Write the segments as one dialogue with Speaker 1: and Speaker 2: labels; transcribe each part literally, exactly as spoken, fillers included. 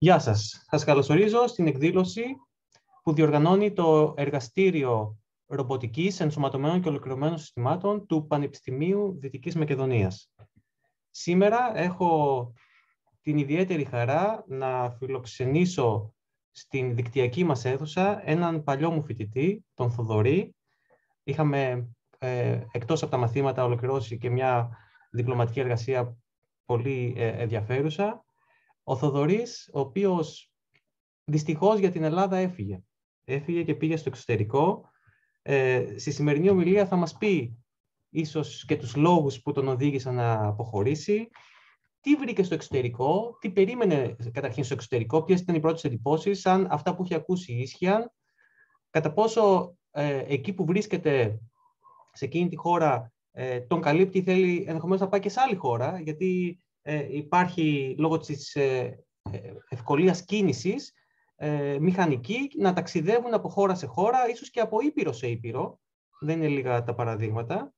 Speaker 1: Γεια σας. Σας καλωσορίζω στην εκδήλωση που διοργανώνει το Εργαστήριο Ρομποτικής Ενσωματωμένων και Ολοκληρωμένων Συστημάτων του Πανεπιστημίου Δυτικής Μακεδονίας. Σήμερα έχω την ιδιαίτερη χαρά να φιλοξενήσω στην δικτυακή μας αίθουσα έναν παλιό μου φοιτητή, τον Θοδωρή. Είχαμε ε, εκτός από τα μαθήματα ολοκληρώσει και μια διπλωματική εργασία πολύ ε, ενδιαφέρουσα. Ο Θοδωρής, ο οποίος δυστυχώς για την Ελλάδα έφυγε. Έφυγε και πήγε στο εξωτερικό. Ε, στη σημερινή ομιλία θα μας πει ίσως και τους λόγους που τον οδήγησαν να αποχωρήσει, τι βρήκε στο εξωτερικό, τι περίμενε καταρχήν στο εξωτερικό, ποιες ήταν οι πρώτες εντυπώσεις, αν αυτά που είχε ακούσει ίσχυαν, κατά πόσο ε, εκεί που βρίσκεται, σε εκείνη τη χώρα, ε, τον καλύπτει, θέλει ενδεχομένως να πάει και σε άλλη χώρα, γιατί ε, υπάρχει λόγω της ε, ευκολίας κίνησης ε, μηχανικοί να ταξιδεύουν από χώρα σε χώρα, ίσως και από ήπειρο σε ήπειρο. Δεν είναι λίγα τα παραδείγματα.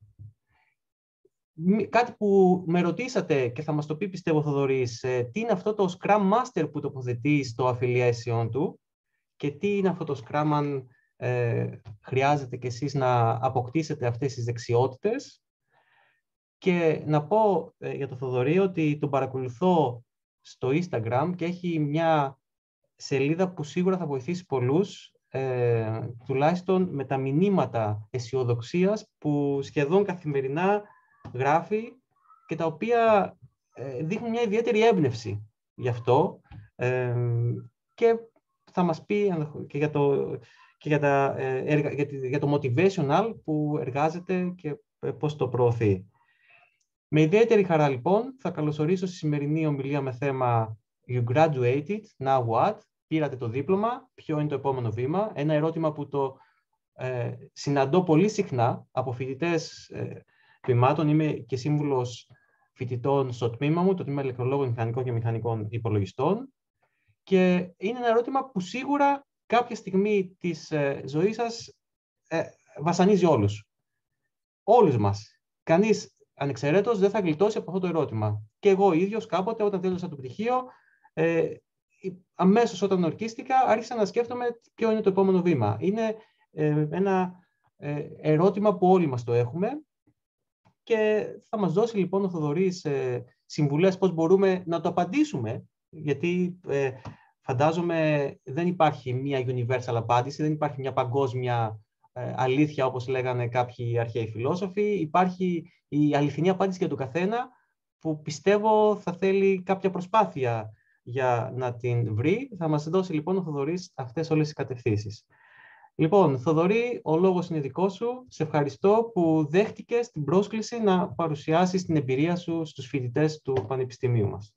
Speaker 1: Κάτι που με ρωτήσατε και θα μας το πει, πιστεύω, Θοδωρής, ε, τι είναι αυτό το Scrum Master που τοποθετεί στο affiliation του και τι είναι αυτό το Scrum, αν ε, χρειάζεται και εσείς να αποκτήσετε αυτές τις δεξιότητες. Και να πω ε, για τον Θοδωρή ότι τον παρακολουθώ στο Instagram και έχει μια σελίδα που σίγουρα θα βοηθήσει πολλούς, ε, τουλάχιστον με τα μηνύματα αισιοδοξίας που σχεδόν καθημερινά γράφει και τα οποία ε, δείχνουν μια ιδιαίτερη έμπνευση γι' αυτό. Ε, και θα μας πει και για το, και για τα, ε, για, για το motivational που εργάζεται και ε, πώς το προωθεί. Με ιδιαίτερη χαρά, λοιπόν, θα καλωσορίσω στη σημερινή ομιλία με θέμα You graduated, now what? Πήρατε το δίπλωμα, ποιο είναι το επόμενο βήμα? Ένα ερώτημα που το ε, συναντώ πολύ συχνά από φοιτητές ε, τμήματων. Είμαι και σύμβουλος φοιτητών στο τμήμα μου, το τμήμα ηλεκτρολόγων, μηχανικών και μηχανικών υπολογιστών. Και είναι ένα ερώτημα που σίγουρα κάποια στιγμή της ε, ζωής σας ε, βασανίζει όλους. Όλους μας. Κανείς ανεξαιρέτως δεν θα γλιτώσει από αυτό το ερώτημα. Και εγώ ίδιος κάποτε, όταν τέλειωσα το πτυχίο, ε, αμέσως όταν ορκίστηκα, άρχισα να σκέφτομαι ποιο είναι το επόμενο βήμα. Είναι ε, ένα ε, ερώτημα που όλοι μας το έχουμε και θα μας δώσει λοιπόν ο Θοδωρής ε, συμβουλές πώς μπορούμε να το απαντήσουμε, γιατί ε, φαντάζομαι δεν υπάρχει μια universal απάντηση, δεν υπάρχει μια παγκόσμια ε, αλήθεια όπως λέγανε κάποιοι αρχαίοι φιλόσοφοι. Υπάρχει η αληθινή απάντηση για τον καθένα που πιστεύω θα θέλει κάποια προσπάθεια για να την βρει. Θα μας δώσει λοιπόν ο Θοδωρής αυτές όλες τις κατευθύνσεις. Λοιπόν, Θοδωρή, ο λόγος είναι δικός σου. Σε ευχαριστώ που δέχτηκες την πρόσκληση να παρουσιάσεις την εμπειρία σου στους φοιτητές του Πανεπιστημίου μας.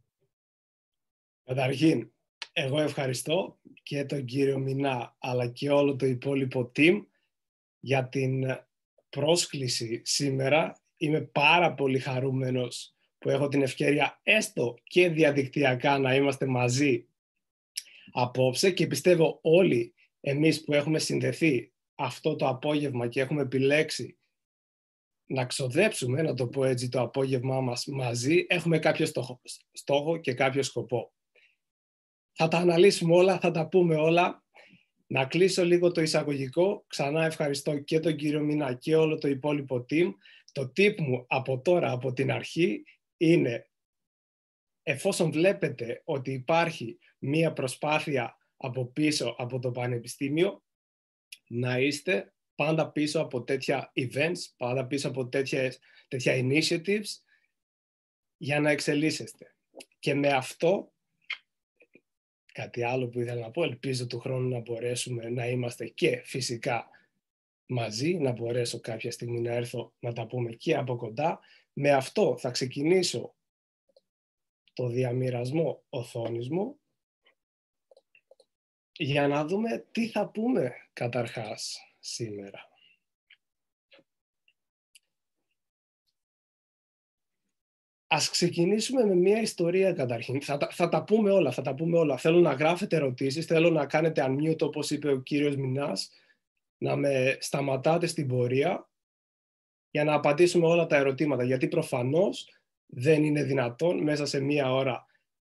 Speaker 2: Καταρχήν, εγώ ευχαριστώ και τον κύριο Μινά, αλλά και όλο το υπόλοιπο team για την πρόσκληση σήμερα. Είμαι πάρα πολύ χαρούμενος που έχω την ευκαιρία έστω και διαδικτυακά να είμαστε μαζί απόψε και πιστεύω όλοι εμείς που έχουμε συνδεθεί αυτό το απόγευμα και έχουμε επιλέξει να ξοδέψουμε, να το πω έτσι, το απόγευμά μας μαζί, έχουμε κάποιο στόχο, στόχο και κάποιο σκοπό. Θα τα αναλύσουμε όλα, θα τα πούμε όλα. Να κλείσω λίγο το εισαγωγικό. Ξανά ευχαριστώ και τον κύριο Μινά και όλο το υπόλοιπο team. Το tip μου από τώρα, από την αρχή, είναι εφόσον βλέπετε ότι υπάρχει μία προσπάθεια από πίσω από το Πανεπιστήμιο, να είστε πάντα πίσω από τέτοια events, πάντα πίσω από τέτοια, τέτοια initiatives για να εξελίσσεστε. Και με αυτό, κάτι άλλο που ήθελα να πω, ελπίζω του χρόνου να μπορέσουμε να είμαστε και φυσικά μαζί, να μπορέσω κάποια στιγμή να έρθω να τα πούμε και από κοντά. Με αυτό θα ξεκινήσω το διαμοιρασμό οθόνης μου για να δούμε τι θα πούμε καταρχάς σήμερα. Ας ξεκινήσουμε με μια ιστορία καταρχήν. Θα, θα τα πούμε όλα, θα τα πούμε όλα. Θέλω να γράφετε ερωτήσεις, θέλω να κάνετε unmute όπως είπε ο κύριος Μινάς, να με σταματάτε στην πορεία για να απαντήσουμε όλα τα ερωτήματα. Γιατί προφανώς δεν είναι δυνατόν μέσα σε μία ώρα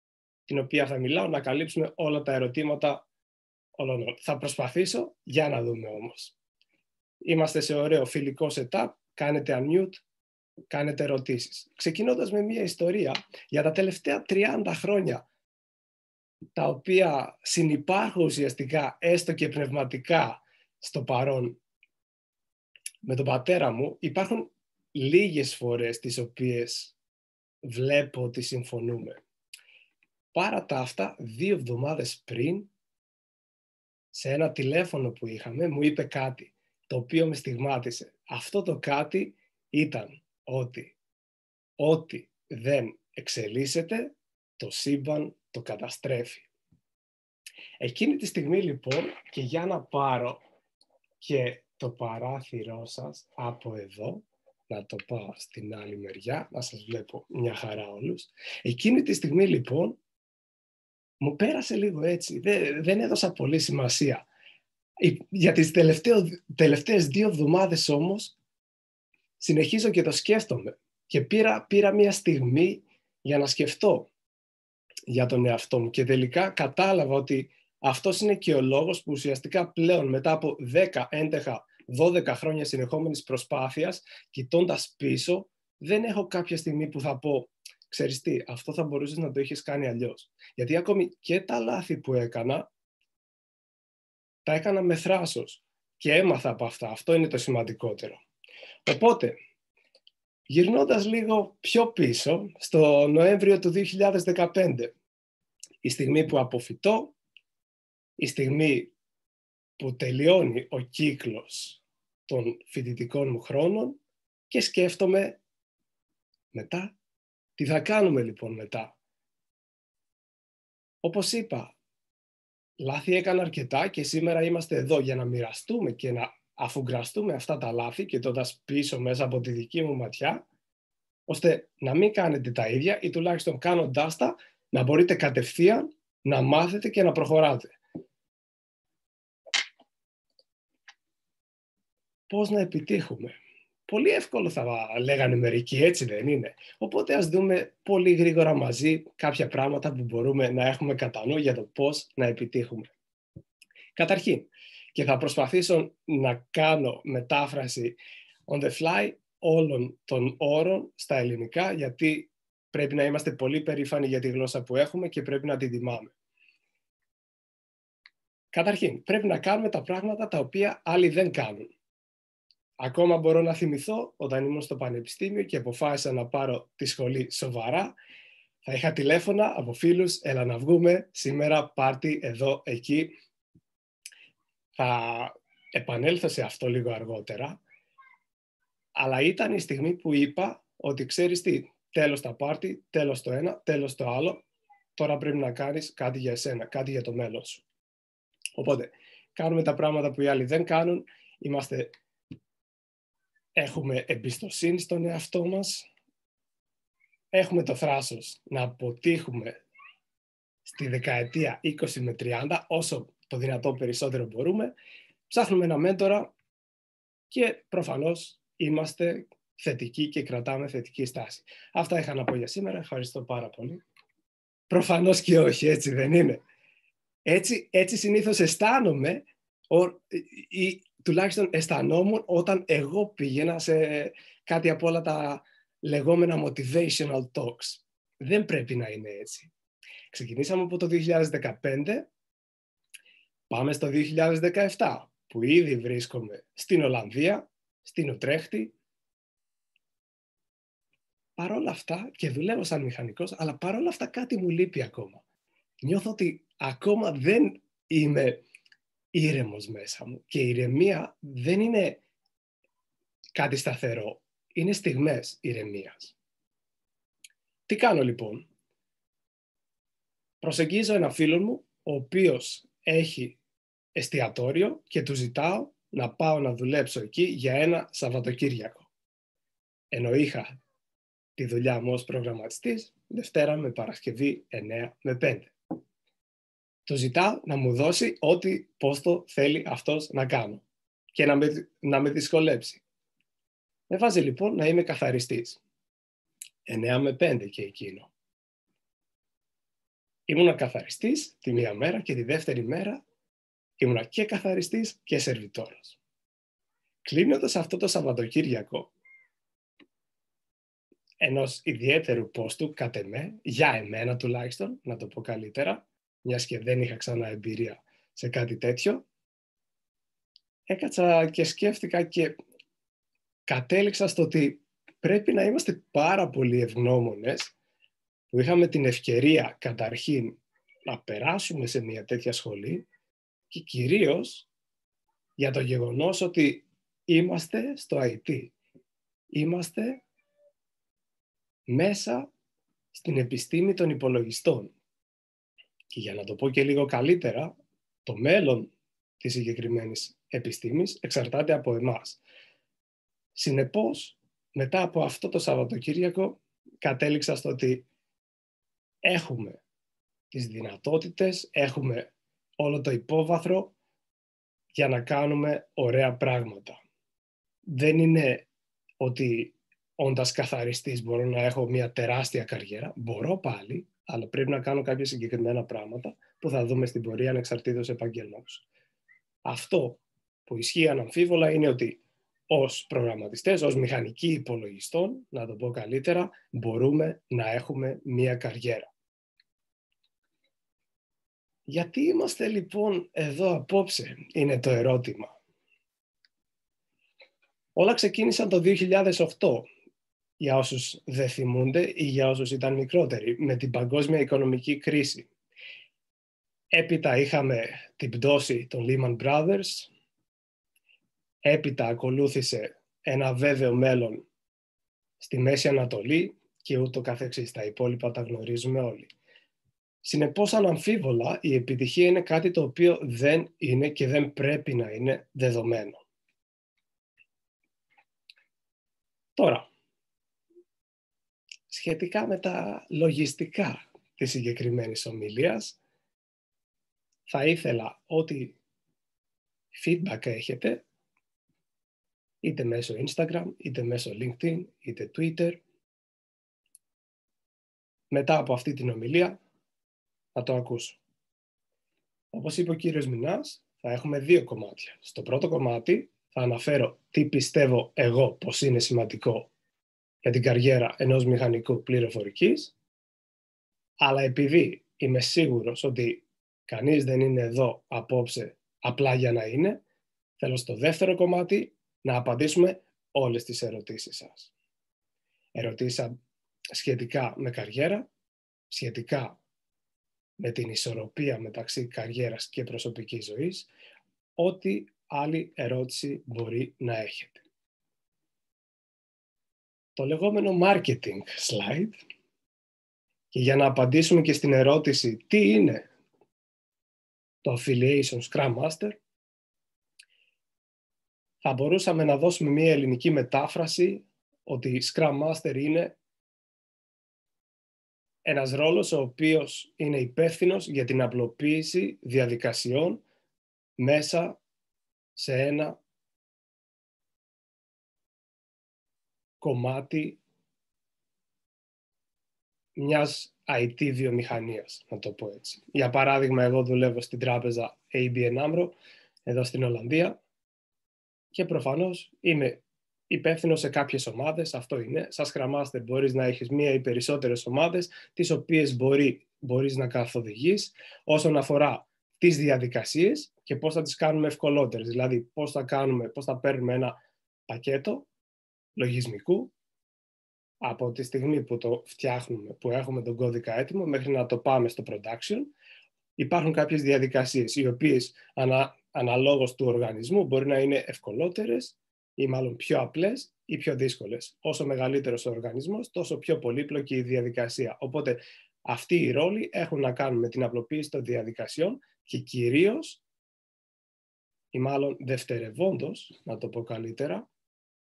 Speaker 2: την οποία θα μιλάω, να καλύψουμε όλα τα ερωτήματα όλων. Θα προσπαθήσω, για να δούμε όμως. Είμαστε σε ωραίο φιλικό setup, κάνετε unmute, κάνετε ερωτήσεις. Ξεκινώντας με μια ιστορία για τα τελευταία τριάντα χρόνια, τα οποία συνυπάρχουν ουσιαστικά, έστω και πνευματικά, στο παρόν, με τον πατέρα μου, υπάρχουν λίγες φορές τις οποίες βλέπω ότι συμφωνούμε. Παρά τα αυτά, δύο εβδομάδες πριν, σε ένα τηλέφωνο που είχαμε, μου είπε κάτι, το οποίο με στιγμάτισε. Αυτό το κάτι ήταν ότι ό,τι δεν εξελίσσεται, το σύμπαν το καταστρέφει. Εκείνη τη στιγμή λοιπόν, και για να πάρω και το παράθυρό σας από εδώ, να το πάω στην άλλη μεριά, να σας βλέπω μια χαρά όλους. Εκείνη τη στιγμή λοιπόν, μου πέρασε λίγο έτσι, δεν, δεν έδωσα πολύ σημασία. Για τις τελευταίες δύο εβδομάδες όμως, συνεχίζω και το σκέφτομαι. Και πήρα, πήρα μια στιγμή για να σκεφτώ για τον εαυτό μου. Και τελικά κατάλαβα ότι αυτός είναι και ο λόγος που ουσιαστικά πλέον μετά από δέκα, έντεκα, δώδεκα χρόνια συνεχόμενης προσπάθειας, κοιτώντας πίσω, δεν έχω κάποια στιγμή που θα πω, ξέρεις τι, αυτό θα μπορούσες να το είχες κάνει αλλιώς. Γιατί ακόμη και τα λάθη που έκανα, τα έκανα με θράσος και έμαθα από αυτά. Αυτό είναι το σημαντικότερο. Οπότε, γυρνώντας λίγο πιο πίσω, στο Νοέμβριο του δύο χιλιάδες δεκαπέντε, η στιγμή που αποφυτώ, η στιγμή που τελειώνει ο κύκλος των φοιτητικών μου χρόνων και σκέφτομαι μετά, τι θα κάνουμε λοιπόν μετά. Όπως είπα, λάθη έκανα αρκετά και σήμερα είμαστε εδώ για να μοιραστούμε και να αφουγκραστούμε αυτά τα λάθη, κοιτώντας πίσω μέσα από τη δική μου ματιά, ώστε να μην κάνετε τα ίδια ή τουλάχιστον κάνοντάς τα να μπορείτε κατευθείαν να μάθετε και να προχωράτε. Πώς να επιτύχουμε. Πολύ εύκολο θα λέγανε μερικοί, έτσι δεν είναι. Οπότε ας δούμε πολύ γρήγορα μαζί κάποια πράγματα που μπορούμε να έχουμε κατά νου για το πώς να επιτύχουμε. Καταρχήν, και θα προσπαθήσω να κάνω μετάφραση on the fly όλων των όρων στα ελληνικά, γιατί πρέπει να είμαστε πολύ περήφανοι για τη γλώσσα που έχουμε και πρέπει να την τιμάμε. Καταρχήν, πρέπει να κάνουμε τα πράγματα τα οποία άλλοι δεν κάνουν. Ακόμα μπορώ να θυμηθώ όταν ήμουν στο πανεπιστήμιο και αποφάσισα να πάρω τη σχολή σοβαρά. Θα είχα τηλέφωνα από φίλους, έλα να βγούμε, σήμερα πάρτι εδώ, εκεί. Θα επανέλθω σε αυτό λίγο αργότερα. Αλλά ήταν η στιγμή που είπα ότι ξέρεις τι, τέλος τα πάρτι, τέλος το ένα, τέλος το άλλο. Τώρα πρέπει να κάνεις κάτι για εσένα, κάτι για το μέλλον σου. Οπότε, κάνουμε τα πράγματα που οι άλλοι δεν κάνουν. Είμαστε... Έχουμε εμπιστοσύνη στον εαυτό μας. Έχουμε το θράσος να αποτύχουμε στη δεκαετία είκοσι με τριάντα, όσο το δυνατό περισσότερο μπορούμε. Ψάχνουμε ένα μέντορα και προφανώς είμαστε θετικοί και κρατάμε θετική στάση. Αυτά είχα να πω για σήμερα. Ευχαριστώ πάρα πολύ. Προφανώς και όχι, έτσι δεν είναι. Έτσι, έτσι συνήθως αισθάνομαι ο, ή, τουλάχιστον αισθανόμουν όταν εγώ πήγαινα σε κάτι από όλα τα λεγόμενα motivational talks. Δεν πρέπει να είναι έτσι. Ξεκινήσαμε από το δύο χιλιάδες δεκαπέντε, πάμε στο δύο χιλιάδες δεκαεπτά, που ήδη βρίσκομαι στην Ολλανδία, στην Ουτρέχτη. Παρ' όλα αυτά, και δουλεύω σαν μηχανικός, αλλά παρ' όλα αυτά κάτι μου λείπει ακόμα. Νιώθω ότι ακόμα δεν είμαι ήρεμος μέσα μου. Και η ηρεμία δεν είναι κάτι σταθερό. Είναι στιγμές ηρεμίας. Τι κάνω λοιπόν. Προσεγγίζω ένα φίλο μου, ο οποίος έχει εστιατόριο και του ζητάω να πάω να δουλέψω εκεί για ένα Σαββατοκύριακο. Ενώ είχα τη δουλειά μου ως προγραμματιστής, Δευτέρα με Παρασκευή εννέα με πέντε. Του ζητάω να μου δώσει ό,τι πόστο θέλει αυτός να κάνω και να με, να με δυσκολέψει. Με βάζει λοιπόν να είμαι καθαριστής. εννέα με πέντε και εκείνο. ήμουνα καθαριστής τη μία μέρα και τη δεύτερη μέρα ήμουνα και καθαριστής και σερβιτόρος. Κλείνοντας αυτό το Σαββατοκύριακο ενός ιδιαίτερου πόστου, κατ' εμέ, για εμένα τουλάχιστον, να το πω καλύτερα, μιας και δεν είχα ξανά εμπειρία σε κάτι τέτοιο, έκατσα και σκέφτηκα και κατέληξα στο ότι πρέπει να είμαστε πάρα πολύ ευγνώμονες που είχαμε την ευκαιρία καταρχήν να περάσουμε σε μια τέτοια σχολή και κυρίως για το γεγονός ότι είμαστε στο άι τι. Είμαστε μέσα στην επιστήμη των υπολογιστών. Και για να το πω και λίγο καλύτερα, το μέλλον της συγκεκριμένης επιστήμης εξαρτάται από εμάς. Συνεπώς, μετά από αυτό το Σαββατοκύριακο, κατέληξα στο ότι έχουμε τις δυνατότητες, έχουμε όλο το υπόβαθρο για να κάνουμε ωραία πράγματα. Δεν είναι ότι όντας καθαριστής μπορώ να έχω μια τεράστια καριέρα. Μπορώ πάλι, αλλά πρέπει να κάνω κάποια συγκεκριμένα πράγματα που θα δούμε στην πορεία ανεξαρτήτως επαγγέλματος. Αυτό που ισχύει αναμφίβολα είναι ότι ως προγραμματιστές, ως μηχανικοί υπολογιστών, να το πω καλύτερα, μπορούμε να έχουμε μια καριέρα. Γιατί είμαστε λοιπόν εδώ απόψε, είναι το ερώτημα. Όλα ξεκίνησαν το δύο χιλιάδες οκτώ, για όσους δεν θυμούνται ή για όσους ήταν μικρότεροι, με την παγκόσμια οικονομική κρίση. Έπειτα είχαμε την πτώση των Lehman Brothers, έπειτα ακολούθησε ένα βέβαιο μέλλον στη Μέση Ανατολή και ούτω καθεξής. Τα υπόλοιπα τα γνωρίζουμε όλοι. Συνεπώς, αναμφίβολα, η επιτυχία είναι κάτι το οποίο δεν είναι και δεν πρέπει να είναι δεδομένο. Τώρα, σχετικά με τα λογιστικά της συγκεκριμένης ομιλίας, θα ήθελα ό,τι feedback έχετε, είτε μέσω Instagram, είτε μέσω LinkedIn, είτε Twitter, μετά από αυτή την ομιλία, θα το ακούσω. Όπως είπε ο κύριος Μινάς, θα έχουμε δύο κομμάτια. Στο πρώτο κομμάτι θα αναφέρω τι πιστεύω εγώ πως είναι σημαντικό για την καριέρα ενός μηχανικού πληροφορικής, αλλά επειδή είμαι σίγουρος ότι κανείς δεν είναι εδώ απόψε απλά για να είναι, θέλω στο δεύτερο κομμάτι να απαντήσουμε όλες τις ερωτήσεις σας. Ερωτήσεις σχετικά με καριέρα, σχετικά με την ισορροπία μεταξύ καριέρας και προσωπικής ζωής, ό,τι άλλη ερώτηση μπορεί να έχετε. Το λεγόμενο marketing slide, και για να απαντήσουμε και στην ερώτηση τι είναι το Affiliation Scrum Master, θα μπορούσαμε να δώσουμε μια ελληνική μετάφραση ότι Scrum Master είναι ένας ρόλος ο οποίος είναι υπεύθυνος για την απλοποίηση διαδικασιών μέσα σε ένα κομμάτι μιας άι τι βιομηχανίας, να το πω έτσι. Για παράδειγμα, εγώ δουλεύω στην τράπεζα έι μπι εν AMRO, εδώ στην Ολλανδία, και προφανώς είμαι υπεύθυνο σε κάποιες ομάδες. Αυτό είναι. Σαν Scrum Master μπορείς να έχεις μία ή περισσότερες ομάδες, τις οποίες μπορεί, μπορείς να καθοδηγείς όσον αφορά τις διαδικασίες και πώς θα τις κάνουμε ευκολότερες. Δηλαδή, πώς θα, κάνουμε, πώς θα παίρνουμε ένα πακέτο λογισμικού από τη στιγμή που το φτιάχνουμε, που έχουμε τον κώδικα έτοιμο, μέχρι να το πάμε στο production. Υπάρχουν κάποιες διαδικασίες, οι οποίες ανα, αναλόγως του οργανισμού μπορεί να είναι ευκολότερες ή μάλλον πιο απλές ή πιο δύσκολες. Όσο μεγαλύτερος ο οργανισμός, τόσο πιο πολύπλοκη η διαδικασία. Οπότε αυτοί οι ρόλοι έχουν να κάνουν με την απλοποίηση των διαδικασιών και κυρίως, ή μάλλον δευτερευόντως, να το πω καλύτερα,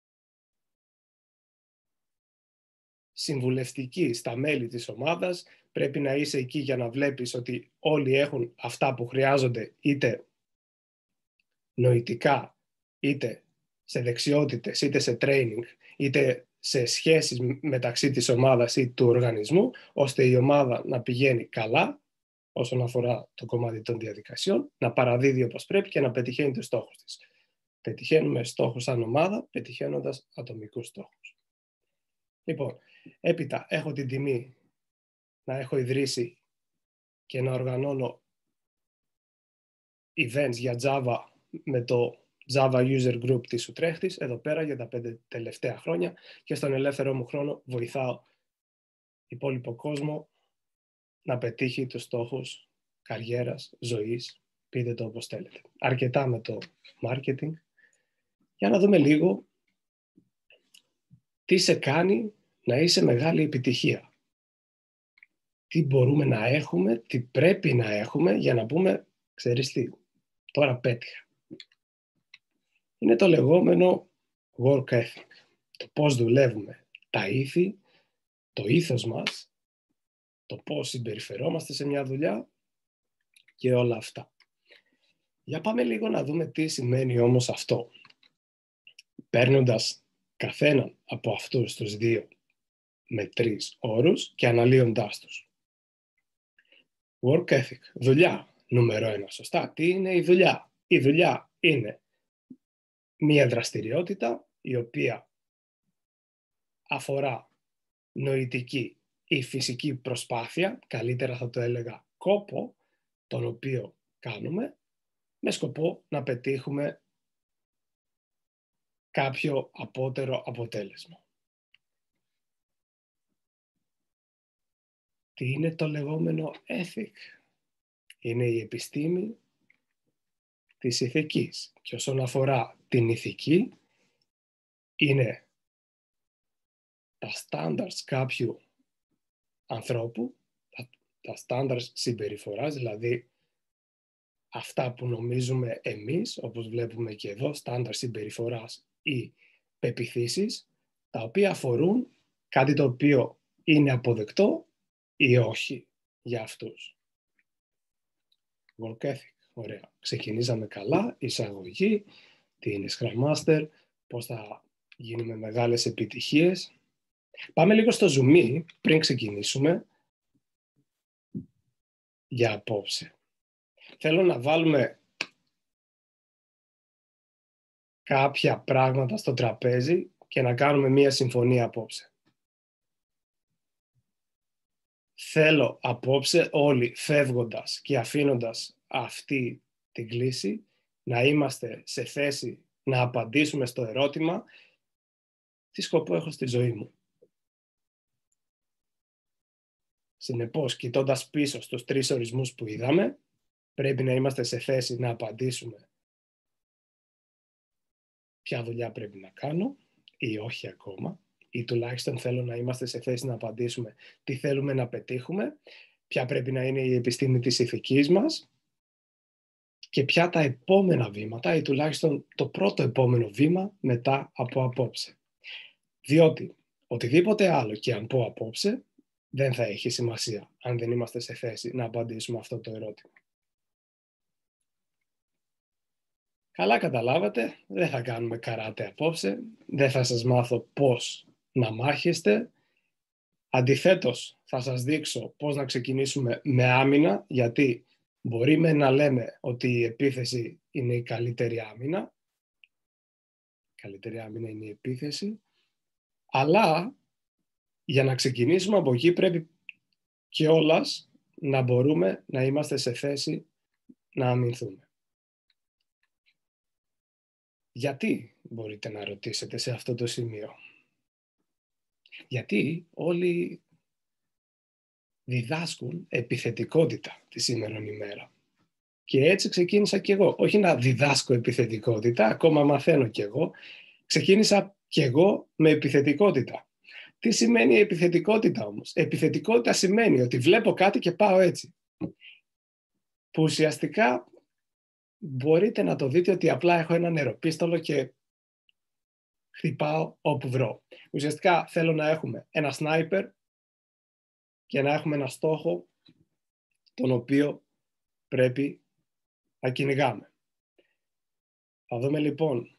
Speaker 2: συμβουλευτική στα μέλη της ομάδας. Πρέπει να είσαι εκεί για να βλέπεις ότι όλοι έχουν αυτά που χρειάζονται, είτε νοητικά, είτε σε δεξιότητες, είτε σε training, είτε σε σχέσεις μεταξύ της ομάδας ή του οργανισμού, ώστε η ομάδα να πηγαίνει καλά όσον αφορά το κομμάτι των διαδικασιών, να παραδίδει όπως πρέπει και να πετυχαίνει τους στόχους της. Πετυχαίνουμε στόχους σαν ομάδα, πετυχαίνοντας ατομικούς στόχους. Λοιπόν, έπειτα έχω την τιμή να έχω ιδρύσει και να οργανώνω events για Java με το Java User Group της Ουτρέχτης, εδώ πέρα για τα πέντε τελευταία χρόνια, και στον ελεύθερό μου χρόνο βοηθάω υπόλοιπο κόσμο να πετύχει τους στόχους καριέρας, ζωής, πείτε το όπως θέλετε. Αρκετά με το marketing. Για να δούμε λίγο τι σε κάνει να είσαι μεγάλη επιτυχία. Τι μπορούμε να έχουμε, τι πρέπει να έχουμε για να πούμε, ξέρεις τι, τώρα πέτυχα. Είναι το λεγόμενο work ethic. Το πώς δουλεύουμε, τα ήθη, το ήθος μας, το πώς συμπεριφερόμαστε σε μια δουλειά και όλα αυτά. Για πάμε λίγο να δούμε τι σημαίνει όμως αυτό. Παίρνοντας καθέναν από αυτούς τους δύο με τρεις όρους και αναλύοντάς τους. Work ethic, δουλειά, νούμερο ένα, σωστά. Τι είναι η δουλειά? Η δουλειά είναι μία δραστηριότητα η οποία αφορά νοητική ή φυσική προσπάθεια, καλύτερα θα το έλεγα κόπο, τον οποίο κάνουμε με σκοπό να πετύχουμε κάποιο απότερο αποτέλεσμα. Τι είναι το λεγόμενο ethic? Είναι η επιστήμη της ηθικής. Και όσον αφορά την ηθική, είναι τα standards κάποιου ανθρώπου, τα, τα standards συμπεριφοράς, δηλαδή αυτά που νομίζουμε εμείς, όπως βλέπουμε και εδώ, standards συμπεριφοράς ή πεποιθήσεις, τα οποία αφορούν κάτι το οποίο είναι αποδεκτό ή όχι για αυτούς. Work ethic. Ωραία. Ξεκινήσαμε καλά, εισαγωγή, τι είναι Scrum Master, πώς θα γίνουμε μεγάλες επιτυχίες. Πάμε λίγο στο zoom πριν ξεκινήσουμε για απόψε. Θέλω να βάλουμε κάποια πράγματα στο τραπέζι και να κάνουμε μία συμφωνία απόψε. Θέλω απόψε όλοι φεύγοντας και αφήνοντας αυτή την κλίση να είμαστε σε θέση να απαντήσουμε στο ερώτημα τι σκοπό έχω στη ζωή μου. Συνεπώς, κοιτώντας πίσω στους τρεις ορισμούς που είδαμε, πρέπει να είμαστε σε θέση να απαντήσουμε ποια δουλειά πρέπει να κάνω ή όχι ακόμα, ή τουλάχιστον θέλω να είμαστε σε θέση να απαντήσουμε τι θέλουμε να πετύχουμε, ποια πρέπει να είναι η επιστήμη της ηθικής μας και ποια τα επόμενα βήματα ή τουλάχιστον το πρώτο επόμενο βήμα μετά από απόψε. Διότι οτιδήποτε άλλο και αν πω απόψε δεν θα έχει σημασία αν δεν είμαστε σε θέση να απαντήσουμε αυτό το ερώτημα. Καλά καταλάβατε, δεν θα κάνουμε καράτε απόψε, δεν θα σας μάθω πώς να μάχεστε. Αντιθέτως, θα σας δείξω πώς να ξεκινήσουμε με άμυνα, γιατί μπορεί με να λέμε ότι η επίθεση είναι η καλύτερη άμυνα. Η καλύτερη άμυνα είναι η επίθεση. Αλλά για να ξεκινήσουμε από εκεί πρέπει κιόλας να μπορούμε να είμαστε σε θέση να αμυνθούμε. Γιατί μπορείτε να ρωτήσετε σε αυτό το σημείο? Γιατί όλοι διδάσκουν επιθετικότητα τη σήμερον ημέρα. Και έτσι ξεκίνησα κι εγώ. Όχι να διδάσκω επιθετικότητα, ακόμα μαθαίνω κι εγώ. Ξεκίνησα κι εγώ με επιθετικότητα. Τι σημαίνει επιθετικότητα όμως? Επιθετικότητα σημαίνει ότι βλέπω κάτι και πάω έτσι. Που ουσιαστικά μπορείτε να το δείτε ότι απλά έχω ένα νεροπίστολο και χτυπάω όπου βρω. Ουσιαστικά θέλω να έχουμε ένα σνάιπερ και να έχουμε ένα στόχο τον οποίο πρέπει να κυνηγάμε. Θα δούμε λοιπόν,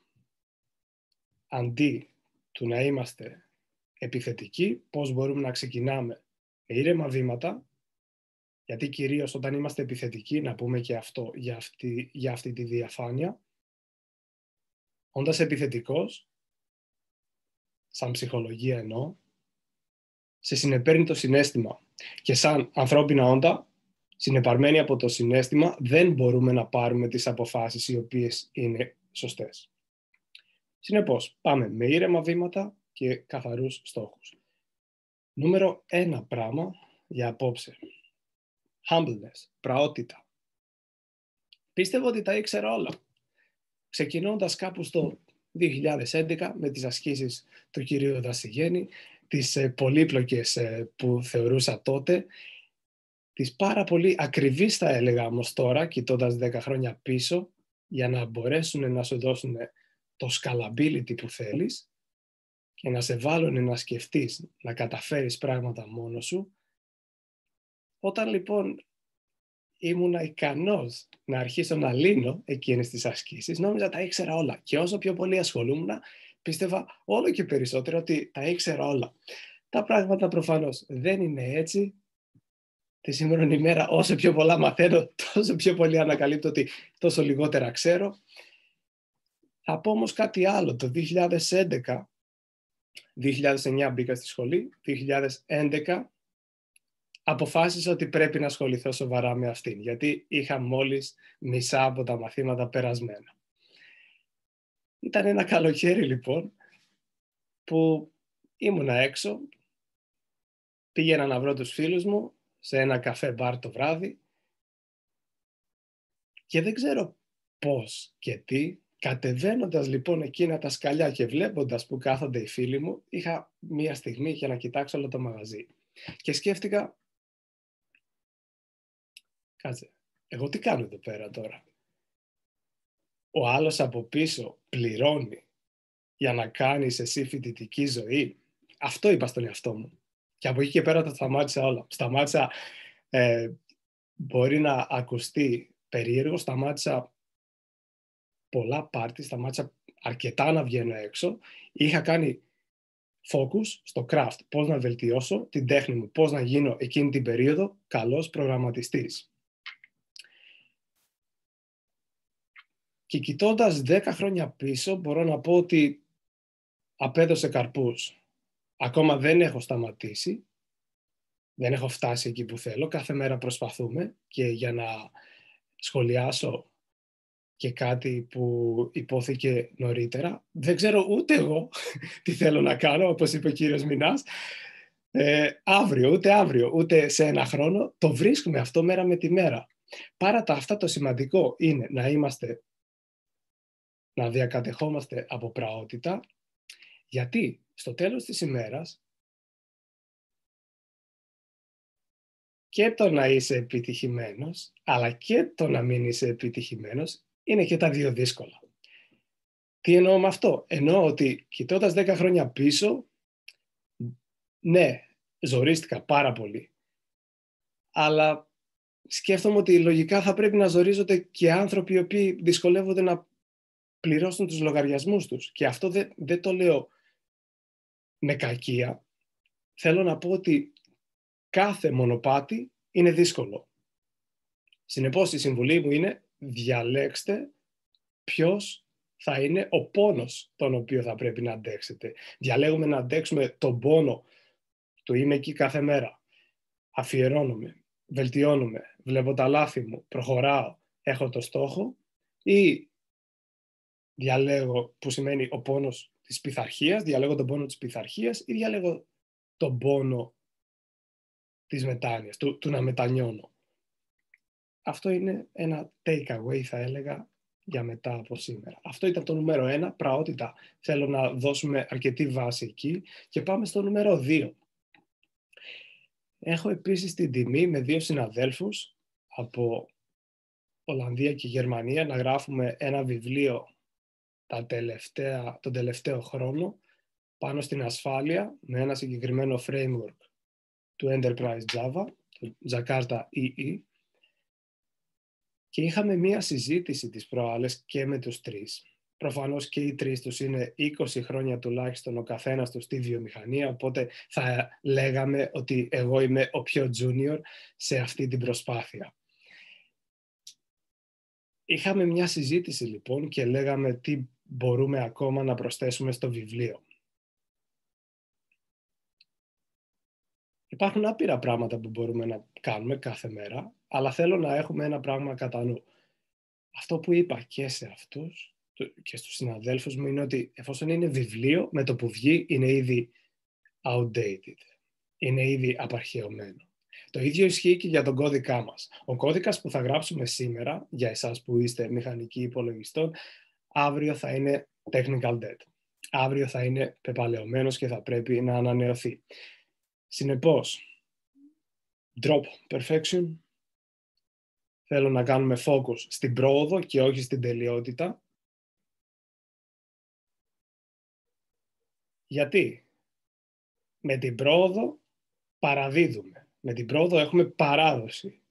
Speaker 2: αντί του να είμαστε επιθετικοί, πώς μπορούμε να ξεκινάμε με ήρεμα βήματα Γιατί κυρίως όταν είμαστε επιθετικοί, να πούμε και αυτό για αυτή, για αυτή τη διαφάνεια, όντας επιθετικός, σαν ψυχολογία εννοώ, σε συνεπέρνει το συναίσθημα. Και σαν ανθρώπινα όντα, συνεπαρμένοι από το συναίσθημα, δεν μπορούμε να πάρουμε τις αποφάσεις οι οποίες είναι σωστές. Συνεπώς, πάμε με ήρεμα βήματα και καθαρούς στόχους. Νούμερο ένα πράγμα για απόψε. Humbleness, πραότητα. Πίστευα ότι τα ήξερα όλα. Ξεκινώντας κάπου στο δύο χιλιάδες έντεκα με τις ασκήσεις του κυρίου Δασιγέννη, τις ε, πολύπλοκες ε, που θεωρούσα τότε, τις πάρα πολύ ακριβείς θα έλεγα όμως τώρα, κοιτώντας δέκα χρόνια πίσω, για να μπορέσουν να σου δώσουν το scalability που θέλεις και να σε βάλουν να σκεφτείς, να καταφέρεις πράγματα μόνος σου. Όταν λοιπόν ήμουνα ικανός να αρχίσω να λύνω εκείνες τις ασκήσεις, νόμιζα τα ήξερα όλα. Και όσο πιο πολύ ασχολούμουν, πίστευα όλο και περισσότερο ότι τα ήξερα όλα. Τα πράγματα προφανώς δεν είναι έτσι. Τη σήμερον ημέρα, όσο πιο πολλά μαθαίνω, τόσο πιο πολύ ανακαλύπτω ότι τόσο λιγότερα ξέρω. Θα πω όμως κάτι άλλο. Το δύο χιλιάδες έντεκα, δύο χιλιάδες εννιά μπήκα στη σχολή, δύο χιλιάδες έντεκα αποφάσισα ότι πρέπει να ασχοληθώ σοβαρά με αυτήν, γιατί είχα μόλις μισά από τα μαθήματα περασμένα. Ήταν ένα καλοκαίρι λοιπόν που ήμουνα έξω, πήγαινα να βρω τους φίλους μου σε ένα καφέ μπαρ το βράδυ και δεν ξέρω πώς και τι, κατεβαίνοντας λοιπόν εκείνα τα σκαλιά και βλέποντας που κάθονται οι φίλοι μου, είχα μία στιγμή για να κοιτάξω όλο το μαγαζί και σκέφτηκα, κάτσε, εγώ τι κάνω εδώ πέρα τώρα? Ο άλλος από πίσω πληρώνει για να κάνεις εσύ φοιτητική ζωή. Αυτό είπα στον εαυτό μου. Και από εκεί και πέρα τα σταμάτησα όλα. Σταμάτησα, ε, μπορεί να ακουστεί περίεργο, σταμάτησα πολλά πάρτι, σταμάτησα αρκετά να βγαίνω έξω. Είχα κάνει focus στο craft, πώς να βελτιώσω την τέχνη μου, πώς να γίνω εκείνη την περίοδο καλός προγραμματιστής. Και κοιτώντας δέκα χρόνια πίσω, μπορώ να πω ότι απέδωσε καρπούς. Ακόμα δεν έχω σταματήσει, δεν έχω φτάσει εκεί που θέλω, κάθε μέρα προσπαθούμε και για να σχολιάσω και κάτι που υπόθηκε νωρίτερα, δεν ξέρω ούτε εγώ τι θέλω να κάνω, όπως είπε ο κύριος Μινάς, ε, αύριο, ούτε αύριο, ούτε σε ένα χρόνο, το βρίσκουμε αυτό μέρα με τη μέρα. Παρά τα αυτά το σημαντικό είναι να είμαστε, να διακατεχόμαστε από πραότητα, γιατί στο τέλος της ημέρας και το να είσαι επιτυχημένος, αλλά και το να μην είσαι επιτυχημένος, είναι και τα δύο δύσκολα. Τι εννοώ με αυτό? Εννοώ ότι κοιτώντας δέκα χρόνια πίσω, ναι, ζορίστηκα πάρα πολύ, αλλά σκέφτομαι ότι λογικά θα πρέπει να ζορίζονται και άνθρωποι οι οποίοι δυσκολεύονται να πληρώσουν τους λογαριασμούς τους. Και αυτό δεν, δεν το λέω με κακία. Θέλω να πω ότι κάθε μονοπάτι είναι δύσκολο. Συνεπώς η συμβουλή μου είναι διαλέξτε ποιος θα είναι ο πόνος τον οποίο θα πρέπει να αντέξετε. Διαλέγουμε να αντέξουμε τον πόνο του είμαι εκεί κάθε μέρα. Αφιερώνομαι, βελτιώνομαι, βλέπω τα λάθη μου, προχωράω, έχω το στόχο, ή διαλέγω, που σημαίνει ο πόνος της πειθαρχίας, διαλέγω τον πόνο της πειθαρχίας ή διαλέγω τον πόνο της μετάνοιας, του, του να μετανιώνω. Αυτό είναι ένα take away, θα έλεγα, για μετά από σήμερα. Αυτό ήταν το νούμερο ένα, πραότητα. Θέλω να δώσουμε αρκετή βάση εκεί και πάμε στο νούμερο δύο. Έχω επίσης την τιμή με δύο συναδέλφους από Ολλανδία και Γερμανία να γράφουμε ένα βιβλίο τα τελευταία, τον τελευταίο χρόνο πάνω στην ασφάλεια με ένα συγκεκριμένο framework του Enterprise Java, το Jakarta ι ι, και είχαμε μία συζήτηση τις προάλλες και με τους τρεις Προφανώς και οι τρεις τους είναι είκοσι χρόνια τουλάχιστον ο καθένας τους στη βιομηχανία, οπότε θα λέγαμε ότι εγώ είμαι ο πιο junior σε αυτή την προσπάθεια. Είχαμε μια συζήτηση λοιπόν και λέγαμε τι μπορούμε ακόμα να προσθέσουμε στο βιβλίο. Υπάρχουν άπειρα πράγματα που μπορούμε να κάνουμε κάθε μέρα, αλλά θέλω να έχουμε ένα πράγμα κατά νου. Αυτό που είπα και σε αυτούς και στους συναδέλφους μου είναι ότι εφόσον είναι βιβλίο, με το που βγει είναι ήδη outdated. Είναι ήδη απαρχαιωμένο. Το ίδιο ισχύει και για τον κώδικά μας. Ο κώδικας που θα γράψουμε σήμερα, για εσάς που είστε μηχανικοί υπολογιστών, αύριο θα είναι technical debt. Αύριο θα είναι πεπαλαιωμένος και θα πρέπει να ανανεωθεί. Συνεπώς, drop perfection. Θέλω να κάνουμε focus στην πρόοδο και όχι στην τελειότητα. Γιατί? Με την πρόοδο παραδίδουμε. Με την πρόοδο έχουμε παράδοση.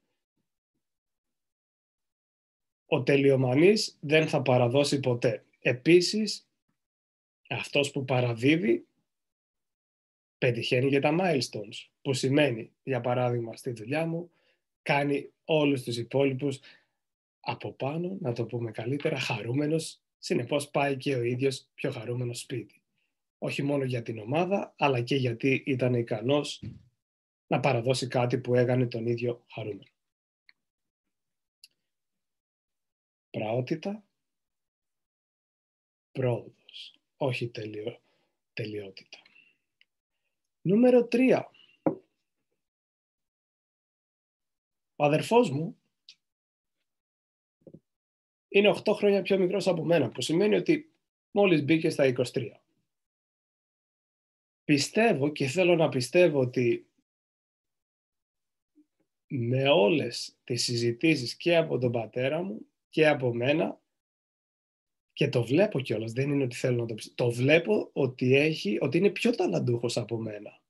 Speaker 2: Ο τελειομανής δεν θα παραδώσει ποτέ. Επίσης, αυτός που παραδίδει πετυχαίνει και τα milestones, που σημαίνει, για παράδειγμα, στη δουλειά μου, κάνει όλους τους υπόλοιπους από πάνω, να το πούμε καλύτερα, χαρούμενος, συνεπώς πάει και ο ίδιος πιο χαρούμενος σπίτι. Όχι μόνο για την ομάδα, αλλά και γιατί ήταν ικανός να παραδώσει κάτι που έκανε τον ίδιο χαρούμενο. Πραότητα, πρόοδος, όχι τελειό, τελειότητα. Νούμερο τρία. Ο αδερφός μου είναι οκτώ χρόνια πιο μικρός από μένα, που σημαίνει ότι μόλις μπήκε στα είκοσι τρία. Πιστεύω και θέλω να πιστεύω ότι με όλες τις συζητήσεις και από τον πατέρα μου και από μένα, και το βλέπω κιόλας, δεν είναι ότι θέλω να το πιστεύω, το βλέπω ότι, έχει, ότι είναι πιο ταλαντούχος από μένα.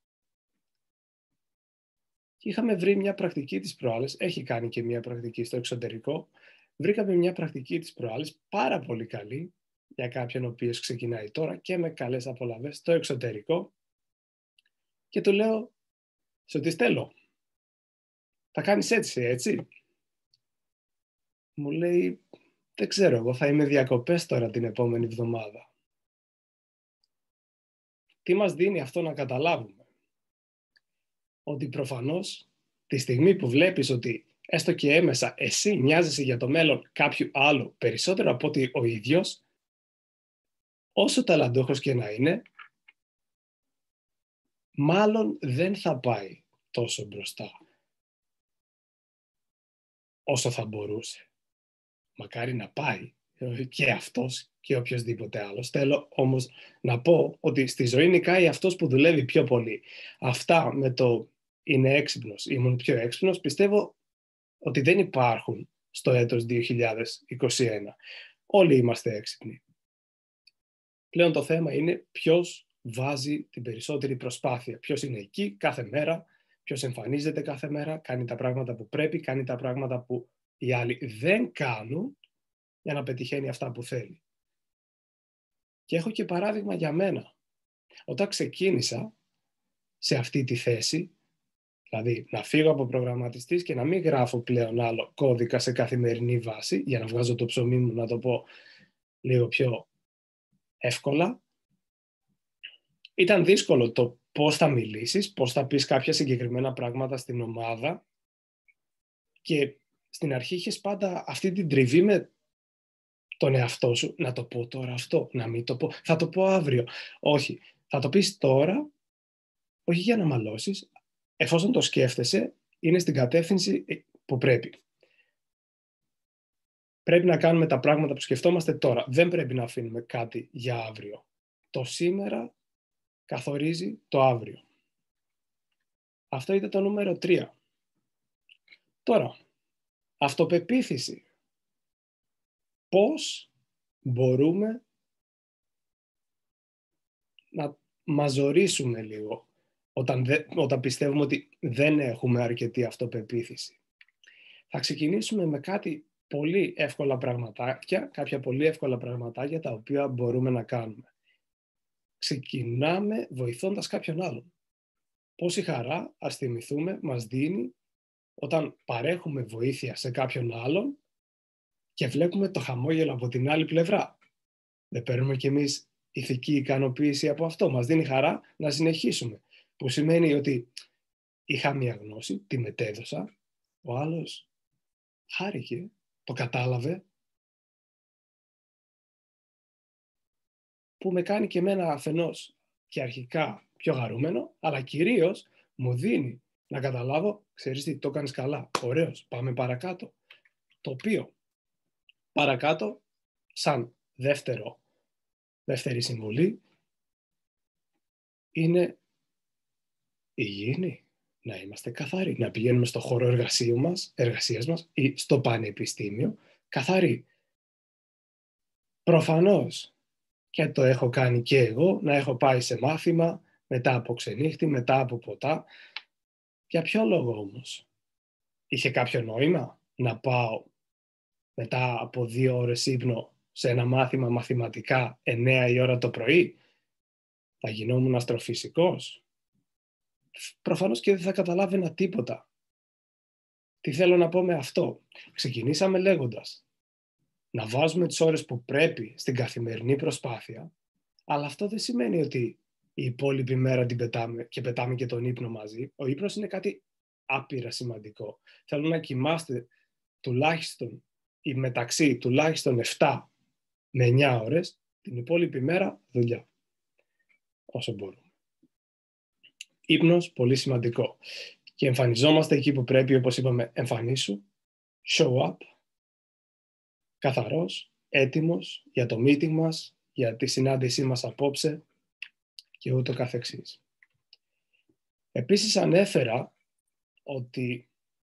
Speaker 2: Και είχαμε βρει μια πρακτική της προάλλες, έχει κάνει και μια πρακτική στο εξωτερικό, βρήκαμε μια πρακτική της προάλλες πάρα πολύ καλή για κάποιον ο οποίος ξεκινάει τώρα και με καλές απολαβές στο εξωτερικό και του λέω, σε τι στέλνω, θα κάνεις έτσι, έτσι. Μου λέει, δεν ξέρω, εγώ θα είμαι διακοπές τώρα την επόμενη εβδομάδα. Τι μας δίνει αυτό να καταλάβουμε? Ότι προφανώς τη στιγμή που βλέπεις ότι έστω και έμεσα εσύ νοιάζεσαι για το μέλλον κάποιου άλλου περισσότερο από ότι ο ίδιος, όσο ταλαντούχος και να είναι, μάλλον δεν θα πάει τόσο μπροστά όσο θα μπορούσε. Μακάρι να πάει και αυτός και οποιοσδήποτε άλλος. Θέλω όμως να πω ότι στη ζωή νικάει αυτός που δουλεύει πιο πολύ. Αυτά με το είναι έξυπνος, ήμουν πιο έξυπνος, πιστεύω ότι δεν υπάρχουν στο έτος δύο χιλιάδες είκοσι ένα. Όλοι είμαστε έξυπνοι. Πλέον το θέμα είναι ποιος βάζει την περισσότερη προσπάθεια. Ποιος είναι εκεί κάθε μέρα, ποιος εμφανίζεται κάθε μέρα, κάνει τα πράγματα που πρέπει, κάνει τα πράγματα που οι άλλοι δεν κάνουν για να πετυχαίνει αυτά που θέλει. Και έχω και παράδειγμα για μένα. Όταν ξεκίνησα σε αυτή τη θέση, δηλαδή να φύγω από προγραμματιστής και να μην γράφω πλέον άλλο κώδικα σε καθημερινή βάση, για να βγάζω το ψωμί μου, να το πω λίγο πιο εύκολα, ήταν δύσκολο το πώς θα μιλήσεις, πώς θα πεις κάποια συγκεκριμένα πράγματα στην ομάδα και στην αρχή είχες πάντα αυτή την τριβή με τον εαυτό σου, να το πω τώρα αυτό, να μην το πω, θα το πω αύριο. Όχι, θα το πεις τώρα, όχι για να μαλώσεις, εφόσον το σκέφτεσαι, είναι στην κατεύθυνση που πρέπει. Πρέπει να κάνουμε τα πράγματα που σκεφτόμαστε τώρα. Δεν πρέπει να αφήνουμε κάτι για αύριο. Το σήμερα καθορίζει το αύριο. Αυτό ήταν το νούμερο τρία. Τώρα, αυτοπεποίθηση. Πώς μπορούμε να μαζορίσουμε λίγο όταν, δε, όταν πιστεύουμε ότι δεν έχουμε αρκετή αυτοπεποίθηση. Θα ξεκινήσουμε με κάτι πολύ εύκολα πραγματάκια, κάποια πολύ εύκολα πραγματάκια τα οποία μπορούμε να κάνουμε. Ξεκινάμε βοηθώντας κάποιον άλλον. Πόση χαρά, ας θυμηθούμε, μας δίνει όταν παρέχουμε βοήθεια σε κάποιον άλλον και βλέπουμε το χαμόγελο από την άλλη πλευρά. Δεν παίρνουμε κι εμείς ηθική ικανοποίηση από αυτό. Μας δίνει χαρά να συνεχίσουμε. Που σημαίνει ότι είχα μία γνώση, τη μετέδωσα, ο άλλος χάρηκε, το κατάλαβε, που με κάνει και εμένα αφενός και αρχικά πιο χαρούμενο, αλλά κυρίως μου δίνει να καταλάβω, ξέρεις τι, το κάνεις καλά, ωραίος, πάμε παρακάτω. Το οποίο παρακάτω, σαν δεύτερο, δεύτερη συμβουλή, είναι υγιεινή. Να είμαστε καθαροί, να πηγαίνουμε στο χώρο εργασίου μας, εργασίας μας ή στο πανεπιστήμιο, καθαροί. Προφανώς, και το έχω κάνει και εγώ, να έχω πάει σε μάθημα, μετά από ξενύχτη, μετά από ποτά. Για ποιο λόγο όμως? Είχε κάποιο νόημα να πάω μετά από δύο ώρες ύπνο σε ένα μάθημα μαθηματικά εννέα η ώρα το πρωί? Θα γινόμουν αστροφυσικός? Προφανώς και δεν θα καταλάβαινα τίποτα. Τι θέλω να πω με αυτό? Ξεκινήσαμε λέγοντας να βάζουμε τις ώρες που πρέπει στην καθημερινή προσπάθεια, αλλά αυτό δεν σημαίνει ότι η υπόλοιπη μέρα την πετάμε και πετάμε και τον ύπνο μαζί. Ο ύπνος είναι κάτι άπειρα σημαντικό. Θέλω να κοιμάστε τουλάχιστον ή μεταξύ τουλάχιστον επτά με εννιά ώρες, την υπόλοιπη μέρα δουλειά. Όσο μπορούμε. Ύπνος, πολύ σημαντικό. Και εμφανιζόμαστε εκεί που πρέπει, όπως είπαμε, εμφανίσου, show up, καθαρός, έτοιμος για το meeting μας, για τη συνάντησή μας απόψε και ούτω καθεξής. Επίσης ανέφερα ότι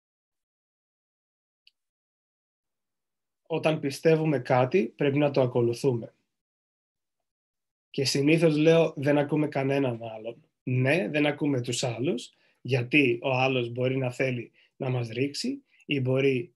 Speaker 2: όταν πιστεύουμε κάτι πρέπει να το ακολουθούμε. Και συνήθως λέω δεν ακούμε κανέναν άλλον. Ναι, δεν ακούμε τους άλλους, γιατί ο άλλος μπορεί να θέλει να μας ρίξει ή μπορεί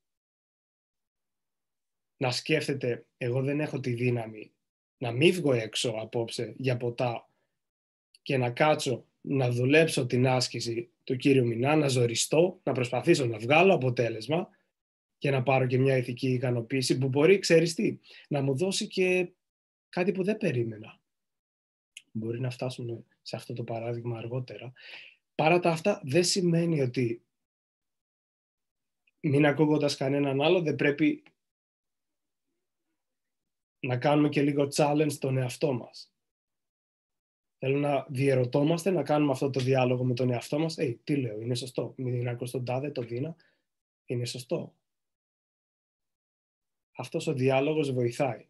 Speaker 2: να σκέφτεται εγώ δεν έχω τη δύναμη να μην βγω έξω απόψε για ποτά και να κάτσω να δουλέψω την άσκηση του κύριου Μινά, να ζοριστώ, να προσπαθήσω να βγάλω αποτέλεσμα και να πάρω και μια ηθική ικανοποίηση που μπορεί, ξέρεις τι, να μου δώσει και κάτι που δεν περίμενα. Μπορεί να φτάσουμε σε αυτό το παράδειγμα αργότερα. Παρά τα αυτά δεν σημαίνει ότι μην ακούγοντας κανέναν άλλο δεν πρέπει να κάνουμε και λίγο challenge στον εαυτό μας. Θέλω να διερωτόμαστε, να κάνουμε αυτό το διάλογο με τον εαυτό μας. Ε, τι λέω, είναι σωστό. Μην ακούς τον τάδε, το δίνα. Είναι σωστό. Αυτός ο διάλογος βοηθάει.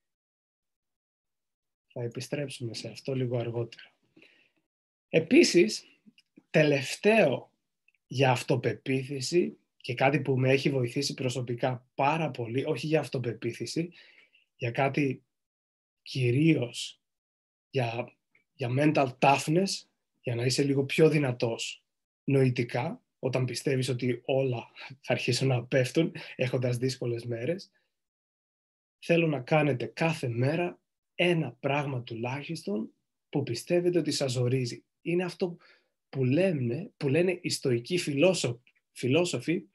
Speaker 2: Θα επιστρέψουμε σε αυτό λίγο αργότερα. Επίσης, τελευταίο για αυτοπεποίθηση και κάτι που με έχει βοηθήσει προσωπικά πάρα πολύ, όχι για αυτοπεποίθηση, για κάτι κυρίως για, για mental toughness, για να είσαι λίγο πιο δυνατός νοητικά, όταν πιστεύεις ότι όλα θα αρχίσουν να πέφτουν έχοντας δύσκολες μέρες. Θέλω να κάνετε κάθε μέρα ένα πράγμα τουλάχιστον που πιστεύετε ότι σας ζορίζει. Είναι αυτό που λένε, που λένε οι στοικοί φιλόσοφοι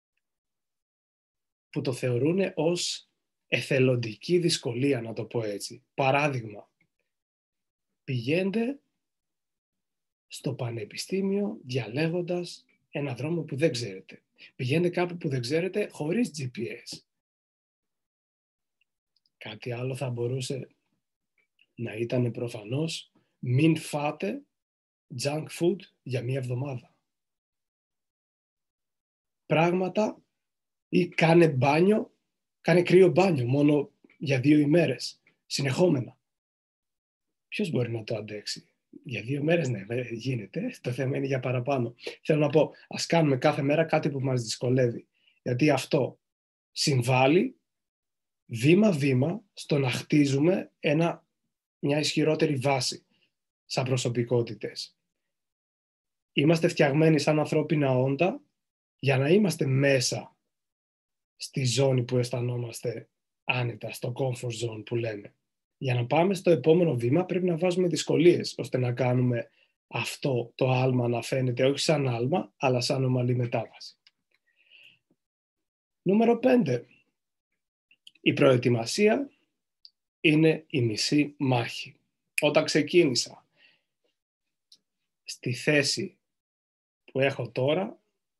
Speaker 2: που το θεωρούν ως εθελοντική δυσκολία, να το πω έτσι. Παράδειγμα, πηγαίνετε στο πανεπιστήμιο διαλέγοντας ένα δρόμο που δεν ξέρετε. Πηγαίνετε κάπου που δεν ξέρετε χωρίς τζι πι ες. Κάτι άλλο θα μπορούσε να ήταν προφανώς μην φάτε junk food για μία εβδομάδα. Πράγματα ή κάνε μπάνιο, κάνε κρύο μπάνιο μόνο για δύο ημέρες, συνεχόμενα. Ποιος μπορεί να το αντέξει? Για δύο μέρες ναι, γίνεται, το θέμα είναι για παραπάνω. Θέλω να πω, ας κάνουμε κάθε μέρα κάτι που μας δυσκολεύει. Γιατί αυτό συμβάλλει βήμα-βήμα στο να χτίζουμε ένα, μια ισχυρότερη βάση σαν προσωπικότητες. Είμαστε φτιαγμένοι σαν ανθρώπινα όντα για να είμαστε μέσα στη ζώνη που αισθανόμαστε άνετα, στο comfort zone που λέμε. Για να πάμε στο επόμενο βήμα πρέπει να βάζουμε δυσκολίες, ώστε να κάνουμε αυτό το άλμα να φαίνεται όχι σαν άλμα, αλλά σαν ομαλή μετάβαση. Νούμερο πέντε. Η προετοιμασία είναι η μισή μάχη. Όταν ξεκίνησα στη θέση που έχω τώρα,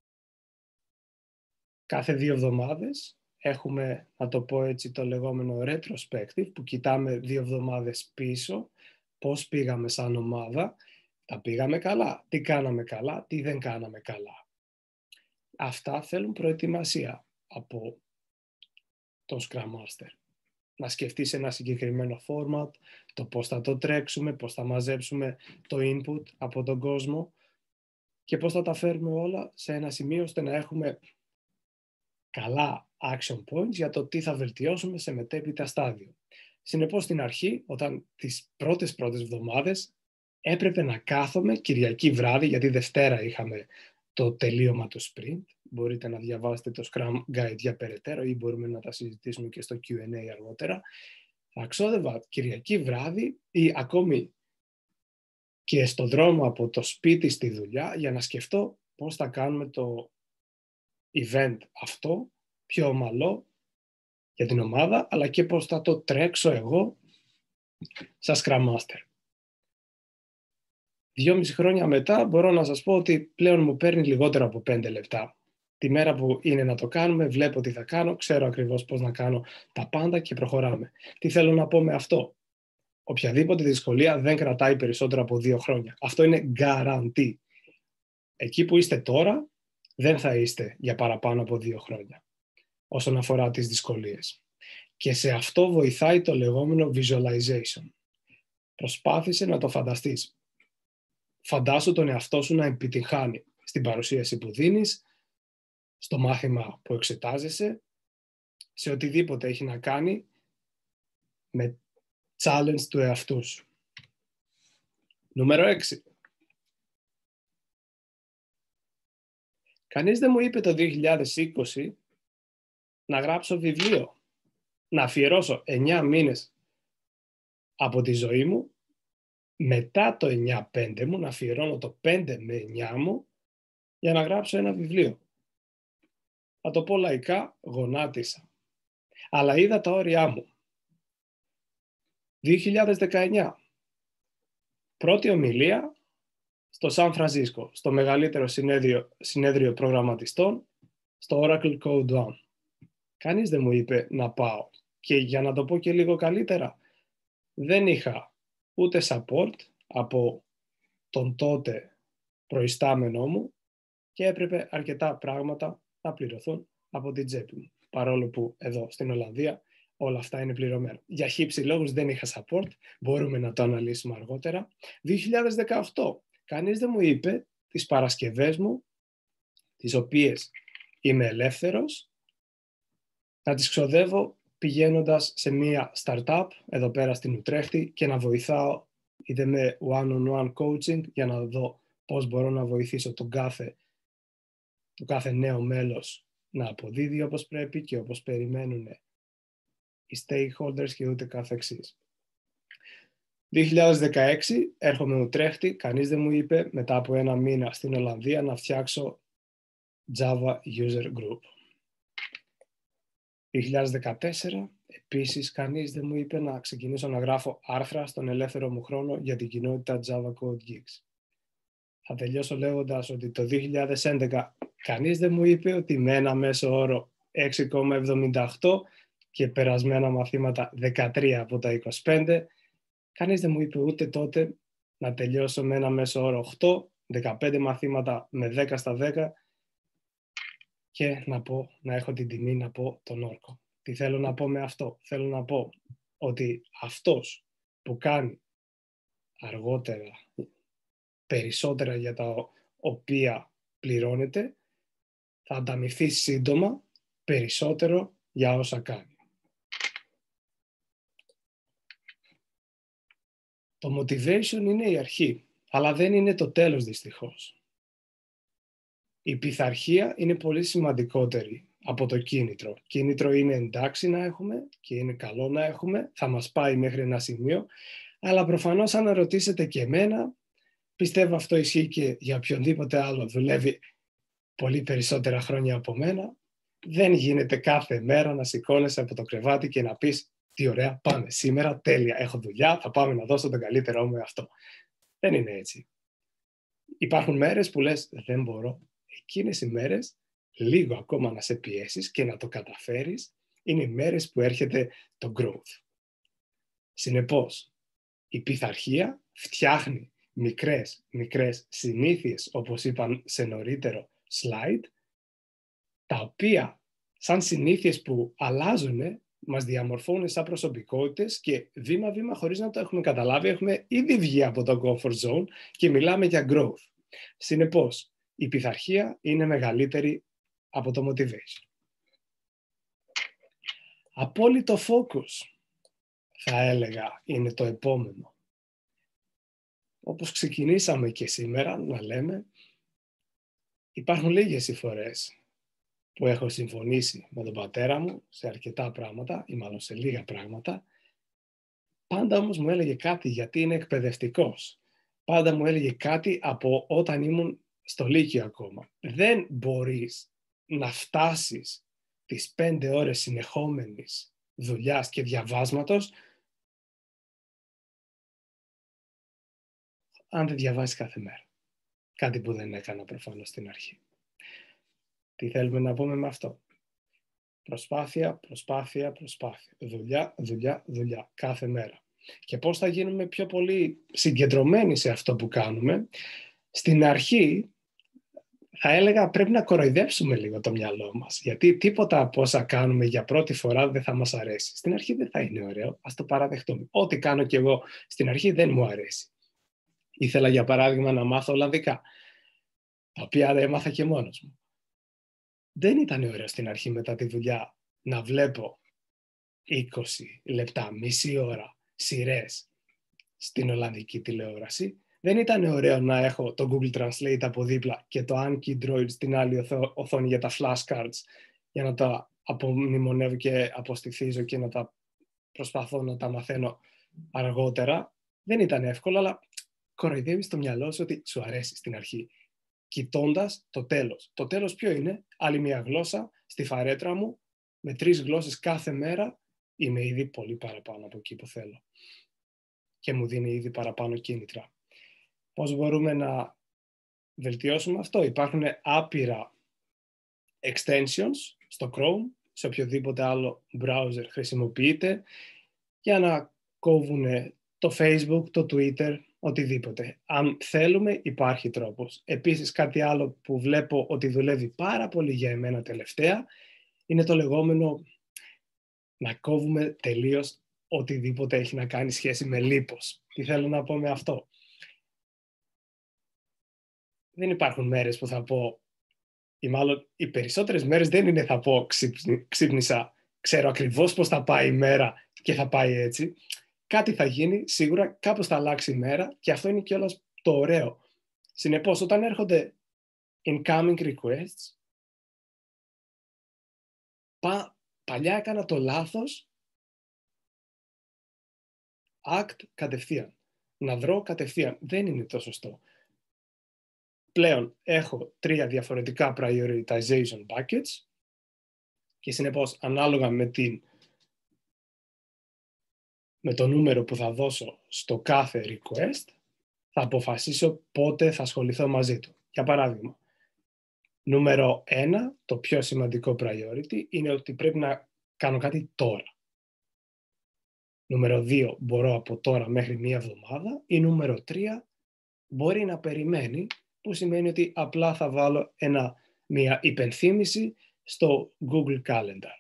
Speaker 2: κάθε δύο εβδομάδες έχουμε, να το πω έτσι, το λεγόμενο retrospective, που κοιτάμε δύο εβδομάδες πίσω, πώς πήγαμε σαν ομάδα, τα πήγαμε καλά, τι κάναμε καλά, τι δεν κάναμε καλά. Αυτά θέλουν προετοιμασία από τον Scrum Master. Να σκεφτείς ένα συγκεκριμένο format, το πώς θα το τρέξουμε, πώς θα μαζέψουμε το input από τον κόσμο και πώς θα τα φέρουμε όλα σε ένα σημείο ώστε να έχουμε καλά action points για το τι θα βελτιώσουμε σε μετέπειτα στάδιο. Συνεπώς, στην αρχή, όταν τις πρώτες πρώτες εβδομάδες έπρεπε να κάθομαι Κυριακή βράδυ, γιατί Δευτέρα είχαμε το τελείωμα του sprint. Μπορείτε να διαβάσετε το Scrum Guide για περαιτέρω ή μπορούμε να τα συζητήσουμε και στο κιου εν έι αργότερα. Θα ξόδευα Κυριακή βράδυ ή ακόμη και στο δρόμο από το σπίτι στη δουλειά για να σκεφτώ πώς θα κάνουμε το event αυτό πιο ομαλό για την ομάδα, αλλά και πώς θα το τρέξω εγώ σαν Scrum Master. Δυόμιση χρόνια μετά μπορώ να σας πω ότι πλέον μου παίρνει λιγότερο από πέντε λεπτά. Τη μέρα που είναι να το κάνουμε, βλέπω τι θα κάνω, ξέρω ακριβώς πώς να κάνω τα πάντα και προχωράμε. Τι θέλω να πω με αυτό? Οποιαδήποτε δυσκολία δεν κρατάει περισσότερο από δύο χρόνια. Αυτό είναι guarantee. Εκεί που είστε τώρα, δεν θα είστε για παραπάνω από δύο χρόνια, όσον αφορά τις δυσκολίες. Και σε αυτό βοηθάει το λεγόμενο visualization. Προσπάθησε να το φανταστείς. Φαντάσου τον εαυτό σου να επιτυγχάνει στην παρουσίαση που δίνεις, στο μάθημα που εξετάζεσαι, σε οτιδήποτε έχει να κάνει με challenge του εαυτού σου. Νούμερο έξι. Κανείς δεν μου είπε το δύο χιλιάδες είκοσι να γράψω βιβλίο, να αφιερώσω εννιά μήνες από τη ζωή μου, μετά το εννιά πέντε μου, να αφιερώνω το πέντε με εννιά μου για να γράψω ένα βιβλίο. Θα το πω λαϊκά, γονάτισα. Αλλά είδα τα όρια μου. δύο χιλιάδες δεκαεννιά. Πρώτη ομιλία στο Σαν Φρανσίσκο, στο μεγαλύτερο συνέδριο, συνέδριο προγραμματιστών, στο Oracle Code One. Κανείς δεν μου είπε να πάω. Και για να το πω και λίγο καλύτερα, δεν είχα ούτε support από τον τότε προϊστάμενό μου και έπρεπε αρκετά πράγματα να πληρωθούν από την τσέπη μου. Παρόλο που εδώ στην Ολλανδία όλα αυτά είναι πληρωμένα. Για χύψη λόγους δεν είχα support, μπορούμε να το αναλύσουμε αργότερα. δύο χιλιάδες δεκαοκτώ, κανείς δεν μου είπε τις Παρασκευές μου, τις οποίες είμαι ελεύθερος, να τις ξοδεύω πηγαίνοντας σε μία startup εδώ πέρα στην Ουτρέχτη και να βοηθάω είτε με one-on-one coaching για να δω πώς μπορώ να βοηθήσω τον κάθε, τον κάθε νέο μέλος να αποδίδει όπως πρέπει και όπως περιμένουν οι stakeholders και ούτε καθεξής. δύο χιλιάδες δεκαέξι έρχομαι Ουτρέχτη, κανείς δεν μου είπε μετά από ένα μήνα στην Ολλανδία να φτιάξω Java User Group. δύο χιλιάδες δεκατέσσερα επίσης κανείς δεν μου είπε να ξεκινήσω να γράφω άρθρα στον ελεύθερο μου χρόνο για την κοινότητα Java Code Geeks. Θα τελειώσω λέγοντας ότι το δύο χιλιάδες έντεκα κανείς δεν μου είπε ότι με ένα μέσο όρο έξι κόμμα εβδομήντα οκτώ και περασμένα μαθήματα δεκατρία από τα είκοσι πέντε, κανείς δεν μου είπε ούτε τότε να τελειώσω με ένα μέσο όρο οκτώ, δεκαπέντε μαθήματα με δέκα στα δέκα και να πω, να έχω την τιμή να πω τον όρκο. Τι θέλω να πω με αυτό? Θέλω να πω ότι αυτός που κάνει αργότερα περισσότερα για τα οποία πληρώνεται θα ανταμοιφθεί σύντομα περισσότερο για όσα κάνει. Το motivation είναι η αρχή, αλλά δεν είναι το τέλος δυστυχώς. Η πειθαρχία είναι πολύ σημαντικότερη από το κίνητρο. Κίνητρο είναι εντάξει να έχουμε και είναι καλό να έχουμε, θα μας πάει μέχρι ένα σημείο, αλλά προφανώς αν ρωτήσετε και εμένα, πιστεύω αυτό ισχύει και για οποιονδήποτε άλλο δουλεύει πολύ περισσότερα χρόνια από μένα, δεν γίνεται κάθε μέρα να σηκώνεσαι από το κρεβάτι και να πεις τι ωραία, πάμε σήμερα, τέλεια, έχω δουλειά, θα πάμε να δώσω τον καλύτερό μου αυτό. Δεν είναι έτσι. Υπάρχουν μέρες που λες δεν μπορώ. Εκείνες οι μέρες λίγο ακόμα να σε πιέσεις και να το καταφέρεις, είναι οι μέρες που έρχεται το growth. Συνεπώς, η πειθαρχία φτιάχνει μικρές, μικρές συνήθειες, όπως είπαν σε νωρίτερο slide, τα οποία σαν συνήθειες που αλλάζουν, μας διαμορφώνουν σαν προσωπικότητες και βήμα-βήμα, χωρίς να το έχουμε καταλάβει, έχουμε ήδη βγει από το comfort zone και μιλάμε για growth. Συνεπώς, η πειθαρχία είναι μεγαλύτερη από το motivation. Απόλυτο focus, θα έλεγα, είναι το επόμενο. Όπως ξεκινήσαμε και σήμερα να λέμε, υπάρχουν λίγες οι φορές που έχω συμφωνήσει με τον πατέρα μου σε αρκετά πράγματα, ή μάλλον σε λίγα πράγματα. Πάντα όμως μου έλεγε κάτι γιατί είναι εκπαιδευτικός. Πάντα μου έλεγε κάτι από όταν ήμουν στο Λύκειο ακόμα. Δεν μπορείς να φτάσεις τις πέντε ώρες συνεχόμενης δουλειάς και διαβάσματος αν δεν διαβάσεις κάθε μέρα. Κάτι που δεν έκανα προφανώς στην αρχή. Τι θέλουμε να πούμε με αυτό? Προσπάθεια, προσπάθεια, προσπάθεια. Δουλειά, δουλειά, δουλειά. Κάθε μέρα. Και πώς θα γίνουμε πιο πολύ συγκεντρωμένοι σε αυτό που κάνουμε? Στην αρχή, θα έλεγα, πρέπει να κοροϊδέψουμε λίγο το μυαλό μας. Γιατί τίποτα από όσα κάνουμε για πρώτη φορά δεν θα μας αρέσει. Στην αρχή δεν θα είναι ωραίο. Ας το παραδεχτούμε. Ό,τι κάνω κι εγώ στην αρχή δεν μου αρέσει. Ήθελα, για παράδειγμα, να μάθω Ολλανδικά, τα οποία έμαθα και μόνος μου. Δεν ήταν ωραίο στην αρχή μετά τη δουλειά να βλέπω είκοσι λεπτά, μισή ώρα σειρές στην Ολλανδική τηλεόραση. Δεν ήταν ωραίο να έχω το Google Translate από δίπλα και το Anki Droid στην άλλη οθόνη για τα flashcards για να τα απομνημονεύω και αποστηθίζω και να τα προσπαθώ να τα μαθαίνω αργότερα. Δεν ήταν εύκολο, αλλά κοροϊδεύεις το μυαλό σου ότι σου αρέσει στην αρχή. Κοιτώντας το τέλος. Το τέλος ποιο είναι? Άλλη μια γλώσσα στη φαρέτρα μου, με τρεις γλώσσες κάθε μέρα, είμαι ήδη πολύ παραπάνω από εκεί που θέλω. Και μου δίνει ήδη παραπάνω κίνητρα. Πώς μπορούμε να βελτιώσουμε αυτό? Υπάρχουν άπειρα extensions στο Chrome, σε οποιοδήποτε άλλο browser χρησιμοποιείτε, για να κόβουν το Facebook, το Twitter, οτιδήποτε. Αν θέλουμε, υπάρχει τρόπος. Επίσης, κάτι άλλο που βλέπω ότι δουλεύει πάρα πολύ για εμένα τελευταία, είναι το λεγόμενο να κόβουμε τελείως οτιδήποτε έχει να κάνει σχέση με λίπος. Τι θέλω να πω με αυτό? Δεν υπάρχουν μέρες που θα πω, ή μάλλον οι περισσότερες μέρες δεν είναι θα πω ξύπνησα, ξέρω ακριβώς πώς θα πάει η μέρα και θα πάει έτσι. Κάτι θα γίνει, σίγουρα κάπως θα αλλάξει η μέρα και αυτό είναι κιόλας το ωραίο. Συνεπώς, όταν έρχονται incoming requests, πα, παλιά έκανα το λάθος act κατευθείαν. Να δρω κατευθείαν. Δεν είναι το σωστό. Πλέον έχω τρία διαφορετικά prioritization buckets και συνεπώς ανάλογα με, την, με το νούμερο που θα δώσω στο κάθε request θα αποφασίσω πότε θα ασχοληθώ μαζί του. Για παράδειγμα, νούμερο ένα, το πιο σημαντικό priority, είναι ότι πρέπει να κάνω κάτι τώρα. Νούμερο δύο, μπορώ από τώρα μέχρι μία εβδομάδα. Ή νούμερο τρία, μπορεί να περιμένει, που σημαίνει ότι απλά θα βάλω ένα, μία υπενθύμηση στο Google Calendar.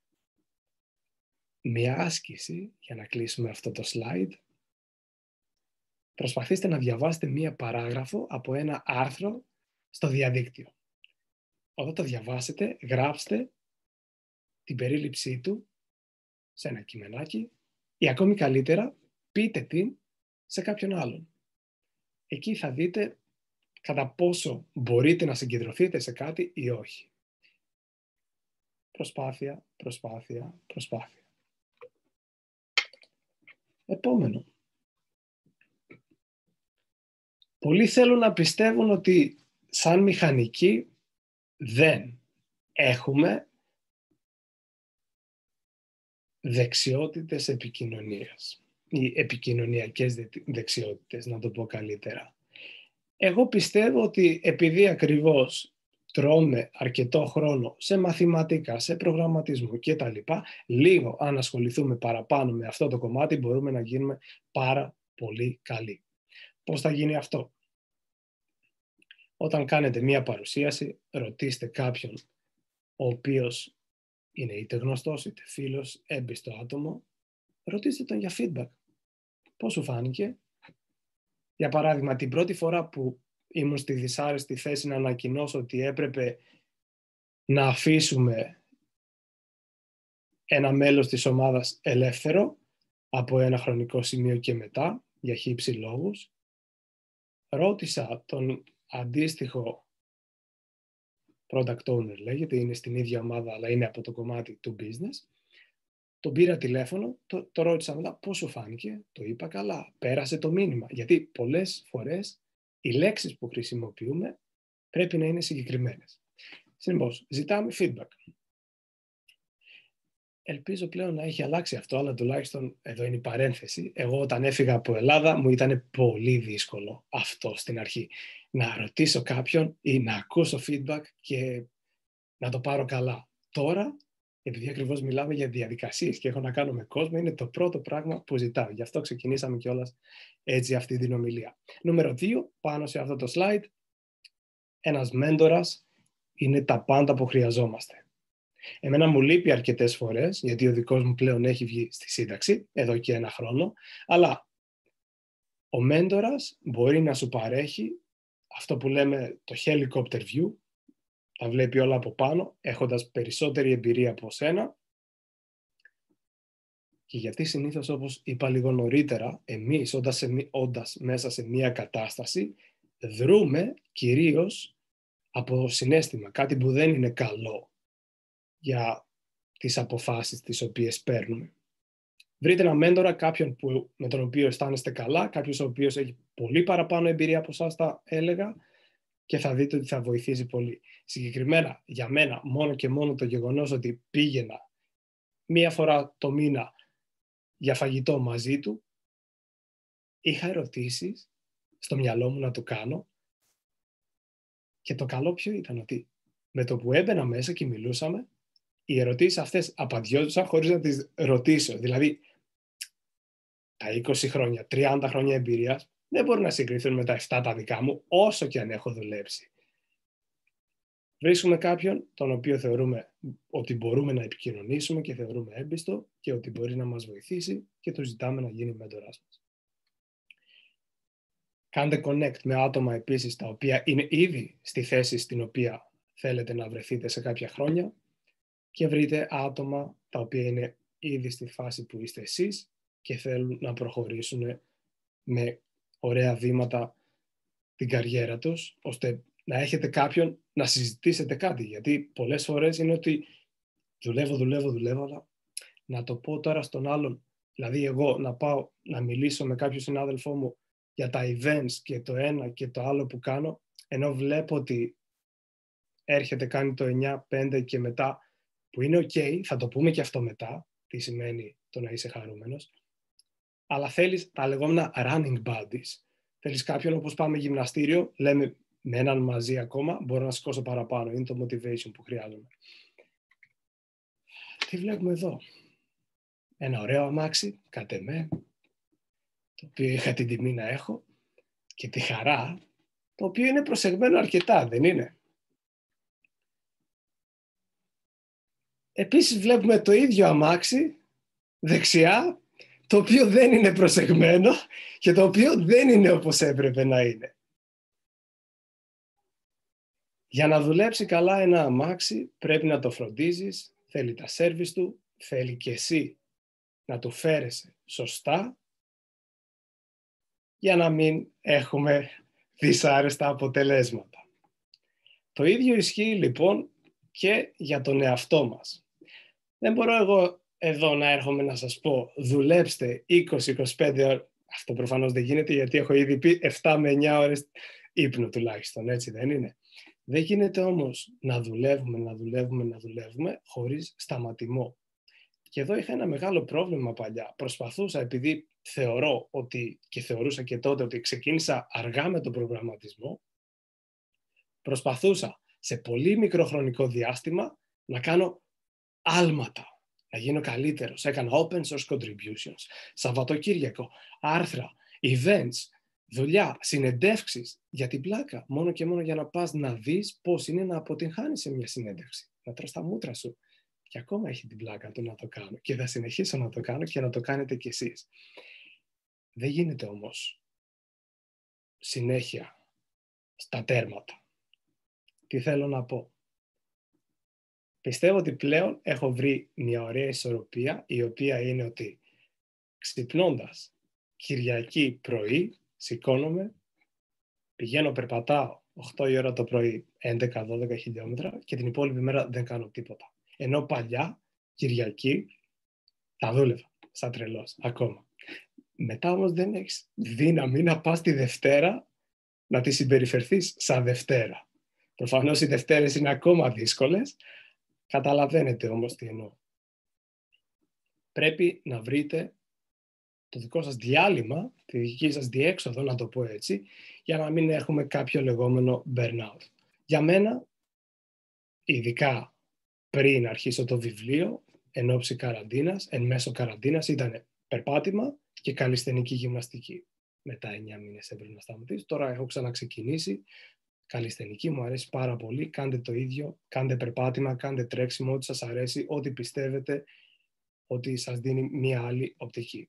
Speaker 2: Μία άσκηση, για να κλείσουμε αυτό το slide. Προσπαθήστε να διαβάσετε μία παράγραφο από ένα άρθρο στο διαδίκτυο. Όταν το διαβάσετε, γράψτε την περίληψή του σε ένα κειμενάκι ή ακόμη καλύτερα, πείτε την σε κάποιον άλλον. Εκεί θα δείτε κατά πόσο μπορείτε να συγκεντρωθείτε σε κάτι ή όχι. προσπάθεια, προσπάθεια, προσπάθεια. Επόμενο. Πολλοί θέλουν να πιστεύουν ότι σαν μηχανικοί δεν έχουμε δεξιότητες επικοινωνίας ή επικοινωνιακές δεξιότητες, να το πω καλύτερα. Εγώ πιστεύω ότι επειδή ακριβώς τρώμε αρκετό χρόνο σε μαθηματικά, σε προγραμματισμό κτλ. Λίγο αν ασχοληθούμε παραπάνω με αυτό το κομμάτι μπορούμε να γίνουμε πάρα πολύ καλοί. Πώς θα γίνει αυτό? Όταν κάνετε μία παρουσίαση, ρωτήστε κάποιον ο οποίος είναι είτε γνωστός είτε φίλος, έμπιστο άτομο, ρωτήστε τον για feedback. Πώς σου φάνηκε? Για παράδειγμα, την πρώτη φορά που ήμουν στη δυσάρεστη θέση να ανακοινώσω ότι έπρεπε να αφήσουμε ένα μέλος της ομάδας ελεύθερο από ένα χρονικό σημείο και μετά, για χύψη λόγους, ρώτησα τον αντίστοιχο product owner, λέγεται, είναι στην ίδια ομάδα αλλά είναι από το κομμάτι του business. Τον πήρα τηλέφωνο, το, το ρώτησα μετά πώς σου φάνηκε, το είπα καλά, πέρασε το μήνυμα. Γιατί πολλές φορές οι λέξεις που χρησιμοποιούμε πρέπει να είναι συγκεκριμένες. Συνεπώς, ζητάμε feedback. Ελπίζω πλέον να έχει αλλάξει αυτό, αλλά τουλάχιστον εδώ είναι η παρένθεση. Εγώ όταν έφυγα από Ελλάδα μου ήταν πολύ δύσκολο αυτό στην αρχή. Να ρωτήσω κάποιον ή να ακούσω feedback και να το πάρω καλά. Τώρα, επειδή ακριβώς μιλάμε για διαδικασίες και έχω να κάνω με κόσμο, είναι το πρώτο πράγμα που ζητάω. Γι' αυτό ξεκινήσαμε κιόλας έτσι αυτή την ομιλία. Νούμερο δύο, πάνω σε αυτό το slide, ένας μέντορας είναι τα πάντα που χρειαζόμαστε. Εμένα μου λείπει αρκετές φορές, γιατί ο δικός μου πλέον έχει βγει στη σύνταξη, εδώ και ένα χρόνο, αλλά ο μέντορας μπορεί να σου παρέχει αυτό που λέμε το helicopter view, τα βλέπει όλα από πάνω, έχοντας περισσότερη εμπειρία από σένα. Και γιατί συνήθως, όπως είπα λίγο νωρίτερα, εμείς όντας, σε, όντας μέσα σε μία κατάσταση, δρούμε κυρίως από συναίσθημα, κάτι που δεν είναι καλό για τις αποφάσεις τις οποίες παίρνουμε. Βρείτε ένα μέντορα, κάποιον που, με τον οποίο αισθάνεστε καλά, κάποιος ο οποίος έχει πολύ παραπάνω εμπειρία από εσάς, τα έλεγα, και θα δείτε ότι θα βοηθήσει πολύ. Συγκεκριμένα, για μένα, μόνο και μόνο το γεγονός ότι πήγαινα μία φορά το μήνα για φαγητό μαζί του, είχα ερωτήσεις στο μυαλό μου να το κάνω και το καλό ποιο ήταν? Ότι με το που έμπαινα μέσα και μιλούσαμε, οι ερωτήσεις αυτές απαντιόντουσαν χωρίς να τις ρωτήσω. Δηλαδή, τα είκοσι χρόνια, τριάντα χρόνια εμπειρίας δεν μπορούν να συγκριθούν με τα επτά τα δικά μου, όσο και αν έχω δουλέψει. Βρίσκουμε κάποιον τον οποίο θεωρούμε ότι μπορούμε να επικοινωνήσουμε και θεωρούμε έμπιστο και ότι μπορεί να μας βοηθήσει και το ζητάμε να γίνει μέντορας μας. Κάντε connect με άτομα επίσης τα οποία είναι ήδη στη θέση στην οποία θέλετε να βρεθείτε σε κάποια χρόνια και βρείτε άτομα τα οποία είναι ήδη στη φάση που είστε εσείς και θέλουν να προχωρήσουν με ωραία βήματα την καριέρα τους, ώστε να έχετε κάποιον να συζητήσετε κάτι. Γιατί πολλές φορές είναι ότι δουλεύω, δουλεύω, δουλεύω, αλλά να το πω τώρα στον άλλον, δηλαδή εγώ να πάω να μιλήσω με κάποιο συνάδελφό μου για τα events και το ένα και το άλλο που κάνω, ενώ βλέπω ότι έρχεται, κάνει το εννιά πέντε και μετά, που είναι ok, θα το πούμε και αυτό μετά, τι σημαίνει το να είσαι χαρούμενος, αλλά θέλεις τα λεγόμενα running buddies. Θέλεις κάποιον, όπως πάμε γυμναστήριο, λέμε με έναν μαζί ακόμα, μπορώ να σηκώσω παραπάνω, είναι το motivation που χρειάζομαι. Τι βλέπουμε εδώ? Ένα ωραίο αμάξι, κατ' εμέ, το οποίο είχα την τιμή να έχω, και τη χαρά, το οποίο είναι προσεγμένο αρκετά, δεν είναι? Επίσης βλέπουμε το ίδιο αμάξι, δεξιά, το οποίο δεν είναι προσεγμένο και το οποίο δεν είναι όπως έπρεπε να είναι. Για να δουλέψει καλά ένα αμάξι πρέπει να το φροντίζεις, θέλει τα σέρβις του, θέλει και εσύ να το φέρεσαι σωστά για να μην έχουμε δυσάρεστα αποτελέσματα. Το ίδιο ισχύει λοιπόν και για τον εαυτό μας. Δεν μπορώ εγώ εδώ να έρχομαι να σας πω δουλέψτε είκοσι με είκοσι πέντε ώρες. Αυτό προφανώς δεν γίνεται, γιατί έχω ήδη πει επτά με εννιά ώρες ύπνο τουλάχιστον, έτσι δεν είναι? Δεν γίνεται όμως να δουλεύουμε, να δουλεύουμε, να δουλεύουμε χωρίς σταματημό. Και εδώ είχα ένα μεγάλο πρόβλημα παλιά. Προσπαθούσα, επειδή θεωρώ ότι, και θεωρούσα και τότε ότι ξεκίνησα αργά με τον προγραμματισμό, προσπαθούσα σε πολύ μικρό χρονικό διάστημα να κάνω άλματα, να γίνω καλύτερος. Έκανα open source contributions, Σαββατοκύριακο, άρθρα, events, δουλειά, συνεντεύξεις για την πλάκα. Μόνο και μόνο για να πας να δεις πώς είναι να αποτυγχάνεις σε μια συνέντευξη. Να τρως τα μούτρα σου. Και ακόμα έχει την πλάκα του να το κάνω. Και θα συνεχίσω να το κάνω και να το κάνετε κι εσείς. Δεν γίνεται όμως συνέχεια στα τέρματα. Τι θέλω να πω? Πιστεύω ότι πλέον έχω βρει μια ωραία ισορροπία, η οποία είναι ότι ξυπνώντας Κυριακή πρωί, σηκώνομαι, πηγαίνω, περπατάω οκτώ η ώρα το πρωί, έντεκα με δώδεκα χιλιόμετρα και την υπόλοιπη μέρα δεν κάνω τίποτα. Ενώ παλιά, Κυριακή, θα δούλευα σαν τρελός ακόμα. Μετά όμως δεν έχεις δύναμη να πας τη Δευτέρα να τη συμπεριφερθείς σαν Δευτέρα. Προφανώς οι Δευτέρες είναι ακόμα δύσκολες. Καταλαβαίνετε όμως τι εννοώ. Πρέπει να βρείτε το δικό σας διάλειμμα, τη δική σας διέξοδο, να το πω έτσι, για να μην έχουμε κάποιο λεγόμενο burnout. Για μένα, ειδικά πριν αρχίσω το βιβλίο, εν ώψη καραντίνας, εν μέσω καραντίνας, ήταν περπάτημα και καλλισθενική γυμναστική. Μετά εννιά μήνες έπρεπε να σταματήσω. Τώρα έχω ξαναξεκινήσει. Καλλισθενική μου αρέσει πάρα πολύ. Κάντε το ίδιο. Κάντε περπάτημα, κάντε τρέξιμο, ό,τι σας αρέσει, ό,τι πιστεύετε ότι σας δίνει μία άλλη οπτική.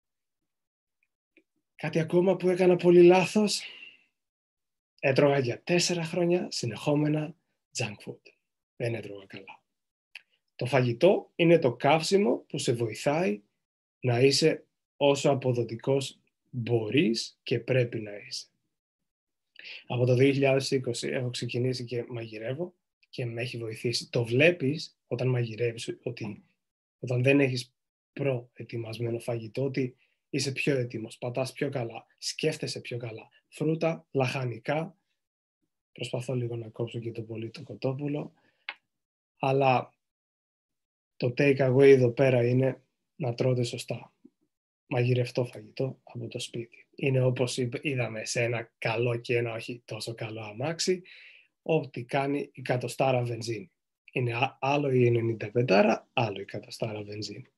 Speaker 2: Κάτι ακόμα που έκανα πολύ λάθος. Έτρωγα για τέσσερα χρόνια συνεχόμενα junk food. Δεν έτρωγα καλά. Το φαγητό είναι το καύσιμο που σε βοηθάει να είσαι όσο αποδοτικός μπορείς και πρέπει να είσαι. Από το δύο χιλιάδες είκοσι έχω ξεκινήσει και μαγειρεύω και με έχει βοηθήσει. Το βλέπεις όταν μαγειρεύεις, ότι όταν δεν έχεις προετοιμασμένο φαγητό, ότι είσαι πιο έτοιμος, πατάς πιο καλά, σκέφτεσαι πιο καλά. Φρούτα, λαχανικά, προσπαθώ λίγο να κόψω και το πολύ το κοτόπουλο, αλλά το take away εδώ πέρα είναι να τρώτε σωστά. Μαγειρευτό φαγητό από το σπίτι. Είναι όπως είδαμε σε ένα καλό και ένα όχι τόσο καλό αμάξι, ό,τι κάνει η κατοστάρα βενζίνη. Είναι άλλο η ενενήντα πέντε, άλλο η κατοστάρα βενζίνη.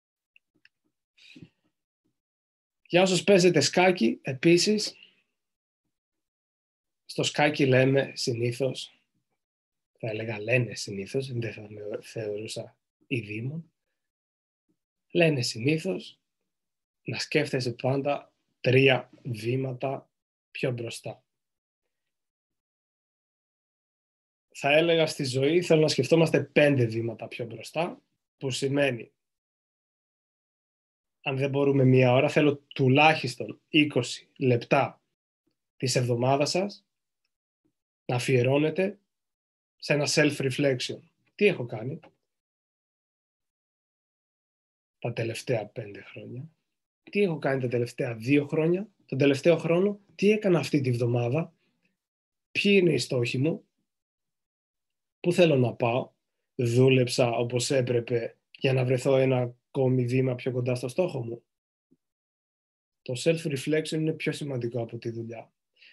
Speaker 2: Για όσους παίζετε σκάκι, επίσης, στο σκάκι λέμε συνήθως, θα έλεγα λένε συνήθως, δεν θα με θεωρούσα ειδήμων, λένε συνήθως να σκέφτεσαι πάντα τρία βήματα πιο μπροστά. Θα έλεγα στη ζωή θέλω να σκεφτόμαστε πέντε βήματα πιο μπροστά, που σημαίνει αν δεν μπορούμε μία ώρα, θέλω τουλάχιστον είκοσι λεπτά της εβδομάδας σας να αφιερώνετε σε ένα self-reflection. Τι έχω κάνει τα τελευταία πέντε χρόνια, τι έχω κάνει τα τελευταία δύο χρόνια, τον τελευταίο χρόνο, τι έκανα αυτή τη βδομάδα, ποιοι είναι οι στόχοι μου, πού θέλω να πάω, δούλεψα όπως έπρεπε για να βρεθώ ένα ακόμη βήμα πιο κοντά στο στόχο μου. Το self-reflection είναι πιο σημαντικό από τη δουλειά.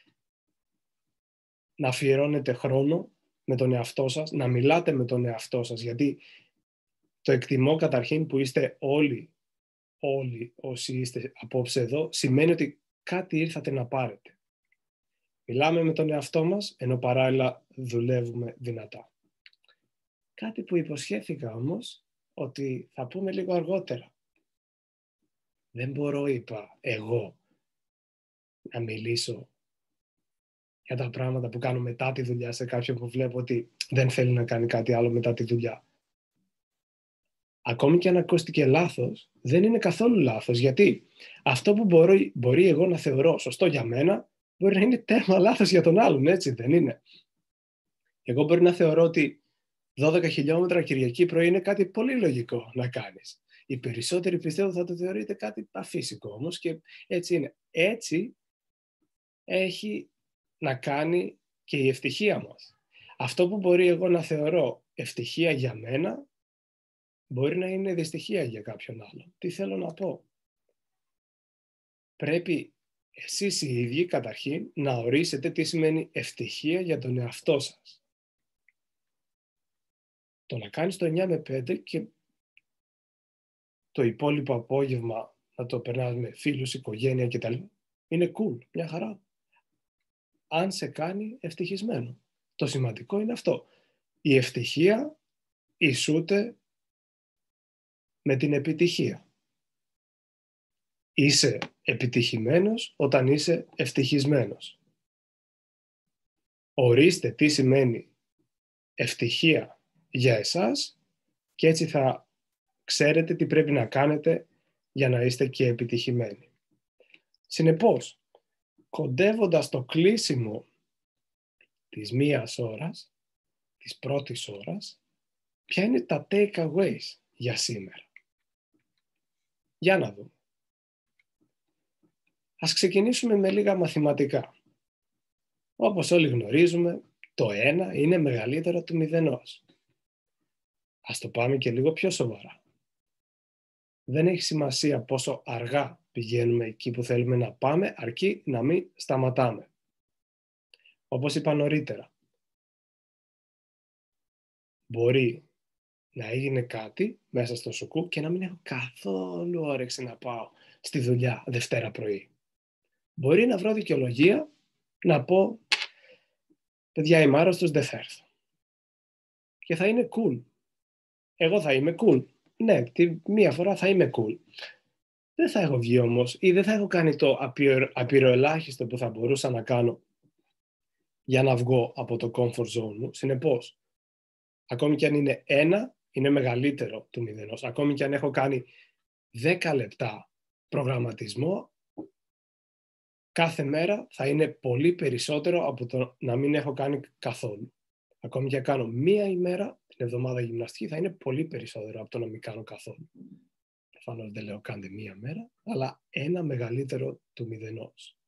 Speaker 2: Να αφιερώνετε χρόνο με τον εαυτό σας, να μιλάτε με τον εαυτό σας, γιατί το εκτιμώ καταρχήν που είστε όλοι, όλοι όσοι είστε απόψε εδώ, σημαίνει ότι κάτι ήρθατε να πάρετε. Μιλάμε με τον εαυτό μας, ενώ παράλληλα δουλεύουμε δυνατά. Κάτι που υποσχέθηκα όμως, ότι θα πούμε λίγο αργότερα. Δεν μπορώ, είπα, εγώ να μιλήσω για τα πράγματα που κάνω μετά τη δουλειά σε κάποιον που βλέπω ότι δεν θέλει να κάνει κάτι άλλο μετά τη δουλειά. Ακόμη και αν ακούστηκε λάθος, δεν είναι καθόλου λάθος, γιατί αυτό που μπορεί, μπορεί εγώ να θεωρώ σωστό για μένα, μπορεί να είναι τέρμα λάθος για τον άλλον, έτσι δεν είναι? Εγώ μπορεί να θεωρώ ότι δώδεκα χιλιόμετρα Κυριακή πρωί είναι κάτι πολύ λογικό να κάνεις. Οι περισσότεροι πιστεύω θα το θεωρείτε κάτι αφύσικο όμως και έτσι είναι. Έτσι έχει να κάνει και η ευτυχία μας. Αυτό που μπορεί εγώ να θεωρώ ευτυχία για μένα, μπορεί να είναι δυστυχία για κάποιον άλλο. Τι θέλω να πω? Πρέπει εσείς οι ίδιοι καταρχήν να ορίσετε τι σημαίνει ευτυχία για τον εαυτό σας. Το να κάνεις το εννιά με πέντε και το υπόλοιπο απόγευμα να το περνάς με φίλους, οικογένεια κτλ. Είναι cool, μια χαρά. Αν σε κάνει ευτυχισμένο. Το σημαντικό είναι αυτό. Η ευτυχία ισούται με την επιτυχία. Είσαι επιτυχημένος όταν είσαι ευτυχισμένος. Ορίστε τι σημαίνει ευτυχία για εσάς και έτσι θα ξέρετε τι πρέπει να κάνετε για να είστε και επιτυχημένοι. Συνεπώς, κοντεύοντας το κλείσιμο της μίας ώρας, της πρώτης ώρας, ποια είναι τα takeaways για σήμερα? Για να δούμε. Ας ξεκινήσουμε με λίγα μαθηματικά. Όπως όλοι γνωρίζουμε, το ένα είναι μεγαλύτερο του μηδενός. Ας το πάμε και λίγο πιο σοβαρά. Δεν έχει σημασία πόσο αργά πηγαίνουμε εκεί που θέλουμε να πάμε, αρκεί να μην σταματάμε. Όπως είπα νωρίτερα, μπορεί να έγινε κάτι μέσα στο σουκού και να μην έχω καθόλου όρεξη να πάω στη δουλειά Δευτέρα πρωί. Μπορεί να βρω δικαιολογία να πω, παιδιά είμαι άρρωστος, δεν θα έρθω. Και θα είναι cool. Εγώ θα είμαι cool. Ναι, τη μία φορά θα είμαι cool. Δεν θα έχω βγει όμως ή δεν θα έχω κάνει το απειροελάχιστο που θα μπορούσα να κάνω για να βγω από το comfort zone μου. Συνεπώς, ακόμη και αν είναι ένα, είναι μεγαλύτερο του μηδενός. Ακόμη και αν έχω κάνει δέκα λεπτά προγραμματισμό, κάθε μέρα θα είναι πολύ περισσότερο από το να μην έχω κάνει καθόλου. Ακόμη και αν κάνω μία ημέρα την εβδομάδα γυμναστική, θα είναι πολύ περισσότερο από το να μην κάνω καθόλου. Προφανώς δεν λέω κάντε μία μέρα, αλλά ένα μεγαλύτερο του μηδενός.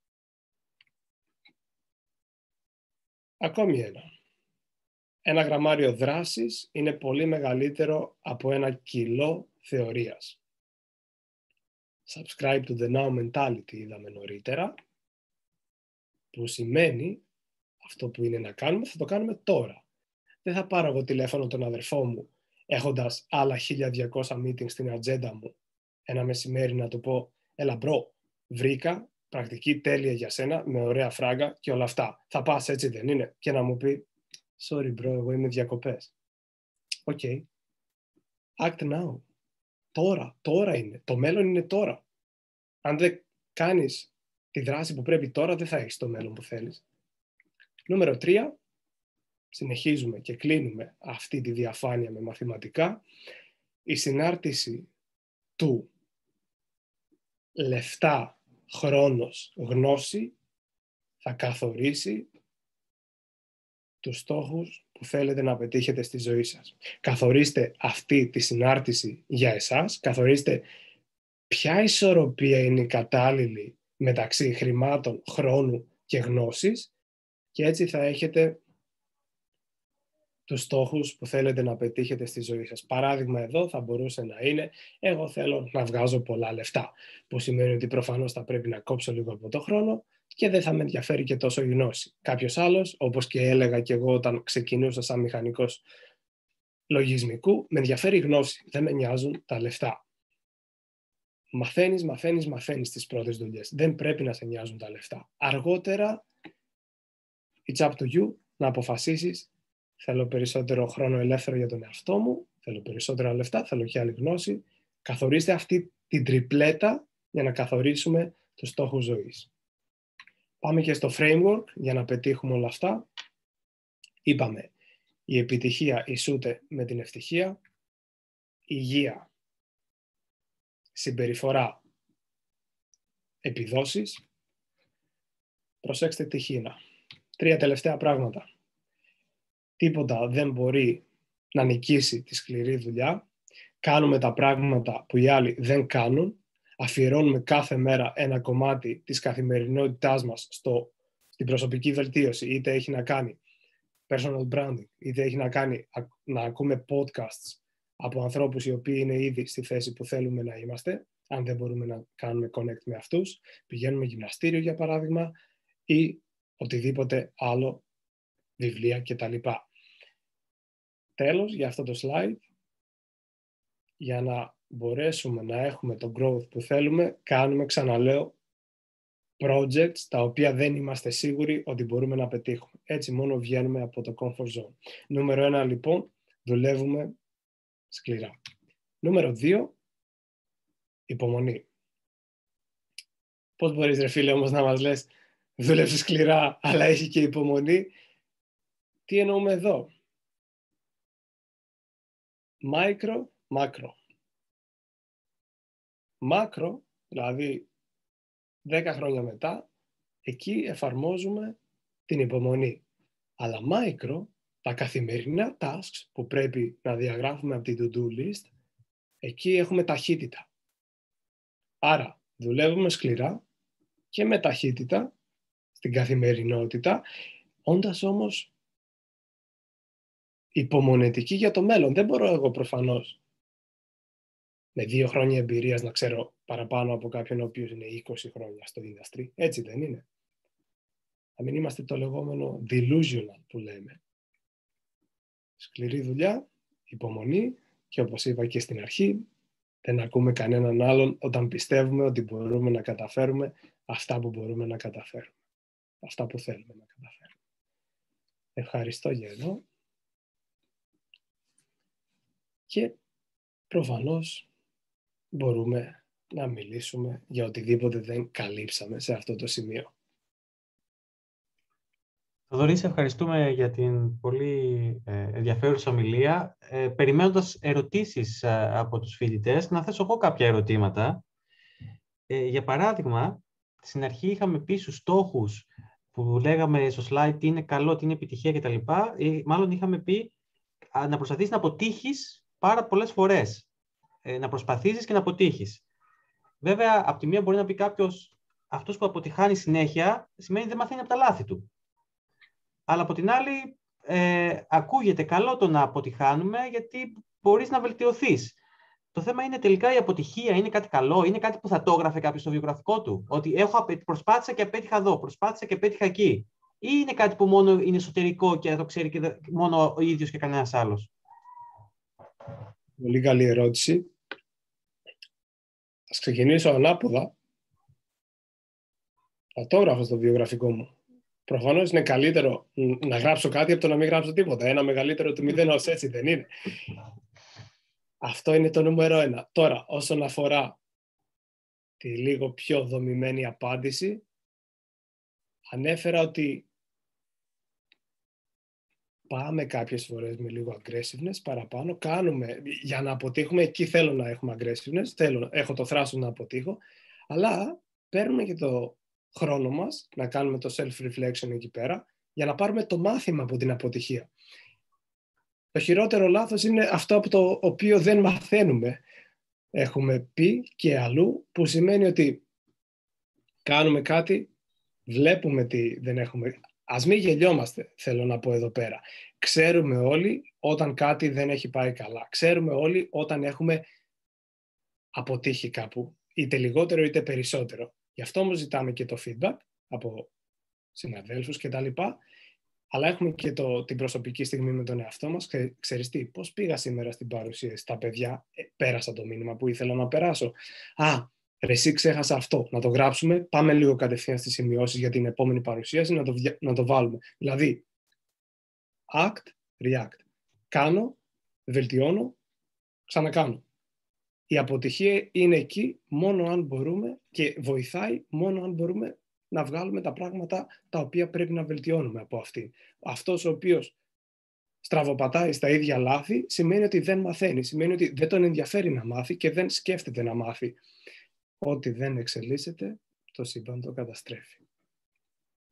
Speaker 2: Ακόμη ένα. Ένα γραμμάριο δράσης είναι πολύ μεγαλύτερο από ένα κιλό θεωρίας. Subscribe to the now mentality είδαμε νωρίτερα, που σημαίνει αυτό που είναι να κάνουμε, θα το κάνουμε τώρα. Δεν θα πάρω εγώ τηλέφωνο τον αδερφό μου, έχοντας άλλα χίλια διακόσια meetings στην ατζέντα μου, ένα μεσημέρι να του πω, έλα μπρο, βρήκα πρακτική τέλεια για σένα, με ωραία φράγκα και όλα αυτά. Θα πας, έτσι δεν είναι? Και να μου πει, sorry bro, εγώ είμαι διακοπές. Οκ. Okay. Act now. Τώρα, τώρα είναι. Το μέλλον είναι τώρα. Αν δεν κάνεις τη δράση που πρέπει τώρα, δεν θα έχεις το μέλλον που θέλεις. Νούμερο τρία. Συνεχίζουμε και κλείνουμε αυτή τη διαφάνεια με μαθηματικά. Η συνάρτηση του λεφτά, χρόνος, γνώση θα καθορίσει τους στόχους που θέλετε να πετύχετε στη ζωή σας. Καθορίστε αυτή τη συνάρτηση για εσάς, καθορίστε ποια ισορροπία είναι η κατάλληλη μεταξύ χρημάτων, χρόνου και γνώσης και έτσι θα έχετε τους στόχους που θέλετε να πετύχετε στη ζωή σας. Παράδειγμα εδώ θα μπορούσε να είναι εγώ θέλω να βγάζω πολλά λεφτά, που σημαίνει ότι προφανώς θα πρέπει να κόψω λίγο από το χρόνο και δεν θα με ενδιαφέρει και τόσο η γνώση. Κάποιος άλλος, όπως και έλεγα και εγώ όταν ξεκινούσα σαν μηχανικός λογισμικού, με ενδιαφέρει η γνώση, δεν με νοιάζουν τα λεφτά. Μαθαίνεις, μαθαίνεις, μαθαίνεις τις πρώτες δουλειές. Δεν πρέπει να σε νοιάζουν τα λεφτά. Αργότερα, it's up to you να αποφασίσεις. Θέλω περισσότερο χρόνο ελεύθερο για τον εαυτό μου, θέλω περισσότερα λεφτά, θέλω και άλλη γνώση. Καθορίστε αυτή την τριπλέτα για να καθορίσουμε τους στόχους ζωής. Πάμε και στο framework για να πετύχουμε όλα αυτά. Είπαμε, η επιτυχία ισούται με την ευτυχία, υγεία, συμπεριφορά, επιδόσεις. Προσέξτε τη χίνα. Τρία τελευταία πράγματα. Τίποτα δεν μπορεί να νικήσει τη σκληρή δουλειά. Κάνουμε τα πράγματα που οι άλλοι δεν κάνουν. Αφιερώνουμε κάθε μέρα ένα κομμάτι της καθημερινότητάς μας στο, στην προσωπική βελτίωση. Είτε έχει να κάνει personal branding, είτε έχει να κάνει να ακούμε podcasts από ανθρώπους οι οποίοι είναι ήδη στη θέση που θέλουμε να είμαστε, αν δεν μπορούμε να κάνουμε connect με αυτούς. Πηγαίνουμε γυμναστήριο, για παράδειγμα, ή οτιδήποτε άλλο, βιβλία κτλ. Τέλος, για αυτό το slide, για να μπορέσουμε να έχουμε το growth που θέλουμε, κάνουμε, ξαναλέω, projects τα οποία δεν είμαστε σίγουροι ότι μπορούμε να πετύχουμε. Έτσι μόνο βγαίνουμε από το comfort zone. Νούμερο ένα, λοιπόν, δουλεύουμε σκληρά. Νούμερο δύο, υπομονή. Πώς μπορείς, ρε φίλε, όμως να μας λες δούλεψε σκληρά, αλλά έχει και υπομονή? Τι εννοούμε εδώ? Micro, macro. Μάκρο, δηλαδή δέκα χρόνια μετά, εκεί εφαρμόζουμε την υπομονή. Αλλά micro, τα καθημερινά tasks που πρέπει να διαγράφουμε από την to-do list, εκεί έχουμε ταχύτητα. Άρα, δουλεύουμε σκληρά και με ταχύτητα στην καθημερινότητα, όντας όμως υπομονετικοί για το μέλλον. Δεν μπορώ εγώ προφανώς με δύο χρόνια εμπειρίας να ξέρω παραπάνω από κάποιον ο οποίος είναι είκοσι χρόνια στο industry. Έτσι δεν είναι? Να μην είμαστε το λεγόμενο delusional που λέμε. Σκληρή δουλειά, υπομονή και, όπως είπα και στην αρχή, δεν ακούμε κανέναν άλλον όταν πιστεύουμε ότι μπορούμε να καταφέρουμε αυτά που μπορούμε να καταφέρουμε. Αυτά που θέλουμε να καταφέρουμε. Ευχαριστώ για εδώ. Και προφανώς μπορούμε να μιλήσουμε για οτιδήποτε δεν καλύψαμε σε αυτό το σημείο.
Speaker 1: Θοδωρή, σε ευχαριστούμε για την πολύ ενδιαφέρουσα ομιλία. Ε, περιμένοντας ερωτήσεις από τους φοιτητές, να θέσω εγώ κάποια ερωτήματα. Ε, για παράδειγμα, στην αρχή είχαμε πει στους στόχους που λέγαμε στο slide τι είναι καλό, τι είναι επιτυχία κτλ. Ή μάλλον είχαμε πει να προσπαθείς να αποτύχεις πάρα πολλές φορές. Ε, να προσπαθήσεις και να αποτύχεις. Βέβαια, από τη μία μπορεί να πει κάποιος, αυτός που αποτυχάνει συνέχεια, σημαίνει δεν μαθαίνει από τα λάθη του. Αλλά από την άλλη, ε, ακούγεται καλό το να αποτυχάνουμε, γιατί μπορείς να βελτιωθείς. Το θέμα είναι τελικά η αποτυχία είναι κάτι καλό, είναι κάτι που θα το έγραφε κάποιος στο βιογραφικό του. Ότι έχω, προσπάθησα και απέτυχα εδώ, προσπάθησα και απέτυχα εκεί. Ή είναι κάτι που μόνο είναι εσωτερικό και το ξέρει και μόνο ο ίδιος και κανένας άλλος?
Speaker 2: Πολύ καλή ερώτηση. Ας ξεκινήσω ανάποδα. Θα το έγραφα στο βιογραφικό μου. Προφανώς είναι καλύτερο να γράψω κάτι από το να μην γράψω τίποτα. Ένα μεγαλύτερο του μηδέν ως έτσι δεν είναι? Αυτό είναι το νούμερο ένα. Τώρα, όσον αφορά τη λίγο πιο δομημένη απάντηση, ανέφερα ότι πάμε κάποιες φορές με λίγο aggressiveness παραπάνω, κάνουμε, για να αποτύχουμε, εκεί θέλω να έχουμε aggressiveness, θέλω, έχω το θράσος να αποτύχω, αλλά παίρνουμε και το χρόνο μας να κάνουμε το self-reflection εκεί πέρα, για να πάρουμε το μάθημα από την αποτυχία. Το χειρότερο λάθος είναι αυτό από το οποίο δεν μαθαίνουμε. Έχουμε πει και αλλού, που σημαίνει ότι κάνουμε κάτι, βλέπουμε τι δεν έχουμε. Ας μην γελιόμαστε, θέλω να πω εδώ πέρα. Ξέρουμε όλοι όταν κάτι δεν έχει πάει καλά. Ξέρουμε όλοι όταν έχουμε αποτύχει κάπου, είτε λιγότερο είτε περισσότερο. Γι' αυτό όμως ζητάμε και το feedback από συναδέλφους κτλ. Αλλά έχουμε και το, την προσωπική στιγμή με τον εαυτό μας. Ξέρεις τι, πώς πήγα σήμερα στην παρουσίαση? Τα παιδιά, ε, πέρασα το μήνυμα που ήθελα να περάσω. Α, ρε, εσύ ξέχασα αυτό. Να το γράψουμε. Πάμε λίγο κατευθείαν στις σημειώσεις για την επόμενη παρουσίαση να το, να το βάλουμε. Δηλαδή, act, react. Κάνω, βελτιώνω, ξανακάνω. Η αποτυχία είναι εκεί μόνο αν μπορούμε και βοηθάει μόνο αν μπορούμε να βγάλουμε τα πράγματα τα οποία πρέπει να βελτιώνουμε από αυτή. Αυτός ο οποίος στραβοπατάει στα ίδια λάθη σημαίνει ότι δεν μαθαίνει, σημαίνει ότι δεν τον ενδιαφέρει να μάθει και δεν σκέφτεται να μάθει. Ό,τι δεν εξελίσσεται, το σύμπαν το καταστρέφει.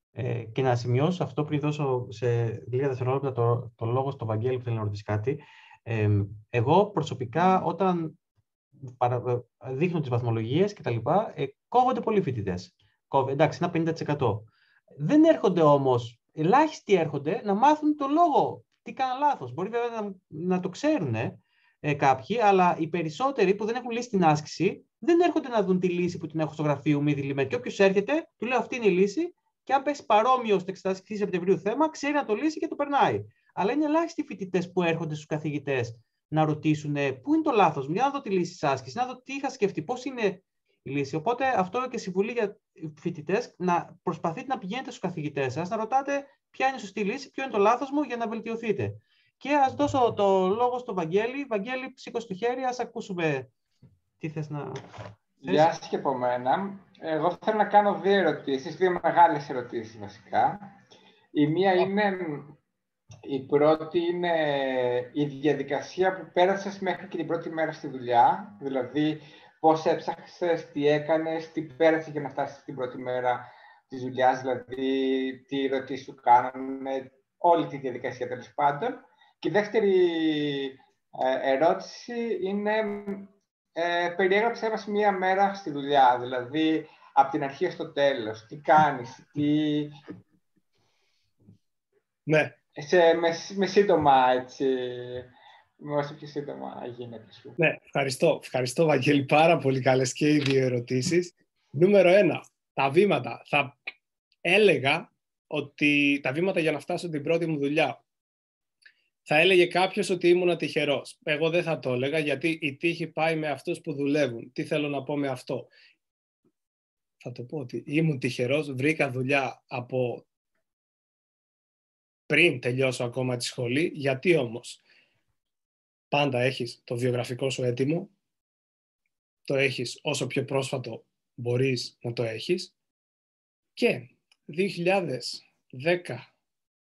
Speaker 1: Ε, και να σημειώσω αυτό πριν δώσω σε λίγα δευτερόλεπτα το, το λόγο στο Βαγγέλη που θέλει να ρωτήσει κάτι. Ε, εγώ προσωπικά όταν παρα, δείχνω τις βαθμολογίες και τα λοιπά, ε, κόβονται πολλοί φοιτητές. Εντάξει, ένα πενήντα τοις εκατό. Δεν έρχονται όμως, ελάχιστοι έρχονται να μάθουν το λόγο. Τι κάναν λάθος. Μπορεί βέβαια να, να το ξέρουν ε, κάποιοι, αλλά οι περισσότεροι που δεν έχουν λύσει την άσκηση δεν έρχονται να δουν τη λύση που την έχω στο γραφείο μη δηλημένη. Και όποιος έρχεται, του λέω αυτή είναι η λύση, και αν πέσει παρόμοιο στο εξετάσεις Σεπτεμβρίου θέμα, ξέρει να το λύσει και το περνάει. Αλλά είναι ελάχιστοι φοιτητές που έρχονται στους καθηγητές να ρωτήσουν πού είναι το λάθος μου, για να δω τη λύση της άσκησης, να δω τι είχα σκεφτεί, πώς είναι η λύση. Οπότε αυτό και συμβουλή για φοιτητές, να προσπαθείτε να πηγαίνετε στους καθηγητές σας, να ρωτάτε ποια είναι η σωστή λύση, ποιο είναι το λάθος μου για να βελτιωθείτε. Και ας δώσω το λόγο στον Βαγγέλη. Βαγγέλη, σήκωσε το χέρι, ας ακούσουμε τι θες να...
Speaker 3: Γεια σας και από μένα. Εγώ θέλω να κάνω δύο ερωτήσεις, δύο μεγάλες ερωτήσεις βασικά. Η μία είναι, η πρώτη είναι η διαδικασία που πέρασες μέχρι και την πρώτη μέρα στη δουλειά. Δηλαδή, πώς έψαξες, τι έκανες, τι πέρασες για να φτάσεις την πρώτη μέρα της δουλειάς, δηλαδή τι ερωτήσεις σου κάνανε, όλη τη διαδικασία τέλος πάντων. Και η δεύτερη ε, ερώτηση είναι, ε, περιέγραψέ μας μία μέρα στη δουλειά, δηλαδή από την αρχή στο τέλος. Τι κάνεις, τι...
Speaker 2: Ναι.
Speaker 3: Σε, με, με σύντομα, έτσι, με όσο πιο σύντομα γίνεται σου.
Speaker 2: Ναι, ευχαριστώ. Ευχαριστώ, Βαγγέλη, πάρα πολύ καλές και οι δύο ερωτήσεις. Νούμερο ένα, τα βήματα. Θα έλεγα ότι τα βήματα για να φτάσω την πρώτη μου δουλειά. Θα έλεγε κάποιος ότι ήμουν τυχερός. Εγώ δεν θα το έλεγα, γιατί η τύχη πάει με αυτούς που δουλεύουν. Τι θέλω να πω με αυτό? Θα το πω ότι ήμουν τυχερός, βρήκα δουλειά από πριν τελειώσω ακόμα τη σχολή. Γιατί όμως? Πάντα έχεις το βιογραφικό σου έτοιμο, το έχεις όσο πιο πρόσφατο μπορείς να το έχεις, και δύο χιλιάδες δεκατέσσερα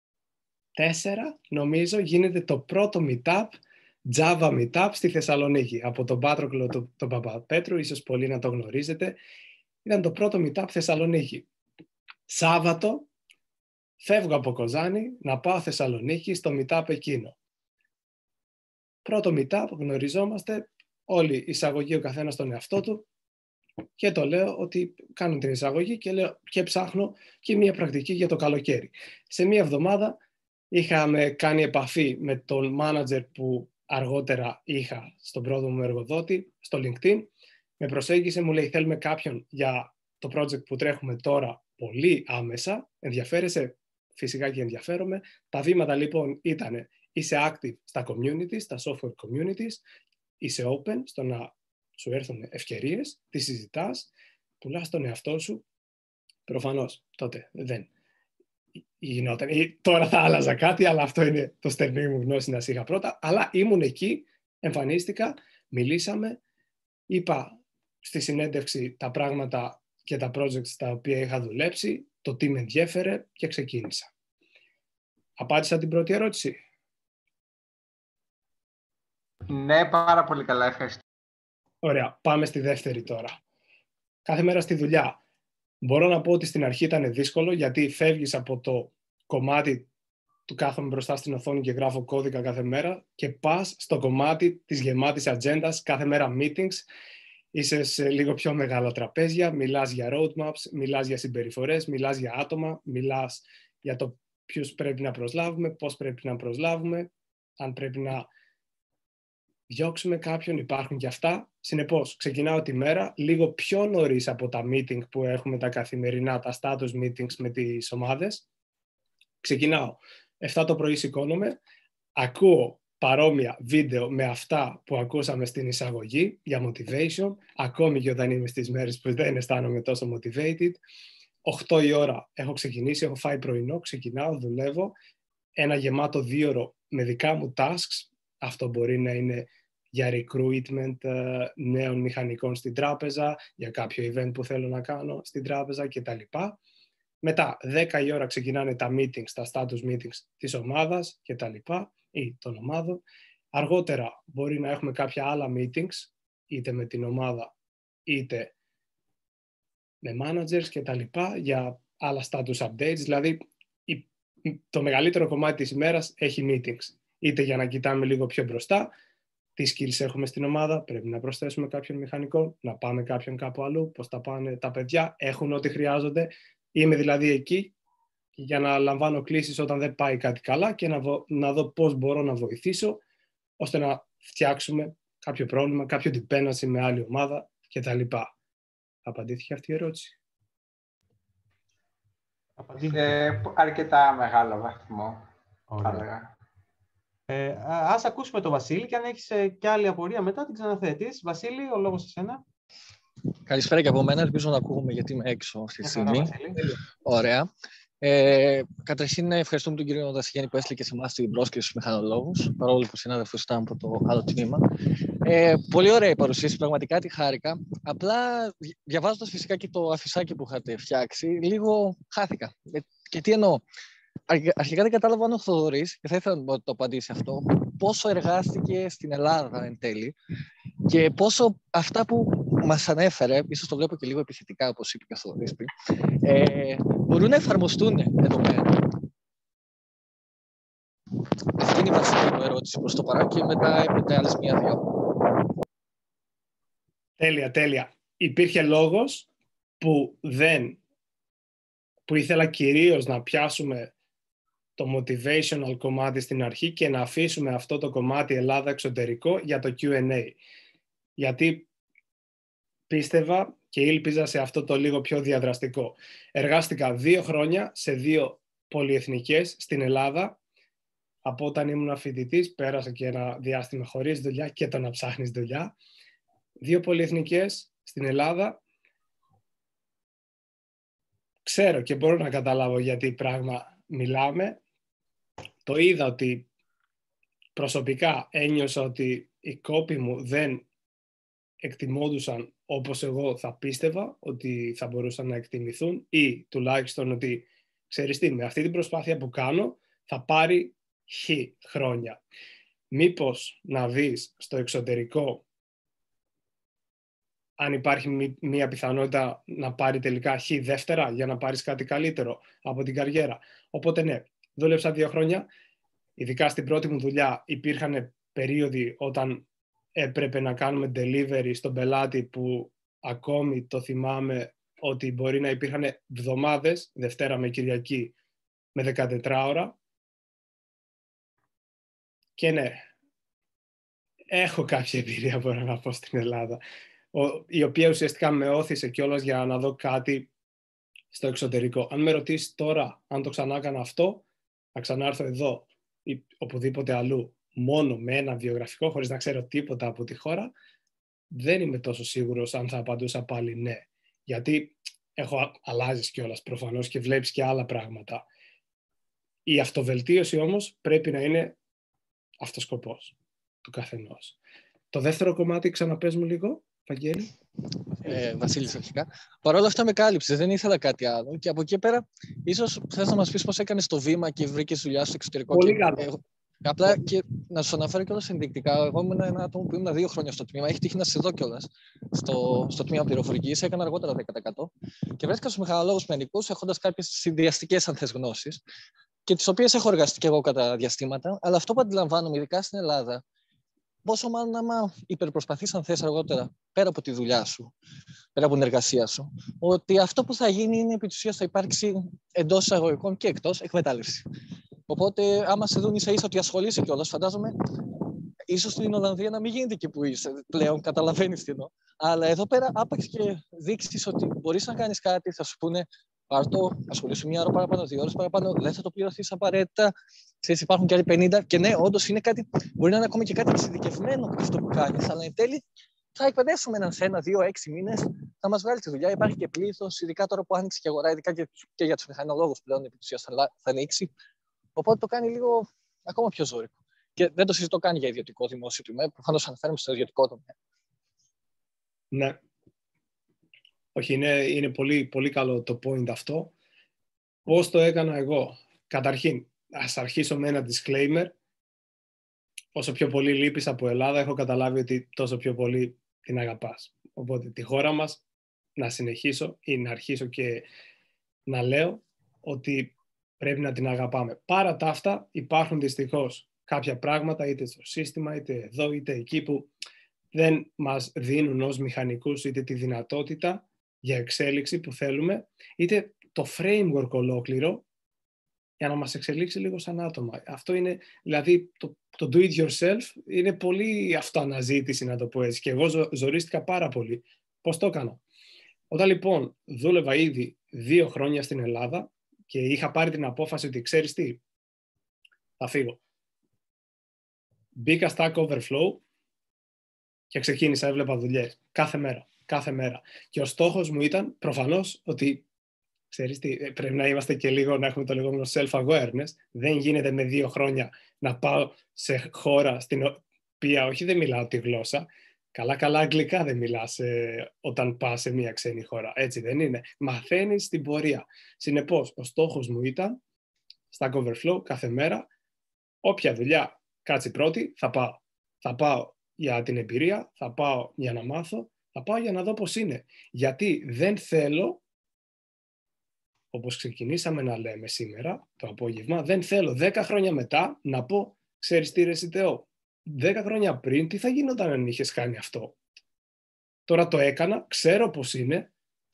Speaker 2: νομίζω γίνεται το πρώτο meetup, Java Meetup στη Θεσσαλονίκη, από τον Πάτροκλο τον το Παπαπέτρου, ίσως πολλοί να το γνωρίζετε. Ήταν το πρώτο meetup Θεσσαλονίκη. Σάββατο φεύγω από Κοζάνη να πάω Θεσσαλονίκη στο meetup εκείνο. Πρώτο meetup, γνωριζόμαστε, όλοι εισαγωγή ο καθένας στον εαυτό του, και το λέω ότι κάνω την εισαγωγή και, λέω, και ψάχνω και μία πρακτική για το καλοκαίρι. Σε μία εβδομάδα είχαμε κάνει επαφή με τον manager που αργότερα είχα στον πρώτο μου εργοδότη, στο LinkedIn. Με προσέγγισε, μου λέει θέλουμε κάποιον για το project που τρέχουμε τώρα πολύ άμεσα. Ενδιαφέρεσαι? Φυσικά και ενδιαφέρομαι. Τα βήματα λοιπόν ήταν: είσαι active στα communities, στα software communities, είσαι open στο να σου έρθουν ευκαιρίες, τις συζητάς, πουλάς τον εαυτό σου. Προφανώς τότε δεν γινόταν. Τώρα θα άλλαζα κάτι, αλλά αυτό είναι το στερνή μου γνώση να είχα πρώτα. Αλλά ήμουν εκεί, εμφανίστηκα, μιλήσαμε, είπα στη συνέντευξη τα πράγματα και τα projects τα οποία είχα δουλέψει, το τι με ενδιέφερε, και ξεκίνησα. Απάντησα την πρώτη ερώτηση?
Speaker 3: Ναι, πάρα πολύ καλά, ευχαριστώ.
Speaker 2: Ωραία, πάμε στη δεύτερη τώρα. Κάθε μέρα στη δουλειά. Μπορώ να πω ότι στην αρχή ήταν δύσκολο, γιατί φεύγεις από το κομμάτι του κάθομαι μπροστά στην οθόνη και γράφω κώδικα κάθε μέρα και πας στο κομμάτι της γεμάτης ατζέντας, κάθε μέρα meetings, είσαι σε λίγο πιο μεγάλα τραπέζια, μιλάς για roadmaps, μιλάς για συμπεριφορές, μιλάς για άτομα, μιλάς για το ποιους πρέπει να προσλάβουμε, πώς πρέπει να προσλάβουμε, αν πρέπει να διώξουμε κάποιον, υπάρχουν και αυτά. Συνεπώς, ξεκινάω τη μέρα λίγο πιο νωρίς από τα meeting που έχουμε τα καθημερινά, τα status meetings με τις ομάδες. Ξεκινάω. εφτά το πρωί σηκώνομαι, ακούω παρόμοια βίντεο με αυτά που ακούσαμε στην εισαγωγή για motivation, ακόμη και όταν είμαι στις μέρες που δεν αισθάνομαι τόσο motivated. οκτώ η ώρα έχω ξεκινήσει, έχω φάει πρωινό, ξεκινάω, δουλεύω. Ένα γεμάτο δίωρο με δικά μου tasks. Αυτό μπορεί να είναι για recruitment νέων μηχανικών στην τράπεζα, για κάποιο event που θέλω να κάνω στην τράπεζα κτλ. Μετά, δέκα η ώρα ξεκινάνε τα meetings, τα status meetings της ομάδας κτλ. Ή των ομάδων. Αργότερα μπορεί να έχουμε κάποια άλλα meetings, είτε με την ομάδα, είτε με managers κτλ. Για άλλα status updates, δηλαδή η, το μεγαλύτερο κομμάτι της ημέρας έχει meetings. Είτε για να κοιτάμε λίγο πιο μπροστά, τι skills έχουμε στην ομάδα, πρέπει να προσθέσουμε κάποιον μηχανικό, να πάμε κάποιον κάπου αλλού, πώς τα πάνε τα παιδιά, έχουν ό,τι χρειάζονται. Είμαι δηλαδή εκεί για να λαμβάνω κλήσεις όταν δεν πάει κάτι καλά και να, βο, να δω πώς μπορώ να βοηθήσω ώστε να φτιάξουμε κάποιο πρόβλημα, κάποιο dependency με άλλη ομάδα κτλ. Απαντήθηκε αυτή η ερώτηση?
Speaker 3: Σε αρκετά μεγάλο βαθμό, θα έλεγα.
Speaker 1: Ε, ας ακούσουμε τον Βασίλη και αν έχεις ε, και άλλη απορία μετά την ξαναθέτεις. Βασίλη, ο λόγος σε σένα.
Speaker 4: Καλησπέρα και από μένα. Ελπίζω να ακούγομαι γιατί είμαι έξω αυτή τη στιγμή.
Speaker 1: Βασίλη.
Speaker 4: Ωραία. Ε, καταρχήν, ευχαριστούμε τον κύριο Δασιγέννη που έστειλε και σε εμάς την πρόσκληση στους μηχανολόγους, παρόλο που ο συνάδελφος ήταν από το άλλο τμήμα. Ε, πολύ ωραία η παρουσίαση, πραγματικά τη χάρηκα. Απλά, διαβάζοντας φυσικά και το αφισάκι που είχατε φτιάξει, λίγο χάθηκα. Ε, και τι εννοώ. Αρχικά δεν κατάλαβα αν ο Θοδωρής, και θα ήθελα να το απαντήσει αυτό, πόσο εργάστηκε στην Ελλάδα εν τέλει και πόσο αυτά που μας ανέφερε, ίσως το βλέπω και λίγο επιθετικά όπως είπε και ο Θοδωρής πριν, ε, μπορούν να εφαρμοστούν εδώ πέρα. Αυτή είναι η βασική μου ερώτηση προς το παρόν και μετά έπρεπε άλλες μία-δύο.
Speaker 2: Τέλεια, τέλεια. Υπήρχε λόγος που δεν, που ήθελα κυρίως να πιάσουμε το motivational κομμάτι στην αρχή και να αφήσουμε αυτό το κομμάτι Ελλάδα εξωτερικό για το κιου εντ έι. Γιατί πίστευα και ήλπιζα σε αυτό το λίγο πιο διαδραστικό. Εργάστηκα δύο χρόνια σε δύο πολυεθνικές στην Ελλάδα. Από όταν ήμουν φοιτητής, πέρασα και ένα διάστημα χωρίς δουλειά και το να ψάχνεις δουλειά. Δύο πολυεθνικές στην Ελλάδα. Ξέρω και μπορώ να καταλάβω γιατί πράγμα μιλάμε. Το είδα ότι προσωπικά ένιωσα ότι οι κόποι μου δεν εκτιμώντουσαν όπως εγώ θα πίστευα ότι θα μπορούσαν να εκτιμηθούν ή τουλάχιστον ότι ξέρεις τι, με αυτή την προσπάθεια που κάνω θα πάρει χ χρόνια. Μήπως να δεις στο εξωτερικό αν υπάρχει μία πιθανότητα να πάρει τελικά χ δεύτερα για να πάρεις κάτι καλύτερο από την καριέρα. Οπότε ναι, δούλεψα δύο χρόνια. Ειδικά στην πρώτη μου δουλειά υπήρχαν περίοδοι όταν έπρεπε να κάνουμε delivery στον πελάτη που ακόμη το θυμάμαι ότι μπορεί να υπήρχαν εβδομάδες, Δευτέρα με Κυριακή, με δεκατετράωρα. Και ναι, έχω κάποια εμπειρία μπορώ να πω στην Ελλάδα, η οποία ουσιαστικά με όθησε κιόλας για να δω κάτι στο εξωτερικό. Αν με ρωτήσεις τώρα αν το ξανά έκανα αυτό, να ξανάρθω εδώ ή οπουδήποτε αλλού μόνο με ένα βιογραφικό χωρίς να ξέρω τίποτα από τη χώρα, δεν είμαι τόσο σίγουρος αν θα απαντούσα πάλι ναι. Γιατί έχω αλλάζεις κιόλας προφανώς και βλέπεις και άλλα πράγματα. Η αυτοβελτίωση όμως πρέπει να είναι αυτός σκοπός του καθενός. Το δεύτερο κομμάτι ξαναπες μου λίγο, Βαγγέλη.
Speaker 4: Ε, Βασίλης αρχικά. Παρ' όλα αυτά με κάλυψε, δεν ήθελα κάτι άλλο. Και από εκεί πέρα, ίσως θες να μας πεις πώς έκανες το βήμα και βρήκες δουλειά στο εξωτερικό.
Speaker 2: Πολύ
Speaker 4: και,
Speaker 2: καλό.
Speaker 4: Ε, απλά και να σου αναφέρω κιόλας ενδεικτικά. Εγώ ήμουν ένα άτομο που ήμουν δύο χρόνια στο τμήμα. Έχει τύχει να σε δω κιόλας στο, στο τμήμα πληροφορικής. Έκανα αργότερα δέκα τοις εκατό. Και βρέθηκα στους μηχανολόγους μηχανικούς έχοντας κάποιες συνδυαστικές αν θες γνώσεις. Και τις οποίες έχω εργαστεί κι εγώ κατά διαστήματα. Αλλά αυτό που αντιλαμβάνομαι, ειδικά στην Ελλάδα, πόσο μάλλον άμα υπερπροσπαθείς αν θες αργότερα, πέρα από τη δουλειά σου, πέρα από την εργασία σου, ότι αυτό που θα γίνει είναι επί της ουσίας θα υπάρξει εντός εισαγωγικών και εκτός εκμετάλλευση. Οπότε, άμα σε δουν ίσα ίσα ότι ασχολείσαι κιόλας, φαντάζομαι, ίσως στην Ολλανδία να μην γίνεται εκεί που είσαι πλέον, καταλαβαίνεις τι εννοώ. Αλλά εδώ πέρα, άπαξ και δείξεις ότι μπορείς να κάνεις κάτι, θα σου πούνε πάρ' το, ασχολήσου μία ώρα παραπάνω, δύο ώρες παραπάνω, δεν θα το πληρωθείς απαραίτητα. Ξέρεις, υπάρχουν και άλλοι πενήντα. Και ναι, όντως είναι κάτι, μπορεί να είναι ακόμα και κάτι εξειδικευμένο αυτό που κάνεις, αλλά εν τέλει θα εκπαιδεύσουμε έναν σε ένα, δύο, έξι μήνες, θα μας βγάλει τη δουλειά. Υπάρχει και πλήθος, ειδικά τώρα που άνοιξε και αγορά, ειδικά και, και για τους μηχανολόγους πλέον επί της ουσίας θα, θα ανοίξει. Οπότε το κάνει λίγο ακόμα πιο ζώρικο. Και δεν το συζητώ καν για ιδιωτικό δημόσιο τομέα, προφανώς αναφέρουμε στο ιδιωτικό τομέα.
Speaker 2: Ναι. Όχι, είναι, είναι πολύ, πολύ καλό το point αυτό. Πώς το έκανα εγώ? Καταρχήν, ας αρχίσω με ένα disclaimer. Όσο πιο πολύ λείπεις από Ελλάδα, έχω καταλάβει ότι τόσο πιο πολύ την αγαπάς. Οπότε τη χώρα μας να συνεχίσω ή να αρχίσω και να λέω ότι πρέπει να την αγαπάμε. Παρά τα αυτά υπάρχουν δυστυχώς κάποια πράγματα είτε στο σύστημα, είτε εδώ, είτε εκεί που δεν μας δίνουν ως μηχανικούς είτε τη δυνατότητα για εξέλιξη που θέλουμε, είτε το framework ολόκληρο για να μας εξελίξει λίγο σαν άτομα. Αυτό είναι, δηλαδή, το, το do it yourself είναι πολύ αυτοαναζήτηση, να το πω έτσι. Και εγώ ζω, ζορίστηκα πάρα πολύ. Πώς το έκανα? Όταν λοιπόν δούλευα ήδη δύο χρόνια στην Ελλάδα και είχα πάρει την απόφαση ότι ξέρεις τι, θα φύγω. Μπήκα Stack Overflow και ξεκίνησα, έβλεπα δουλειές κάθε μέρα, κάθε μέρα. Και ο στόχος μου ήταν προφανώς ότι, ξέρεις τι, πρέπει να είμαστε και λίγο, να έχουμε το λεγόμενο self-awareness. Δεν γίνεται με δύο χρόνια να πάω σε χώρα στην οποία, όχι δεν μιλάω τη γλώσσα, καλά-καλά αγγλικά δεν μιλάς ε, όταν πας σε μια ξένη χώρα. Έτσι δεν είναι. Μαθαίνεις την πορεία. Συνεπώς, ο στόχος μου ήταν Stack Overflow κάθε μέρα, όποια δουλειά κάτσει πρώτη, θα πάω. Θα πάω για την εμπειρία, θα πάω για να μάθω, θα πάω για να δω πώς είναι. Γιατί δεν θέλω, όπως ξεκινήσαμε να λέμε σήμερα το απόγευμα, δεν θέλω δέκα χρόνια μετά να πω, ξέρεις τι ρε Σιτεό, δέκα χρόνια πριν τι θα γινόταν αν είχες κάνει αυτό. Τώρα το έκανα, ξέρω πώς είναι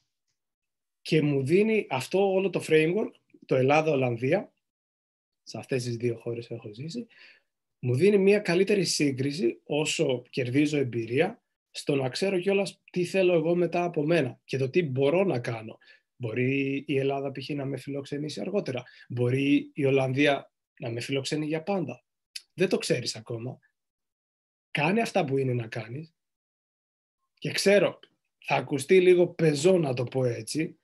Speaker 2: και μου δίνει αυτό όλο το framework, το Ελλάδα-Ολλανδία, σε αυτές τις δύο χώρες έχω ζήσει, μου δίνει μια καλύτερη σύγκριση όσο κερδίζω εμπειρία στο να ξέρω κιόλας τι θέλω εγώ μετά από μένα και το τι μπορώ να κάνω. Μπορεί η Ελλάδα π.χ. να με φιλοξενήσει αργότερα. Μπορεί η Ολλανδία να με φιλοξενεί για πάντα. Δεν το ξέρεις ακόμα. Κάνε αυτά που είναι να κάνεις και ξέρω, θα ακουστεί λίγο πεζό να το πω έτσι,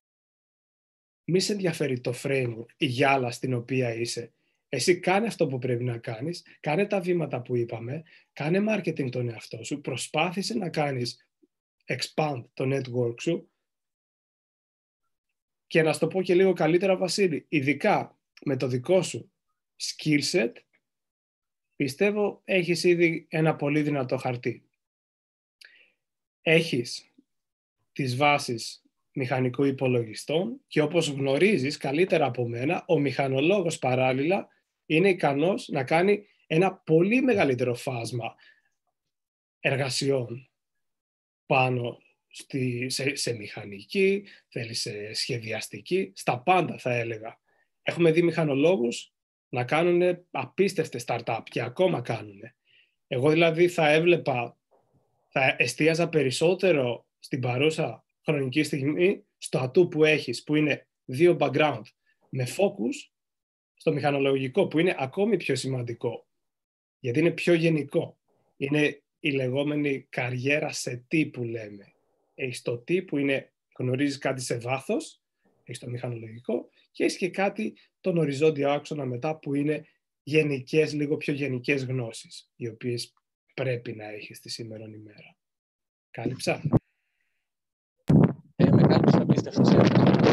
Speaker 2: μη σε ενδιαφέρει το framework, η γυάλα στην οποία είσαι. Εσύ κάνε αυτό που πρέπει να κάνεις, κάνε τα βήματα που είπαμε, κάνε marketing τον εαυτό σου, προσπάθησε να κάνεις expand το network σου και να σου το πω και λίγο καλύτερα, Βασίλη, ειδικά με το δικό σου skill set, πιστεύω έχεις ήδη ένα πολύ δυνατό χαρτί. Έχεις τις βάσεις μηχανικού υπολογιστών και όπως γνωρίζεις καλύτερα από μένα, ο μηχανολόγος παράλληλα είναι ικανός να κάνει ένα πολύ μεγαλύτερο φάσμα εργασιών πάνω στη, σε, σε μηχανική, θέλει σε σχεδιαστική, στα πάντα θα έλεγα. Έχουμε δει μηχανολόγους να κάνουν απίστευτες startup και ακόμα κάνουν. Εγώ δηλαδή θα έβλεπα, θα εστίαζα περισσότερο στην παρούσα χρονική στιγμή στο ατού που έχεις, που είναι δύο background, με focus στο μηχανολογικό, που είναι ακόμη πιο σημαντικό, γιατί είναι πιο γενικό. Είναι η λεγόμενη καριέρα σε τι που λέμε. Έχεις το τι που είναι, γνωρίζεις κάτι σε βάθος, έχεις το μηχανολογικό και έχεις και κάτι, τον οριζόντιο άξονα μετά, που είναι γενικές, λίγο πιο γενικές γνώσεις, οι οποίες πρέπει να έχεις τη σήμερον ημέρα. Κάλυψα.
Speaker 4: Ε, με κάλυψα απίστευτα.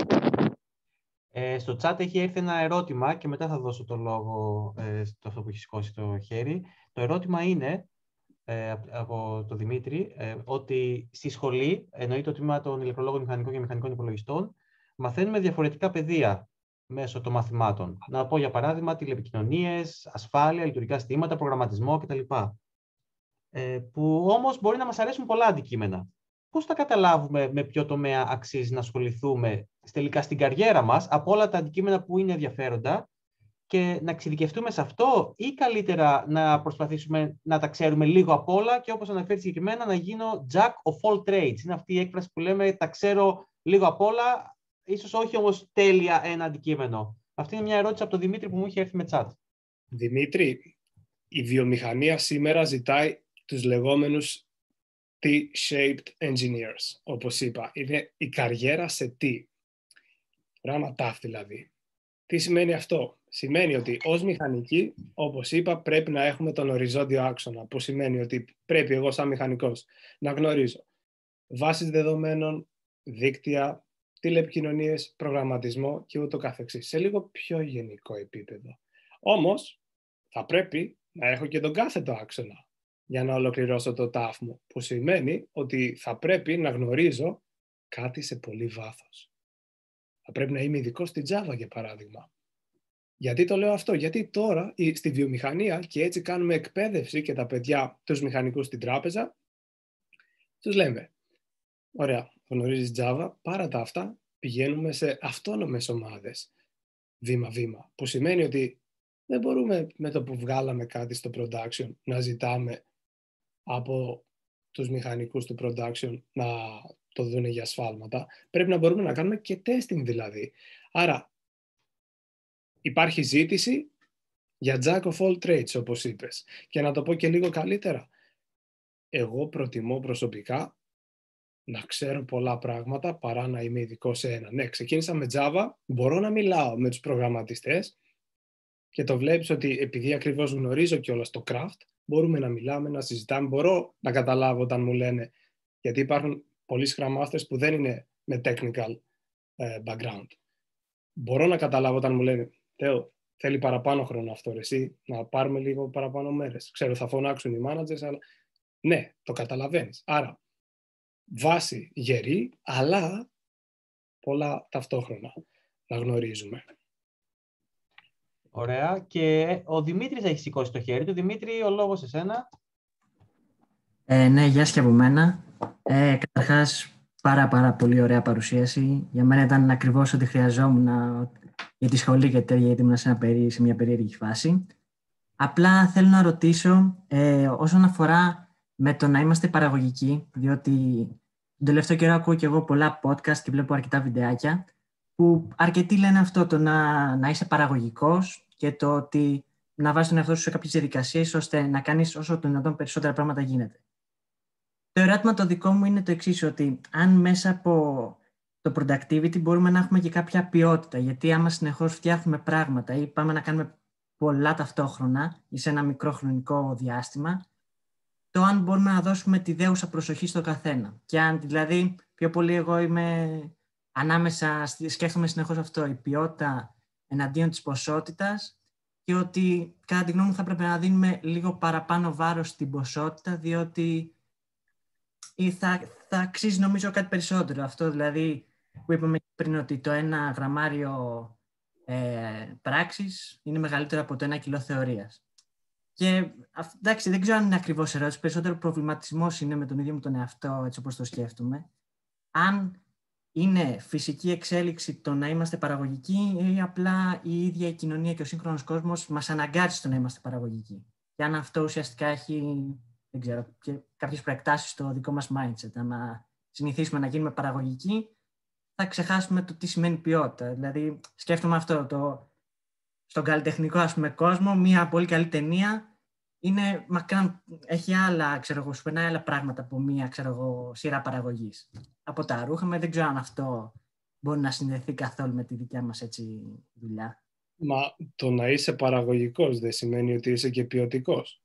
Speaker 1: Ε, στο chat έχει έρθει ένα ερώτημα και μετά θα δώσω το λόγο ε, στο αυτό που έχει σηκώσει το χέρι. Το ερώτημα είναι, ε, από τον Δημήτρη, ε, ότι στη σχολή, εννοεί το τμήμα των ηλεκτρολόγων μηχανικών και μηχανικών υπολογιστών, μαθαίνουμε διαφορετικά πεδία μέσω των μαθημάτων. Να πω για παράδειγμα τηλεπικοινωνίες, ασφάλεια, λειτουργικά συστήματα, προγραμματισμό κτλ. Ε, που όμως μπορεί να μας αρέσουν πολλά αντικείμενα. Πώς θα καταλάβουμε με ποιο τομέα αξίζει να ασχοληθούμε τελικά στην καριέρα μας από όλα τα αντικείμενα που είναι ενδιαφέροντα και να εξειδικευτούμε σε αυτό, ή καλύτερα να προσπαθήσουμε να τα ξέρουμε λίγο απ' όλα και όπως αναφέρει συγκεκριμένα να γίνω jack of all trades. Είναι αυτή η έκφραση που λέμε τα ξέρω λίγο απ' όλα, ίσως όχι όμως τέλεια ένα αντικείμενο. Αυτή είναι μια ερώτηση από τον Δημήτρη που μου είχε έρθει με chat.
Speaker 2: Δημήτρη, η βιομηχανία σήμερα ζητάει τους λεγόμενους T-shaped engineers, όπως είπα. Είναι η καριέρα σε τι. Πράγμα τάφ δηλαδή. Τι σημαίνει αυτό? Σημαίνει ότι ως μηχανικοί, όπως είπα, πρέπει να έχουμε τον οριζόντιο άξονα, που σημαίνει ότι πρέπει εγώ σαν μηχανικός να γνωρίζω βάσεις δεδομένων, δίκτυα, τηλεπικοινωνίες, προγραμματισμό και ούτω καθεξής, σε λίγο πιο γενικό επίπεδο. Όμως, θα πρέπει να έχω και τον κάθετο άξονα για να ολοκληρώσω το τάφ μου, που σημαίνει ότι θα πρέπει να γνωρίζω κάτι σε πολύ βάθος. Θα πρέπει να είμαι ειδικό στη Java, για παράδειγμα. Γιατί το λέω αυτό? Γιατί τώρα στη βιομηχανία, και έτσι κάνουμε εκπαίδευση και τα παιδιά, τους μηχανικούς στην τράπεζα, τους λέμε, ωραία, γνωρίζεις Java, πάρα τα αυτά, πηγαίνουμε σε αυτόνομες ομάδες, βήμα-βήμα, που σημαίνει ότι δεν μπορούμε με το που βγάλαμε κάτι στο production να ζητάμε από τους μηχανικούς του production να το δούνε για ασφάλματα. Πρέπει να μπορούμε να κάνουμε και testing δηλαδή. Άρα υπάρχει ζήτηση για jack of all trades, όπως είπες. Και να το πω και λίγο καλύτερα. Εγώ προτιμώ προσωπικά να ξέρω πολλά πράγματα παρά να είμαι ειδικό σε ένα. Ναι, ξεκίνησα με Java, μπορώ να μιλάω με τους προγραμματιστές και το βλέπεις ότι επειδή ακριβώς γνωρίζω κιόλας το craft, μπορούμε να μιλάμε, να συζητάμε, μπορώ να καταλάβω όταν μου λένε, γιατί υπάρχουν πολλοί Scrum Masters που δεν είναι με technical uh, background. Μπορώ να καταλάβω όταν μου λένε, Θεό, θέλει παραπάνω χρόνο αυτό, εσύ, να πάρουμε λίγο παραπάνω μέρες. Ξέρω, θα φωνάξουν οι managers, αλλά ναι, το καταλαβαίνεις. Άρα, βάση γερή, αλλά πολλά ταυτόχρονα να γνωρίζουμε.
Speaker 1: Ωραία. Και ο Δημήτρης έχει σηκώσει το χέρι του. Δημήτρη, ο λόγος εσένα.
Speaker 5: Ε, ναι, γεια σας και από μένα. Ε, καταρχάς, πάρα πάρα πολύ ωραία παρουσίαση. Για μένα ήταν ακριβώς ό,τι χρειαζόμουν για τη σχολή και τέτοια, γιατί ήμουν σε, ένα, σε μια περίεργη φάση. Απλά θέλω να ρωτήσω, ε, όσον αφορά με το να είμαστε παραγωγικοί, διότι τον τελευταίο καιρό ακούω και εγώ πολλά podcast και βλέπω αρκετά βιντεάκια, που αρκετοί λένε αυτό, το να, να είσαι παραγωγικός και το ότι να βάζεις τον εαυτό σου σε κάποιες διαδικασίες ώστε να κάνεις όσο το δυνατόν περισσότερα πράγματα γίνεται. Το ερώτημα το δικό μου είναι το εξής, ότι αν μέσα από το productivity μπορούμε να έχουμε και κάποια ποιότητα, γιατί άμα συνεχώς φτιάχνουμε πράγματα ή πάμε να κάνουμε πολλά ταυτόχρονα ή σε ένα μικρό χρονικό διάστημα, το αν μπορούμε να δώσουμε τη δέουσα προσοχή στο καθένα. Και αν δηλαδή πιο πολύ εγώ είμαι ανάμεσα, σκέφτομαι συνεχώς αυτό, η ποιότητα εναντίον της ποσότητας, και ότι κατά τη γνώμη μου θα πρέπει να δίνουμε λίγο παραπάνω βάρος στην ποσότητα, διότι θα, θα αξίζει νομίζω κάτι περισσότερο. Αυτό δηλαδή που είπαμε πριν, ότι το ένα γραμμάριο ε, πράξης είναι μεγαλύτερο από το ένα κιλό θεωρίας. Και εντάξει, δεν ξέρω αν είναι ακριβώς ερώτηση, περισσότερο προβληματισμός είναι με τον ίδιο μου τον εαυτό, έτσι όπως το σκέφτομαι. Αν είναι φυσική εξέλιξη το να είμαστε παραγωγικοί ή απλά η ίδια η κοινωνία και ο σύγχρονος κόσμος μας αναγκάζει στο να είμαστε παραγωγικοί. Και αν αυτό ουσιαστικά έχει, δεν ξέρω, και κάποιες προεκτάσεις στο δικό μας mindset. Αν συνηθίσουμε να γίνουμε παραγωγικοί, θα ξεχάσουμε το τι σημαίνει ποιότητα. Δηλαδή, σκέφτομαι αυτό, το, στον καλλιτεχνικό ας πούμε, κόσμο, μια πολύ καλή ταινία είναι μακράν, έχει άλλα, ξέρω εγώ, σου περνάει άλλα πράγματα από μια, ξέρω εγώ, σειρά παραγωγής. Από τα ρούχα, με δεν ξέρω αν αυτό μπορεί να συνδεθεί καθόλου με τη δικιά μας έτσι δουλειά.
Speaker 2: Μα το να είσαι παραγωγικός δεν σημαίνει ότι είσαι και ποιοτικός.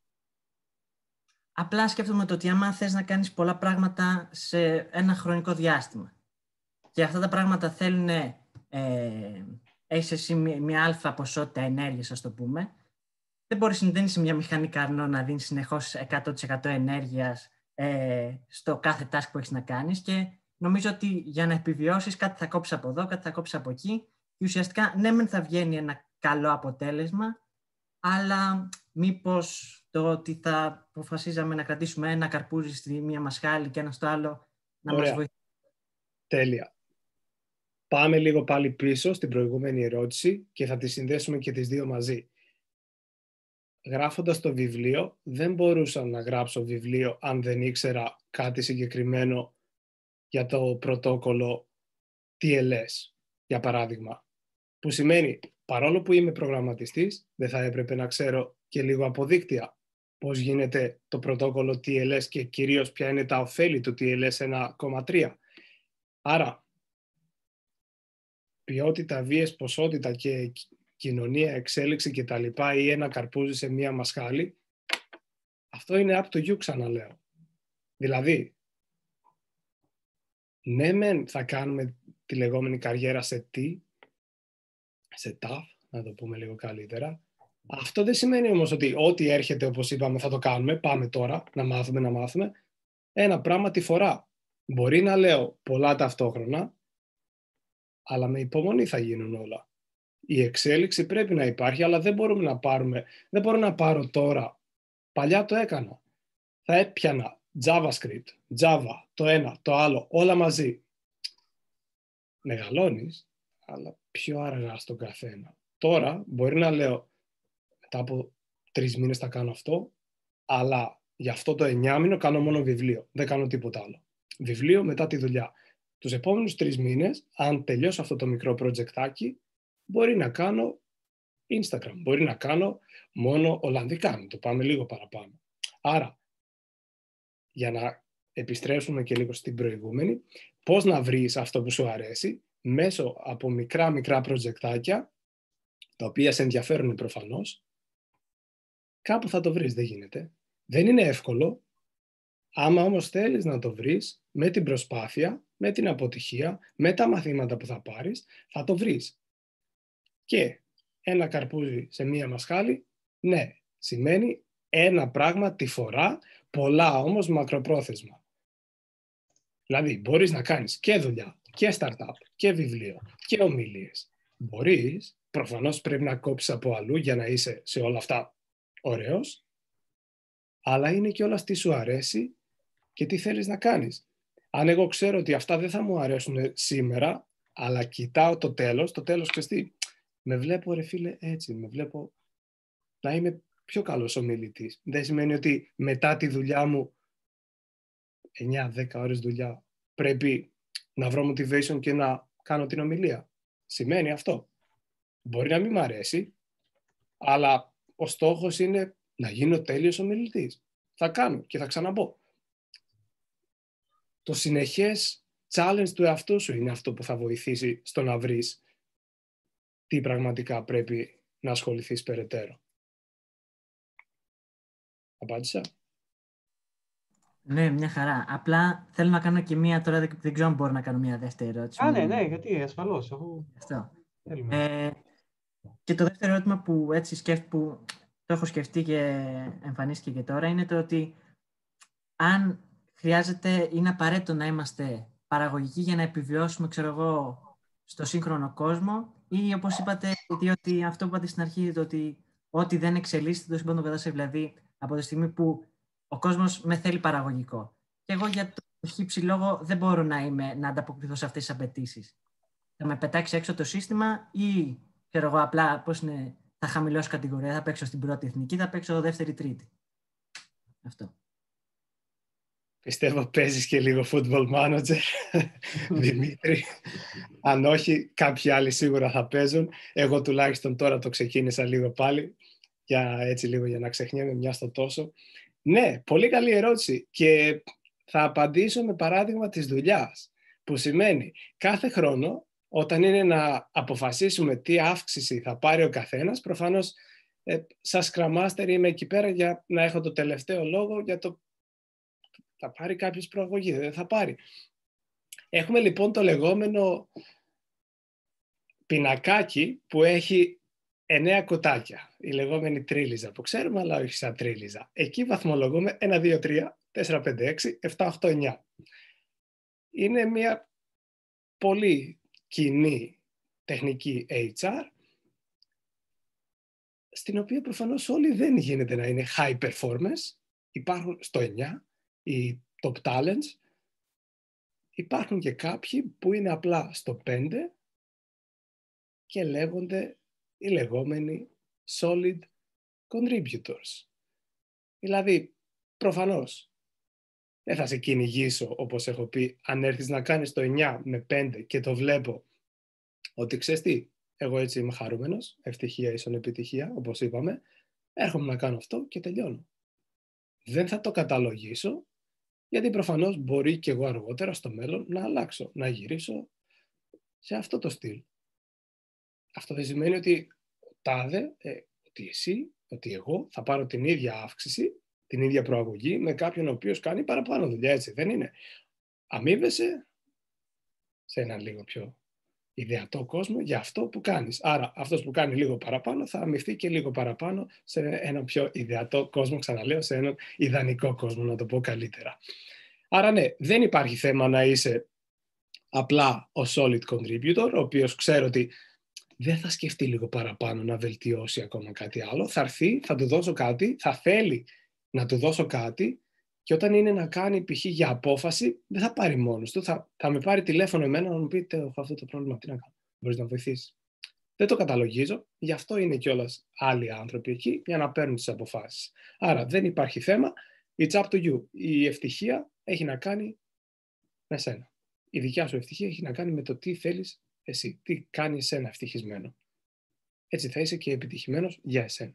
Speaker 5: Απλά σκέφτομαι το ότι άμα θες να κάνεις πολλά πράγματα σε ένα χρονικό διάστημα και αυτά τα πράγματα θέλουν, ε, έχεις εσύ μια, μια αλφα ποσότητα ενέργειας, ας το πούμε, δεν μπορείς, δεν είσαι μια μηχανή καρνό να δίνεις συνεχώς εκατό τοις εκατό ενέργειας ε, στο κάθε task που έχεις να κάνεις, και νομίζω ότι για να επιβιώσεις κάτι θα κόψεις από εδώ, κάτι θα κόψεις από εκεί, και ουσιαστικά ναι μεν θα βγαίνει ένα καλό αποτέλεσμα, αλλά μήπως το ότι θα αποφασίζαμε να κρατήσουμε ένα καρπούζι στη μία μασχάλη και ένα στο άλλο να
Speaker 2: Ωραία.
Speaker 5: μας βοηθήσει.
Speaker 2: Τέλεια. Πάμε λίγο πάλι πίσω στην προηγούμενη ερώτηση και θα τις συνδέσουμε και τις δύο μαζί. Γράφοντας το βιβλίο, δεν μπορούσα να γράψω βιβλίο αν δεν ήξερα κάτι συγκεκριμένο για το πρωτόκολλο τι ελ ες, για παράδειγμα. Που σημαίνει, παρόλο που είμαι προγραμματιστής, δεν θα έπρεπε να ξέρω και λίγο από δίκτυα πώς γίνεται το πρωτόκολλο τι ελ ες και κυρίως ποια είναι τα ωφέλη του τι ελ ες ένα κόμμα τρία. Άρα, ποιότητα, βίαιες, ποσότητα και κοινωνία, εξέλιξη και τα λοιπά, ή ένα καρπούζι σε μία μασχάλη, αυτό είναι up to you, ξαναλέω. Δηλαδή, ναι μεν θα κάνουμε τη λεγόμενη καριέρα σε τι, σε ταφ, να το πούμε λίγο καλύτερα. Αυτό δεν σημαίνει όμως ότι ό,τι έρχεται, όπως είπαμε, θα το κάνουμε, πάμε τώρα, να μάθουμε, να μάθουμε. Ένα πράγμα τη φορά. Μπορεί να λέω πολλά ταυτόχρονα, αλλά με υπομονή θα γίνουν όλα. Η εξέλιξη πρέπει να υπάρχει, αλλά δεν μπορούμε να πάρουμε, δεν μπορώ να πάρω τώρα. Παλιά το έκανα. Θα έπιανα JavaScript, Java, το ένα, το άλλο, όλα μαζί. Μεγαλώνεις, αλλά πιο αργά στον καθένα. Τώρα μπορεί να λέω, μετά από τρεις μήνες θα κάνω αυτό, αλλά για αυτό το εννιάμηνο κάνω μόνο βιβλίο. Δεν κάνω τίποτα άλλο. Βιβλίο μετά τη δουλειά. Τους επόμενους τρεις μήνες, αν τελειώσω αυτό το μικρό projectάκι, μπορεί να κάνω Instagram, μπορεί να κάνω μόνο Ολλανδικά, να το πάμε λίγο παραπάνω. Άρα, για να επιστρέψουμε και λίγο στην προηγούμενη, πώς να βρεις αυτό που σου αρέσει, μέσω από μικρά μικρά projectάκια, τα οποία σε ενδιαφέρουν προφανώς, κάπου θα το βρεις, δεν γίνεται. Δεν είναι εύκολο, άμα όμως θέλεις να το βρεις, με την προσπάθεια, με την αποτυχία, με τα μαθήματα που θα πάρεις, θα το βρεις. Και ένα καρπούζι σε μία μασχάλη, ναι, σημαίνει ένα πράγμα τη φορά, πολλά όμως μακροπρόθεσμα. Δηλαδή, μπορείς να κάνεις και δουλειά, και startup, και βιβλίο, και ομιλίες. Μπορείς, προφανώς πρέπει να κόψεις από αλλού για να είσαι σε όλα αυτά ωραίος, αλλά είναι και όλα τι σου αρέσει και τι θέλεις να κάνεις. Αν εγώ ξέρω ότι αυτά δεν θα μου αρέσουν σήμερα, αλλά κοιτάω το τέλος, το τέλος ξέρεις τι, με βλέπω ρε φίλε έτσι, με βλέπω να είμαι πιο καλός ομιλητής. Δεν σημαίνει ότι μετά τη δουλειά μου, εννιά δέκα ώρες δουλειά, πρέπει να βρω motivation και να κάνω την ομιλία. Σημαίνει αυτό. Μπορεί να μην μ' αρέσει, αλλά ο στόχος είναι να γίνω τέλειος ομιλητής. Θα κάνω και θα ξαναμπω. Το συνεχές challenge του εαυτού σου είναι αυτό που θα βοηθήσει στο να βρεις τι πραγματικά πρέπει να ασχοληθείς περαιτέρω. Απάντησα.
Speaker 5: Ναι, μια χαρά. Απλά θέλω να κάνω και μία τώρα, δεν ξέρω αν μπορώ να κάνω μία δεύτερη ερώτηση.
Speaker 1: Α, ναι, ναι, γιατί ασφαλώς. Εγώ...
Speaker 5: Αυτό.
Speaker 1: Ε,
Speaker 5: και το δεύτερο ερώτημα που έτσι σκέφτομαι, που το έχω σκεφτεί και εμφανίστηκε και τώρα, είναι το ότι αν χρειάζεται, είναι απαραίτητο να είμαστε παραγωγικοί για να επιβιώσουμε, ξέρω εγώ, στο σύγχρονο κόσμο, ή όπως είπατε, ότι αυτό που είπατε στην αρχή, το ότι ό,τι δεν εξελίσσεται το σύμπαν τον καταστρέφει, δηλαδή από τη στιγμή που ο κόσμος με θέλει παραγωγικό. Και εγώ για το χύψη λόγο δεν μπορώ να, είμαι, να ανταποκριθώ σε αυτές τις απαιτήσεις. Θα με πετάξει έξω το σύστημα ή, ξέρω εγώ, απλά πώς είναι, θα χαμηλώσω κατηγορία, θα παίξω στην πρώτη εθνική, θα παίξω δεύτερη τρίτη. Αυτό.
Speaker 2: Πιστεύω παίζεις και λίγο football manager, Δημήτρη. Αν όχι, κάποιοι άλλοι σίγουρα θα παίζουν. Εγώ τουλάχιστον τώρα το ξεκίνησα λίγο πάλι, για, έτσι λίγο για να ξεχνιέμαι μια στο τόσο. Ναι, πολύ καλή ερώτηση και θα απαντήσω με παράδειγμα της δουλειάς, που σημαίνει κάθε χρόνο όταν είναι να αποφασίσουμε τι αύξηση θα πάρει ο καθένας, προφανώς ε, σαν Scrum Master είμαι εκεί πέρα για να έχω το τελευταίο λόγο για το θα πάρει κάποιος προαγωγή, δεν θα πάρει. Έχουμε λοιπόν το λεγόμενο πινακάκι που έχει εννέα κουτάκια, η λεγόμενη τρίλιζα που ξέρουμε, αλλά όχι σαν τρίλιζα. Εκεί βαθμολογούμε ένα, δύο, τρία, τέσσερα, πέντε, έξι, επτά, οκτώ, εννιά. Είναι μια πολύ κοινή τεχνική έιτς αρ, στην οποία προφανώς όλοι δεν γίνεται να είναι high performers, υπάρχουν στο εννιά, οι top talents, υπάρχουν και κάποιοι που είναι απλά στο πέντε και λέγονται οι λεγόμενοι solid contributors. Δηλαδή, προφανώς, δεν θα σε κυνηγήσω, όπως έχω πει, αν έρθεις να κάνεις το εννιά με πέντε και το βλέπω ότι ξέρεις τι, εγώ έτσι είμαι χαρούμενος, ευτυχία ίσον επιτυχία, όπως είπαμε, έρχομαι να κάνω αυτό και τελειώνω. Δεν θα το καταλογίσω, γιατί προφανώς μπορεί και εγώ αργότερα στο μέλλον να αλλάξω, να γυρίσω σε αυτό το στυλ. Αυτό δεν σημαίνει ότι τάδε, ε, ότι εσύ, ότι εγώ θα πάρω την ίδια αύξηση, την ίδια προαγωγή με κάποιον ο οποίος κάνει παραπάνω δουλειά, έτσι δεν είναι. Αμείβεσαι σε έναν λίγο πιο ιδεατό κόσμο για αυτό που κάνεις. Άρα αυτός που κάνει λίγο παραπάνω θα αμοιφθεί και λίγο παραπάνω σε έναν πιο ιδεατό κόσμο, ξαναλέω, σε έναν ιδανικό κόσμο, να το πω καλύτερα. Άρα ναι, δεν υπάρχει θέμα να είσαι απλά ο solid contributor, ο οποίος ξέρω ότι δεν θα σκεφτεί λίγο παραπάνω να βελτιώσει ακόμα κάτι άλλο. Θα έρθει, θα του δώσω κάτι, θα θέλει να του δώσω κάτι και όταν είναι να κάνει π.χ. για απόφαση, δεν θα πάρει μόνος του. Θα, θα με πάρει τηλέφωνο εμένα να μου πει: έχω αυτό το πρόβλημα, τι να κάνω, μπορείς να βοηθήσεις? Δεν το καταλογίζω, γι' αυτό είναι κιόλας άλλοι άνθρωποι εκεί για να παίρνουν τις αποφάσεις. Άρα δεν υπάρχει θέμα, it's up to you. Η ευτυχία έχει να κάνει με σένα. Η δικιά σου ευτυχία έχει να κάνει με το τι θέλεις εσύ, τι κάνει εσένα ευτυχισμένο. Έτσι θα είσαι και επιτυχημένος για εσένα.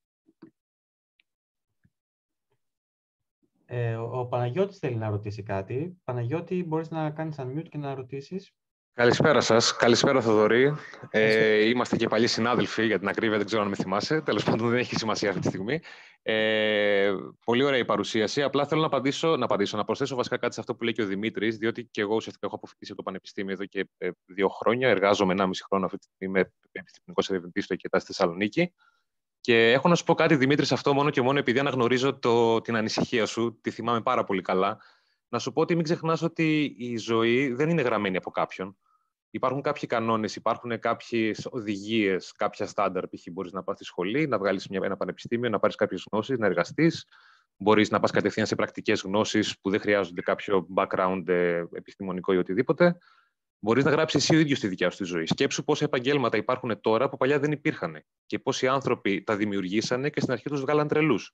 Speaker 1: Ε, ο, ο Παναγιώτης θέλει να ρωτήσει κάτι. Παναγιώτη, μπορείς να κάνεις unmute και να ρωτήσεις.
Speaker 6: Καλησπέρα σας. Καλησπέρα, Θοδωρή. Ε, είμαστε και παλιοί συνάδελφοι, για την ακρίβεια, δεν ξέρω αν με θυμάσαι. Τέλος πάντων, δεν έχει σημασία αυτή τη στιγμή. Ε, πολύ ωραία η παρουσίαση. Απλά θέλω να απαντήσω, να απαντήσω, να προσθέσω βασικά κάτι σε αυτό που λέει και ο Δημήτρης, διότι και εγώ ουσιαστικά έχω αποφοιτήσει από το Πανεπιστήμιο εδώ και ε, δύο χρόνια. Εργάζομαι ενάμιση χρόνο αυτή τη στιγμή, είμαι επιστημονικός ερευνητής στο ΕΚΕΤΑ στη Θεσσαλονίκη. Και έχω να σου πω κάτι, Δημήτρη, σε αυτό μόνο και μόνο επειδή αναγνωρίζω το, την ανησυχία σου, τη θυμάμαι πάρα πολύ καλά. Να σου πω ότι μην ξεχνάς ότι η ζωή δεν είναι γραμμένη από κάποιον. Υπάρχουν κάποιοι κανόνες, υπάρχουν κάποιες οδηγίες, κάποια στάνταρ. Π.χ. μπορείς να πας στη σχολή, να βγάλεις μια, ένα πανεπιστήμιο, να πάρεις κάποιες γνώσεις, να εργαστείς. Μπορείς να πας κατευθείαν σε πρακτικές γνώσεις που δεν χρειάζονται κάποιο background ε, επιστημονικό ή οτιδήποτε. Μπορείς να γράψεις εσύ ο ίδιος τη δικιά σου τη ζωή. Σκέψου πόσα επαγγέλματα υπάρχουν τώρα που παλιά δεν υπήρχαν και πόσοι άνθρωποι τα δημιουργήσανε και στην αρχή τους βγάλαν τρελούς.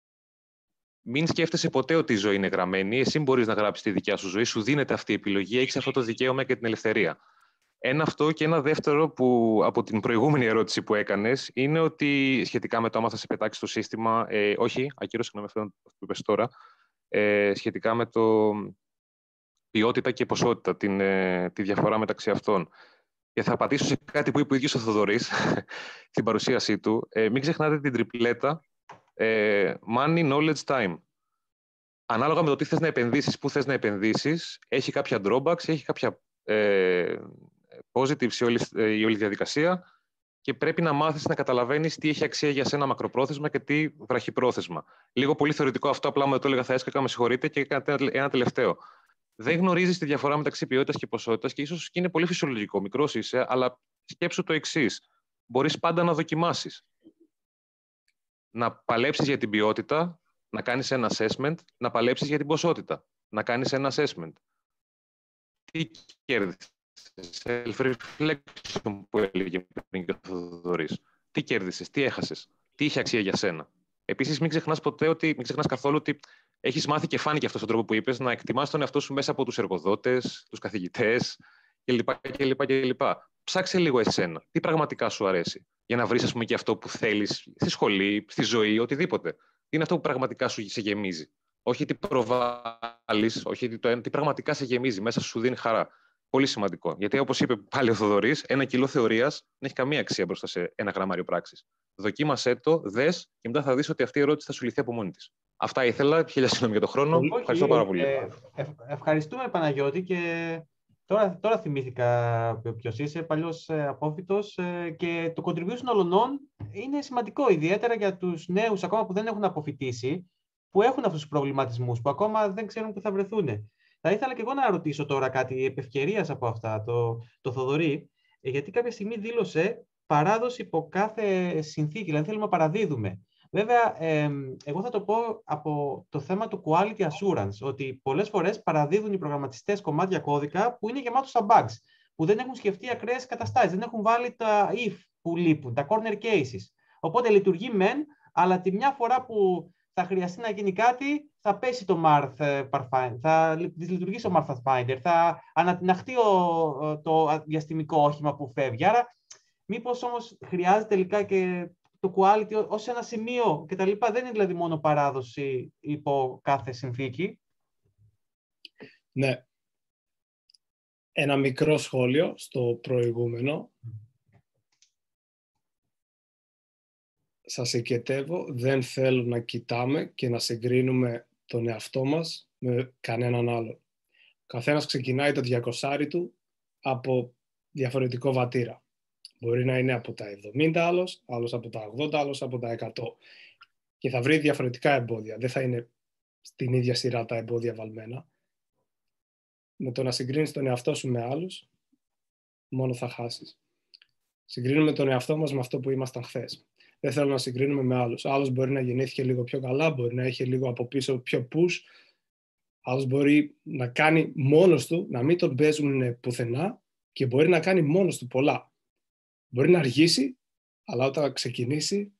Speaker 6: Μην σκέφτεσαι ποτέ ότι η ζωή είναι γραμμένη. Εσύ μπορείς να γράψεις τη δικιά σου ζωή, σου δίνεται αυτή η επιλογή, έχεις αυτό το δικαίωμα και την ελευθερία. Ένα αυτό και ένα δεύτερο που από την προηγούμενη ερώτηση που έκανες είναι ότι σχετικά με το άμα θα σε πετάξει στο σύστημα. Ε, όχι, ακύρω, συγγνώμη, αυτό που είπες τώρα. Ε, σχετικά με το ποιότητα και ποσότητα, την, ε, τη διαφορά μεταξύ αυτών. Και θα απαντήσω σε κάτι που είπε ο ίδιος ο Θοδωρής στην παρουσίασή του. Ε, μην ξεχνάτε την τριπλέτα ε, money, knowledge, time. Ανάλογα με το τι θες να επενδύσεις, πού θες να επενδύσεις, έχει κάποια drawbacks, έχει κάποια ε, positives η όλη, η όλη διαδικασία και πρέπει να μάθεις να καταλαβαίνεις τι έχει αξία για σένα μακροπρόθεσμα και τι βραχυπρόθεσμα. Λίγο πολύ θεωρητικό αυτό, απλά μου το έλεγα θα έσκακα, με συγχωρείτε, και ένα τελευταίο. Δεν γνωρίζεις τη διαφορά μεταξύ ποιότητας και ποσότητας και ίσως και είναι πολύ φυσιολογικό, μικρός είσαι, αλλά σκέψου το εξής. Μπορείς πάντα να δοκιμάσεις. Να παλέψεις για την ποιότητα, να κάνεις ένα assessment, να παλέψεις για την ποσότητα, να κάνεις ένα assessment. Τι κέρδισες? Self-reflection που έλεγε πριν και ο Θοδωρής. Τι κέρδισες, τι έχασες, τι είχε αξία για σένα. Επίσης, μην ξεχνάς ποτέ ότι, μην ξεχνάς καθόλου ότι έχεις μάθει και φάνηκε αυτό στον τρόπο που είπες, να εκτιμάς τον εαυτό σου μέσα από τους εργοδότες, τους καθηγητές κλπ. κλπ, κλπ. Ψάξε λίγο εσένα. Τι πραγματικά σου αρέσει. Για να βρεις, ας πούμε, και αυτό που θέλεις στη σχολή, στη ζωή, οτιδήποτε. Τι είναι αυτό που πραγματικά σου σε γεμίζει. Όχι τι προβάλλεις, όχι τι, το, τι πραγματικά σε γεμίζει, μέσα σου δίνει χαρά. Πολύ σημαντικό. Γιατί, όπως είπε πάλι ο Θοδωρής, ένα κιλό θεωρίας δεν έχει καμία αξία μπροστά σε ένα γραμμάριο πράξης. Δοκίμασέ το, δες και μετά θα δεις ότι αυτή η ερώτηση θα σου λυθεί από μόνη της. Αυτά ήθελα. Χίλια συγγνώμη για τον χρόνο.
Speaker 1: Όχι,
Speaker 6: ευχαριστώ πάρα πολύ.
Speaker 1: Ε, ε, ευχαριστούμε, Παναγιώτη. Και τώρα, τώρα θυμήθηκα ποιος είσαι, παλιός ε, απόφοιτος. Ε, και το contribution όλων είναι σημαντικό, ιδιαίτερα για τους νέους ακόμα που δεν έχουν αποφοιτήσει, που έχουν αυτούς τους προβληματισμούς, που ακόμα δεν ξέρουν πού θα βρεθούν. Θα ήθελα και εγώ να ρωτήσω τώρα κάτι επ' ευκαιρίας από αυτά, το, το Θοδωρή, γιατί κάποια στιγμή δήλωσε παράδοση υπό κάθε συνθήκη, δηλαδή θέλουμε να παραδίδουμε. Βέβαια, ε, εγώ θα το πω από το θέμα του quality assurance, ότι πολλές φορές παραδίδουν οι προγραμματιστές κομμάτια κώδικα που είναι γεμάτος στα bugs, που δεν έχουν σκεφτεί ακραίες καταστάσεις, δεν έχουν βάλει τα if που λείπουν, τα corner cases. Οπότε λειτουργεί μεν, αλλά τη μια φορά που θα χρειαστεί να γίνει κάτι, θα πέσει το Marth Pathfinder, θα δυσλειτουργήσει ο Marth Pathfinder, θα ανατιναχτεί το διαστημικό όχημα που φεύγει. Άρα, μήπως όμως χρειάζεται τελικά και το quality ως ένα σημείο και τα λοιπά. Δεν είναι δηλαδή μόνο παράδοση υπό κάθε συνθήκη.
Speaker 2: Ναι. Ένα μικρό σχόλιο στο προηγούμενο. Σας εκετεύω, δεν θέλω να κοιτάμε και να συγκρίνουμε τον εαυτό μας με κανέναν άλλο. Ο καθένας ξεκινάει το διακοσάρι του από διαφορετικό βατήρα. Μπορεί να είναι από τα εβδομήντα άλλος, άλλος από τα ογδόντα, άλλος από τα εκατό. Και θα βρει διαφορετικά εμπόδια. Δεν θα είναι στην ίδια σειρά τα εμπόδια βαλμένα. με το να συγκρίνεις τον εαυτό σου με άλλους, μόνο θα χάσεις. Συγκρίνουμε τον εαυτό μας με αυτό που ήμασταν χθες. Δεν θέλω να συγκρίνουμε με άλλους. Άλλος μπορεί να γεννήθηκε λίγο πιο καλά, μπορεί να είχε λίγο από πίσω πιο push. Άλλος μπορεί να κάνει μόνος του, να μην τον παίζουν πουθενά και μπορεί να κάνει μόνος του πολλά. Μπορεί να αργήσει, αλλά όταν ξεκινήσει,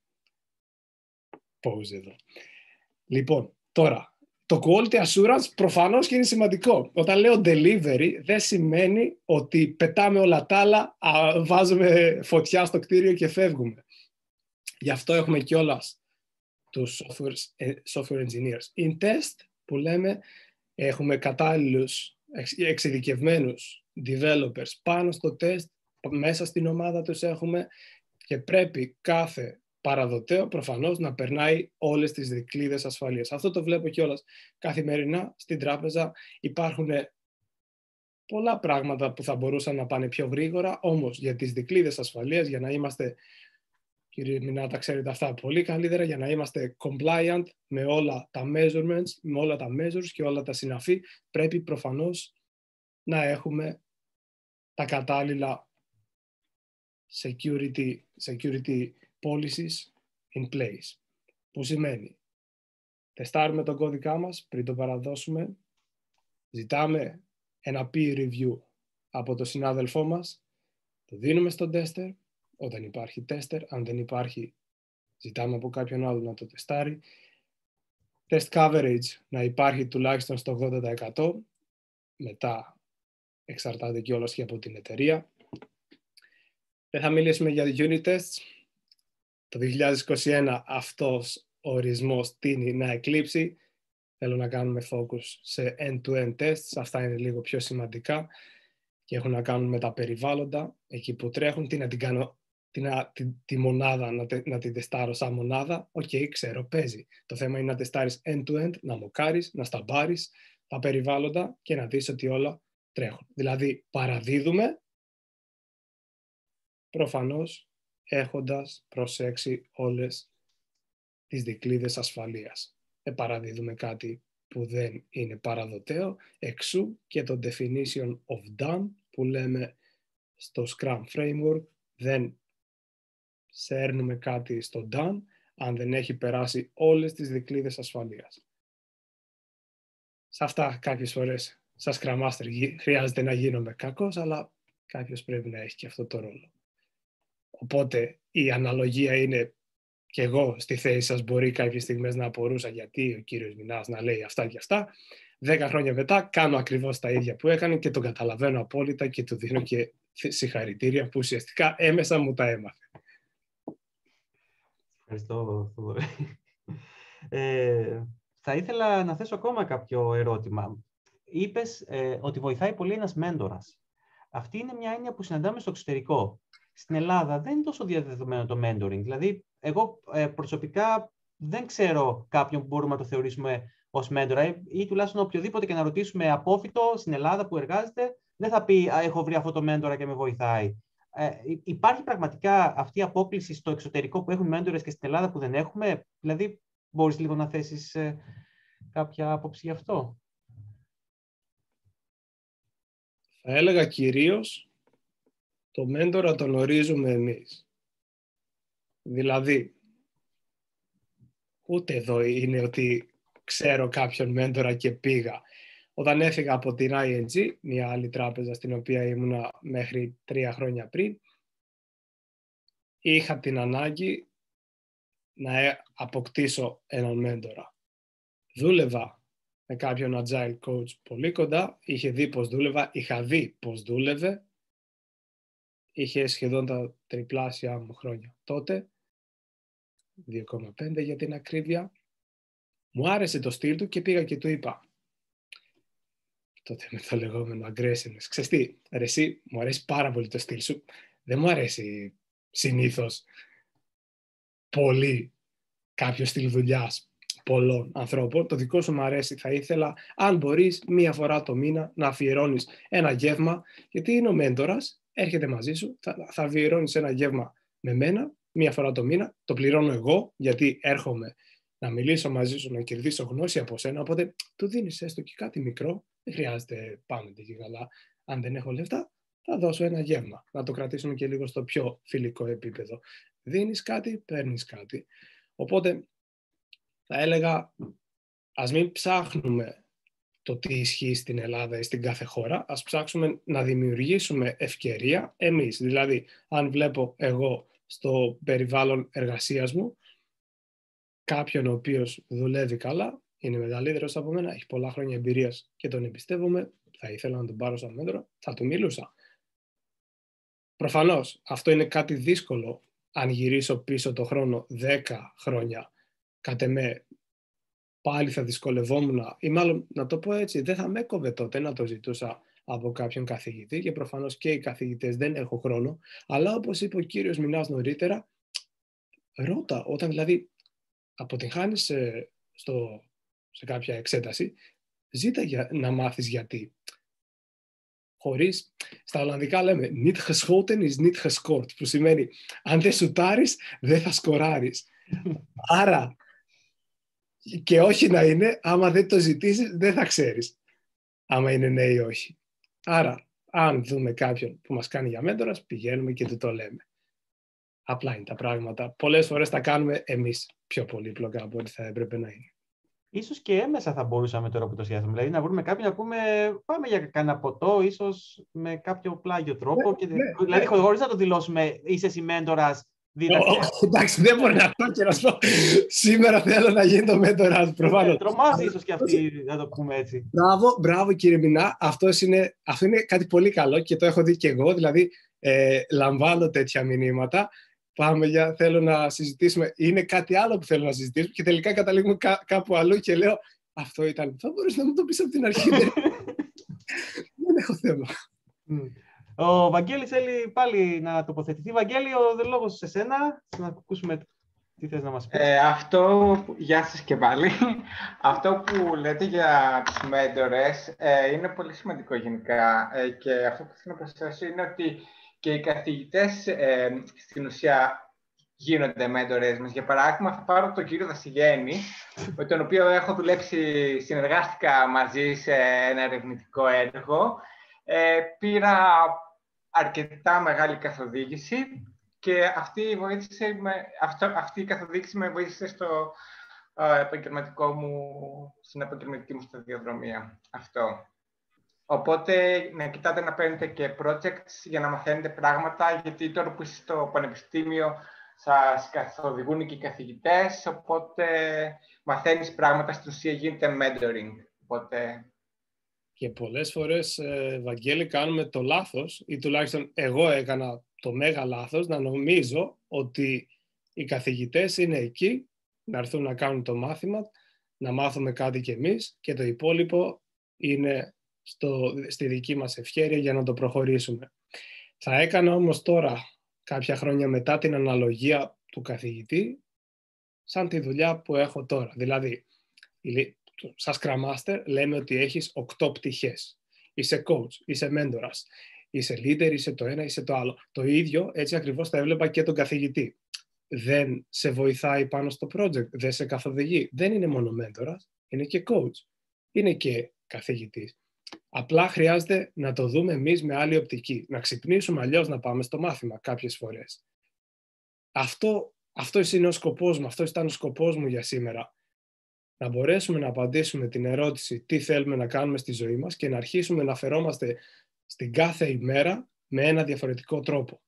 Speaker 2: pause εδώ. Λοιπόν, τώρα, το quality assurance προφανώς και είναι σημαντικό. Όταν λέω delivery, δεν σημαίνει ότι πετάμε όλα τα άλλα, βάζουμε φωτιά στο κτίριο και φεύγουμε. Γι' αυτό έχουμε κιόλας τους software, software engineers. In test, που λέμε, έχουμε κατάλληλους εξειδικευμένους developers πάνω στο test, μέσα στην ομάδα τους έχουμε και πρέπει κάθε παραδοτέο προφανώς να περνάει όλες τις δικλείδες ασφαλείας. Αυτό το βλέπω κιόλας καθημερινά στην τράπεζα. Υπάρχουν πολλά πράγματα που θα μπορούσαν να πάνε πιο γρήγορα, όμως για τις δικλείδες ασφαλείας, για να είμαστε, κύριε Μινά, τα ξέρετε αυτά πολύ καλύτερα, για να είμαστε compliant με όλα τα measurements, με όλα τα measures και όλα τα συναφή, πρέπει προφανώς να έχουμε τα κατάλληλα security, security policies in place. Που σημαίνει, τεστάρουμε τον κώδικά μας πριν το παραδώσουμε, ζητάμε ένα peer review από τον συνάδελφό μας, το δίνουμε στον tester, όταν υπάρχει tester, αν δεν υπάρχει, ζητάμε από κάποιον άλλο να το τεστάρει. Test coverage να υπάρχει τουλάχιστον στο ογδόντα τοις εκατό, μετά εξαρτάται κιόλας και από την εταιρεία. Δεν θα μιλήσουμε για unit tests. Το δύο χιλιάδες είκοσι ένα αυτός ο ορισμός τείνει να εκλείψει. Θέλω να κάνουμε focus σε end-to-end tests. Αυτά είναι λίγο πιο σημαντικά και έχουν να κάνουν με τα περιβάλλοντα. Εκεί που τρέχουν, τι να την κάνω, τι να, τη, τη μονάδα, να, τε, να την τεστάρω σαν μονάδα. Οκ, okay, ξέρω, παίζει. Το θέμα είναι να τεστάρεις end-to-end, να μοκάρεις, να σταμπάρεις τα περιβάλλοντα και να δεις ότι όλα τρέχουν. Δηλαδή, παραδίδουμε προφανώς έχοντας προσέξει όλες τις δικλείδες ασφαλείας. Δεν παραδίδουμε κάτι που δεν είναι παραδοτέο, εξού και το definition of done που λέμε στο Scrum Framework, δεν σέρνουμε κάτι στο done αν δεν έχει περάσει όλες τις δικλείδες ασφαλείας. Σε αυτά κάποιες φορές σαν Scrum Master χρειάζεται να γίνομαι κακός, αλλά κάποιος πρέπει να έχει και αυτό το ρόλο. Οπότε η αναλογία είναι και εγώ στη θέση σας μπορεί κάποιες στιγμές να απορούσα γιατί ο κύριος Μινάς να λέει αυτά και αυτά. Δέκα χρόνια μετά κάνω ακριβώς τα ίδια που έκανε και τον καταλαβαίνω απόλυτα και του δίνω και συγχαρητήρια που ουσιαστικά έμεσα μου τα έμαθε.
Speaker 1: Ευχαριστώ, Θοδωρή. Ε, θα ήθελα να θέσω ακόμα κάποιο ερώτημα. Είπες ε, ότι βοηθάει πολύ ένας μέντορας. Αυτή είναι μια έννοια που συναντάμε στο εξωτερικό. Στην Ελλάδα δεν είναι τόσο διαδεδομένο το mentoring. Δηλαδή, εγώ ε, προσωπικά δεν ξέρω κάποιον που μπορούμε να το θεωρήσουμε ως μέντορα ή τουλάχιστον οποιοδήποτε και να ρωτήσουμε απόφοιτο στην Ελλάδα που εργάζεται, δεν θα πει «έχω βρει αυτό το μέντορα και με βοηθάει». Ε, υπάρχει πραγματικά αυτή η απόκλιση στο εξωτερικό που έχουν μέντορες και στην Ελλάδα που δεν έχουμε? Δηλαδή, μπορείς λίγο να θέσεις ε, κάποια άποψη γι' αυτό?
Speaker 2: Θα έλεγα κυρίως το μέντορα τον ορίζουμε εμείς. Δηλαδή, ούτε εδώ είναι ότι ξέρω κάποιον μέντορα και πήγα. Όταν έφυγα από την άι εν τζι, μια άλλη τράπεζα στην οποία ήμουνα μέχρι τρία χρόνια πριν, είχα την ανάγκη να αποκτήσω έναν μέντορα. Δούλευα με κάποιον agile coach πολύ κοντά, είχε δει πώς δούλευα, είχα δει πώς δούλευε, είχε σχεδόν τα τριπλάσια μου χρόνια τότε, δύο κόμμα πέντε για την ακρίβεια. Μου άρεσε το στυλ του και πήγα και του είπα, τότε με το λεγόμενο aggressiveness, ξέρεις τι, ρε εσύ, μου αρέσει πάρα πολύ το στυλ σου, δεν μου αρέσει συνήθως πολύ κάποιο στυλ δουλειάς πολλών ανθρώπων, το δικό σου μου αρέσει, θα ήθελα, αν μπορείς, μία φορά το μήνα να αφιερώνεις ένα γεύμα, γιατί είναι ο μέντορας, έρχεται μαζί σου, θα, θα αφιερώνεις ένα γεύμα με μένα, μία φορά το μήνα, το πληρώνω εγώ, γιατί έρχομαι να μιλήσω μαζί σου, να κερδίσω γνώση από σένα, οπότε του δίνεις έστω και κάτι μικρό, Δεν χρειάζεται πάμε εκεί καλά. Αν δεν έχω λεφτά, θα δώσω ένα γεύμα. Να το κρατήσουμε και λίγο στο πιο φιλικό επίπεδο. Δίνεις κάτι, παίρνεις κάτι. Οπότε, θα έλεγα, ας μην ψάχνουμε το τι ισχύει στην Ελλάδα ή στην κάθε χώρα. Ας ψάξουμε να δημιουργήσουμε ευκαιρία εμείς. Δηλαδή, αν βλέπω εγώ στο περιβάλλον εργασίας μου κάποιον ο οποίος δουλεύει καλά, είναι μεγαλύτερος από μένα, έχει πολλά χρόνια εμπειρίας και τον εμπιστεύομαι, θα ήθελα να τον πάρω σαν μέτρο, θα του μιλούσα. Προφανώς, αυτό είναι κάτι δύσκολο αν γυρίσω πίσω το χρόνο δέκα χρόνια. Κατ' εμέ, πάλι θα δυσκολευόμουν, ή μάλλον να το πω έτσι, δεν θα με έκοβε τότε να το ζητούσα από κάποιον καθηγητή και προφανώς και οι καθηγητές δεν έχουν χρόνο, αλλά όπως είπε ο κύριος Μινάς νωρίτερα, ρώτα, όταν δηλαδή αποτυγχάνεις στο, σε κάποια εξέταση, ζήτα για, να μάθεις γιατί. Χωρίς, στα Ολλανδικά λέμε niet geschoten is niet gescored, που σημαίνει αν δεν σουτάρεις, δεν θα σκοράρεις. Άρα, και όχι να είναι, άμα δεν το ζητήσεις, δεν θα ξέρεις άμα είναι ναι ή όχι. Άρα, αν δούμε κάποιον που μας κάνει για μέντορας, πηγαίνουμε και του το λέμε. Απλά είναι τα πράγματα. Πολλές φορές τα κάνουμε εμείς πιο πολύπλοκα από ό,τι θα έπρεπε να είναι.
Speaker 1: Ίσως και έμεσα θα μπορούσαμε τώρα που το σκέφτομαι. Δηλαδή να βρούμε κάποιον να πούμε πάμε για κανένα ποτό, ίσως με κάποιο πλάγιο τρόπο.
Speaker 2: Ναι,
Speaker 1: και,
Speaker 2: ναι,
Speaker 1: δηλαδή
Speaker 2: ναι.
Speaker 1: χωρίς να το δηλώσουμε είσαι εσύ μέντορας.
Speaker 2: Oh, εντάξει, δεν μπορεί να πω και να σου πω σήμερα θέλω να γίνει το μέντορας. Προφανώς.
Speaker 1: Τρομάζει ίσως και αυτή, να το πούμε έτσι.
Speaker 2: Μπράβο, μπράβο κύριε Μινά. Αυτός είναι, αυτό είναι κάτι πολύ καλό και το έχω δει και εγώ. Δηλαδή, ε, λαμβάνω τέτοια μηνύματα. Πάμε για, θέλω να συζητήσουμε. Είναι κάτι άλλο που θέλω να συζητήσουμε και τελικά καταλήγουμε κά, κάπου αλλού και λέω αυτό ήταν. Θα μπορείς να μου το πεις από την αρχή. Δεν έχω θέμα.
Speaker 1: Ο Βαγγέλης θέλει πάλι να τοποθετηθεί. Βαγγέλη, ο λόγος σε σένα, να ακούσουμε τι θες να μας πεις.
Speaker 3: Ε, αυτό, γεια σας και πάλι. Αυτό που λέτε για τους μέντορες ε, είναι πολύ σημαντικό γενικά ε, και αυτό που θέλω να προσθέσω είναι ότι και οι καθηγητές ε, στην ουσία γίνονται μέντορες μας. Για παράδειγμα, θα πάρω τον κύριο Δασιγέννη, με τον οποίο έχω δουλέψει, συνεργάστηκα μαζί σε ένα ερευνητικό έργο. Ε, πήρα αρκετά μεγάλη καθοδήγηση και αυτή, βοήθησε με, αυτό, αυτή η καθοδήγηση με βοήθησε στο ε, επαγγελματικό μου, στην επαγγελματική μου σταδιοδρομία. Αυτό. Οπότε να κοιτάτε να παίρνετε και projects για να μαθαίνετε πράγματα, γιατί τώρα που είστε στο πανεπιστήμιο σας καθοδηγούν και οι καθηγητές, οπότε μαθαίνεις πράγματα, στην ουσία γίνεται mentoring. Οπότε...
Speaker 2: Και πολλές φορές, ε, Βαγγέλη, κάνουμε το λάθος, ή τουλάχιστον εγώ έκανα το μέγα λάθος, να νομίζω ότι οι καθηγητές είναι εκεί, να έρθουν να κάνουν το μάθημα, να μάθουμε κάτι κι εμείς και το υπόλοιπο είναι στο, στη δική μας ευχέρεια για να το προχωρήσουμε. Θα έκανα όμως τώρα, κάποια χρόνια μετά, την αναλογία του καθηγητή, σαν τη δουλειά που έχω τώρα. Δηλαδή, σαν Scrum Master λέμε ότι έχεις οκτώ πτυχές. Είσαι coach, είσαι μέντορας, είσαι leader, είσαι το ένα, είσαι το άλλο. Το ίδιο, έτσι ακριβώς θα έβλεπα και τον καθηγητή. Δεν σε βοηθάει πάνω στο project, δεν σε καθοδηγεί. Δεν είναι μόνο μέντορας, είναι και coach, είναι και καθηγητής. Απλά χρειάζεται να το δούμε εμείς με άλλη οπτική. Να ξυπνήσουμε, αλλιώς να πάμε στο μάθημα κάποιες φορές. Αυτό, αυτός είναι ο σκοπός μου, αυτός ήταν ο σκοπός μου για σήμερα. Να μπορέσουμε να απαντήσουμε την ερώτηση τι θέλουμε να κάνουμε στη ζωή μας και να αρχίσουμε να φερόμαστε στην κάθε ημέρα με ένα διαφορετικό τρόπο.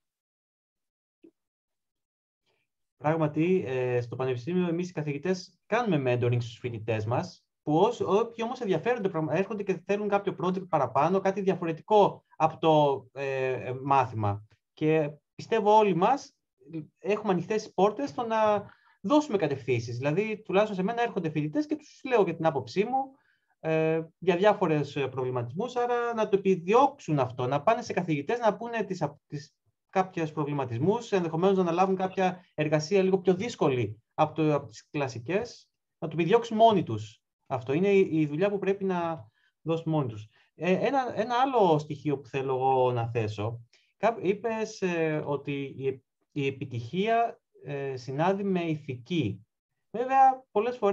Speaker 1: Πράγματι, στο Πανεπιστήμιο εμείς οι καθηγητές κάνουμε mentoring στους φοιτητές μας, που όποιοι όμως ενδιαφέρονται, έρχονται και θέλουν κάποιο project παραπάνω, κάτι διαφορετικό από το ε, μάθημα. Και πιστεύω όλοι μας έχουμε ανοιχτές πόρτες στο να δώσουμε κατευθύνσεις. Δηλαδή, τουλάχιστον σε μένα έρχονται φοιτητές και τους λέω για την άποψή μου ε, για διάφορες προβληματισμούς, άρα να το επιδιώξουν αυτό, να πάνε σε καθηγητές, να πούνε τις, τις, κάποιους προβληματισμούς, ενδεχομένως να αναλάβουν κάποια εργασία λίγο πιο δύσκολη από, το, από τις κλασικές, να το επιδιώξουν μόνοι τους. Αυτό είναι η δουλειά που πρέπει να δώσουν μόνοι τους. Ε, ένα, ένα άλλο στοιχείο που θέλω εγώ να θέσω. Είπες ε, ότι η, η επιτυχία ε, συνάδει με ηθική. Βέβαια, πολλές φορές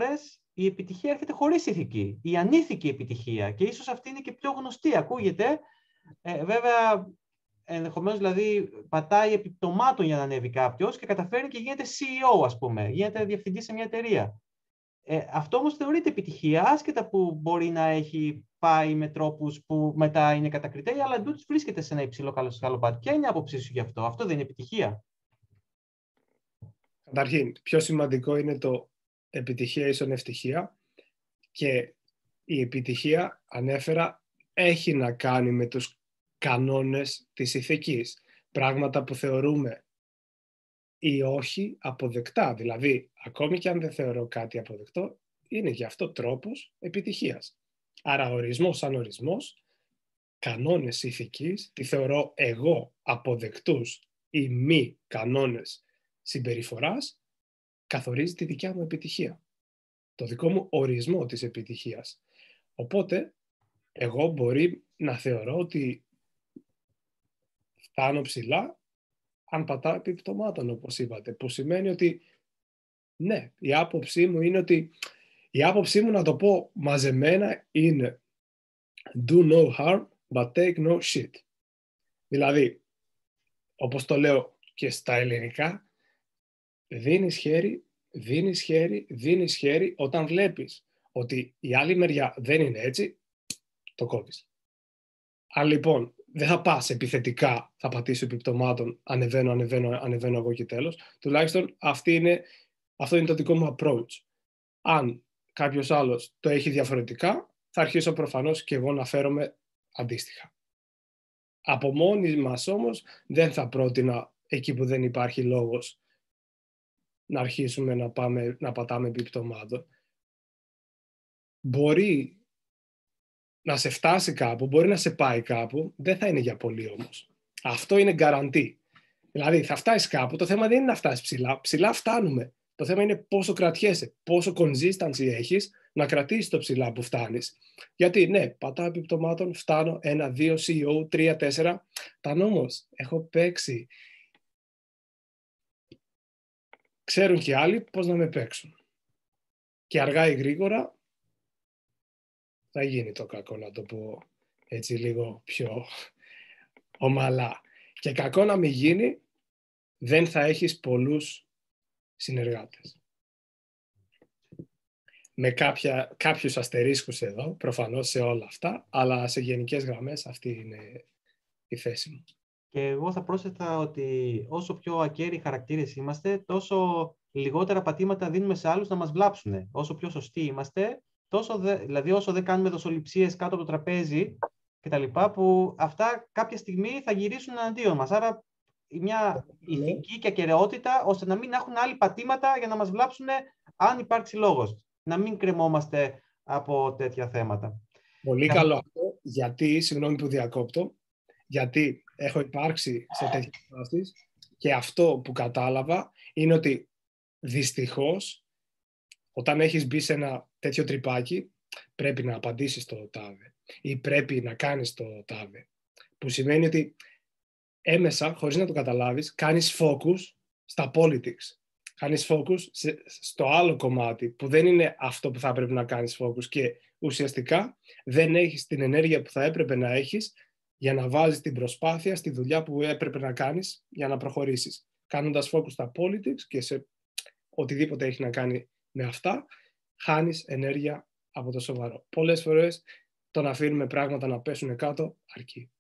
Speaker 1: η επιτυχία έρχεται χωρίς ηθική, η ανήθικη επιτυχία. Και ίσως αυτή είναι και πιο γνωστή, ακούγεται. Ε, βέβαια, ενδεχομένως δηλαδή πατάει επιπτωμάτων για να ανέβει κάποιος και καταφέρει και γίνεται σι ι ο, ας πούμε, γίνεται διευθυντής σε μια εταιρεία. Ε, αυτό όμως θεωρείται επιτυχία, άσχετα που μπορεί να έχει πάει με τρόπους που μετά είναι κατακριτέοι, αλλά εντούτοις βρίσκεται σε ένα υψηλό σκαλοπάτι. Ποια είναι η άποψή σου γι' αυτό? Αυτό δεν είναι επιτυχία?
Speaker 2: Καταρχήν, πιο σημαντικό είναι το επιτυχία ίσον ευτυχία, και η επιτυχία, ανέφερα, έχει να κάνει με τους κανόνες της ηθικής. Πράγματα που θεωρούμε ή όχι αποδεκτά. Δηλαδή, ακόμη και αν δεν θεωρώ κάτι αποδεκτό, είναι γι' αυτό τρόπος επιτυχίας. Άρα, ορισμός σαν ορισμός, κανόνες ηθικής, τι θεωρώ εγώ αποδεκτούς ή μη κανόνες συμπεριφοράς, καθορίζει τη δικιά μου επιτυχία. Το δικό μου ορισμό της επιτυχίας. Οπότε, εγώ μπορεί να θεωρώ ότι φτάνω ψηλά αν πατάω επιπτωμάτων, όπως είπατε, που σημαίνει ότι ναι, η άποψή μου είναι ότι η άποψή μου, να το πω μαζεμένα, είναι do no harm but take no shit. Δηλαδή, όπως το λέω και στα ελληνικά, δίνεις χέρι, δίνεις χέρι, δίνεις χέρι, όταν βλέπεις ότι η άλλη μεριά δεν είναι έτσι, το κόβεις. Αν λοιπόν δεν θα πας επιθετικά, θα πατήσω επιπτωμάτων, ανεβαίνω, ανεβαίνω, ανεβαίνω εγώ και τέλος, τουλάχιστον αυτή είναι, αυτό είναι το δικό μου approach. Αν κάποιος άλλος το έχει διαφορετικά, θα αρχίσω προφανώς και εγώ να φέρομαι αντίστοιχα. Από μόνοι μας όμως δεν θα πρότεινα, εκεί που δεν υπάρχει λόγος, να αρχίσουμε να, πάμε, να πατάμε επιπτωμάτων. Μπορεί να σε φτάσει κάπου, μπορεί να σε πάει κάπου, δεν θα είναι για πολύ όμως. Αυτό είναι guarantee. Δηλαδή θα φτάσεις κάπου, το θέμα δεν είναι να φτάσεις ψηλά, ψηλά φτάνουμε. Το θέμα είναι πόσο κρατιέσαι, πόσο consistency έχεις να κρατήσεις το ψηλά που φτάνεις. Γιατί ναι, πατάω επιπτωμάτων, φτάνω ένα, δύο, σι ι ο, τρία, τέσσερα, ταν όμως έχω παίξει. Ξέρουν και άλλοι πώς να με παίξουν. Και αργά ή γρήγορα θα γίνει το κακό, να το πω έτσι λίγο πιο ομαλά. Και κακό να μην γίνει, δεν θα έχεις πολλούς συνεργάτες. Με κάποια, κάποιους αστερίσκους εδώ, προφανώς σε όλα αυτά, αλλά σε γενικές γραμμές αυτή είναι η θέση μου.
Speaker 1: Και εγώ θα πρόσθετα ότι όσο πιο ακέραιοι χαρακτήρες είμαστε, τόσο λιγότερα πατήματα δίνουμε σε άλλους να μας βλάψουν. Όσο πιο σωστοί είμαστε, τόσο δε, δηλαδή όσο δεν κάνουμε δοσοληψίες κάτω από το τραπέζι κτλ., που αυτά κάποια στιγμή θα γυρίσουν εναντίον μας. Άρα μια ηθική και ακεραιότητα, ώστε να μην έχουν άλλοι πατήματα για να μας βλάψουν αν υπάρξει λόγος. Να μην κρεμόμαστε από τέτοια θέματα.
Speaker 2: Πολύ και καλό αυτό, γιατί, συγγνώμη που διακόπτω, γιατί έχω υπάρξει σε τέτοιες φάσεις και αυτό που κατάλαβα είναι ότι δυστυχώς όταν έχεις μπει σε ένα τέτοιο τρυπάκι πρέπει να απαντήσεις το τάδε ή πρέπει να κάνεις το τάδε, που σημαίνει ότι έμεσα, χωρίς να το καταλάβεις, κάνεις focus στα politics. Κάνεις focus σε, στο άλλο κομμάτι που δεν είναι αυτό που θα έπρεπε να κάνεις focus και ουσιαστικά δεν έχεις την ενέργεια που θα έπρεπε να έχεις για να βάζεις την προσπάθεια στη δουλειά που έπρεπε να κάνεις για να προχωρήσεις. Κάνοντας focus στα politics και σε οτιδήποτε έχει να κάνει με αυτά, χάνεις ενέργεια από το σοβαρό. Πολλές φορές το να αφήνουμε πράγματα να πέσουν κάτω αρκεί.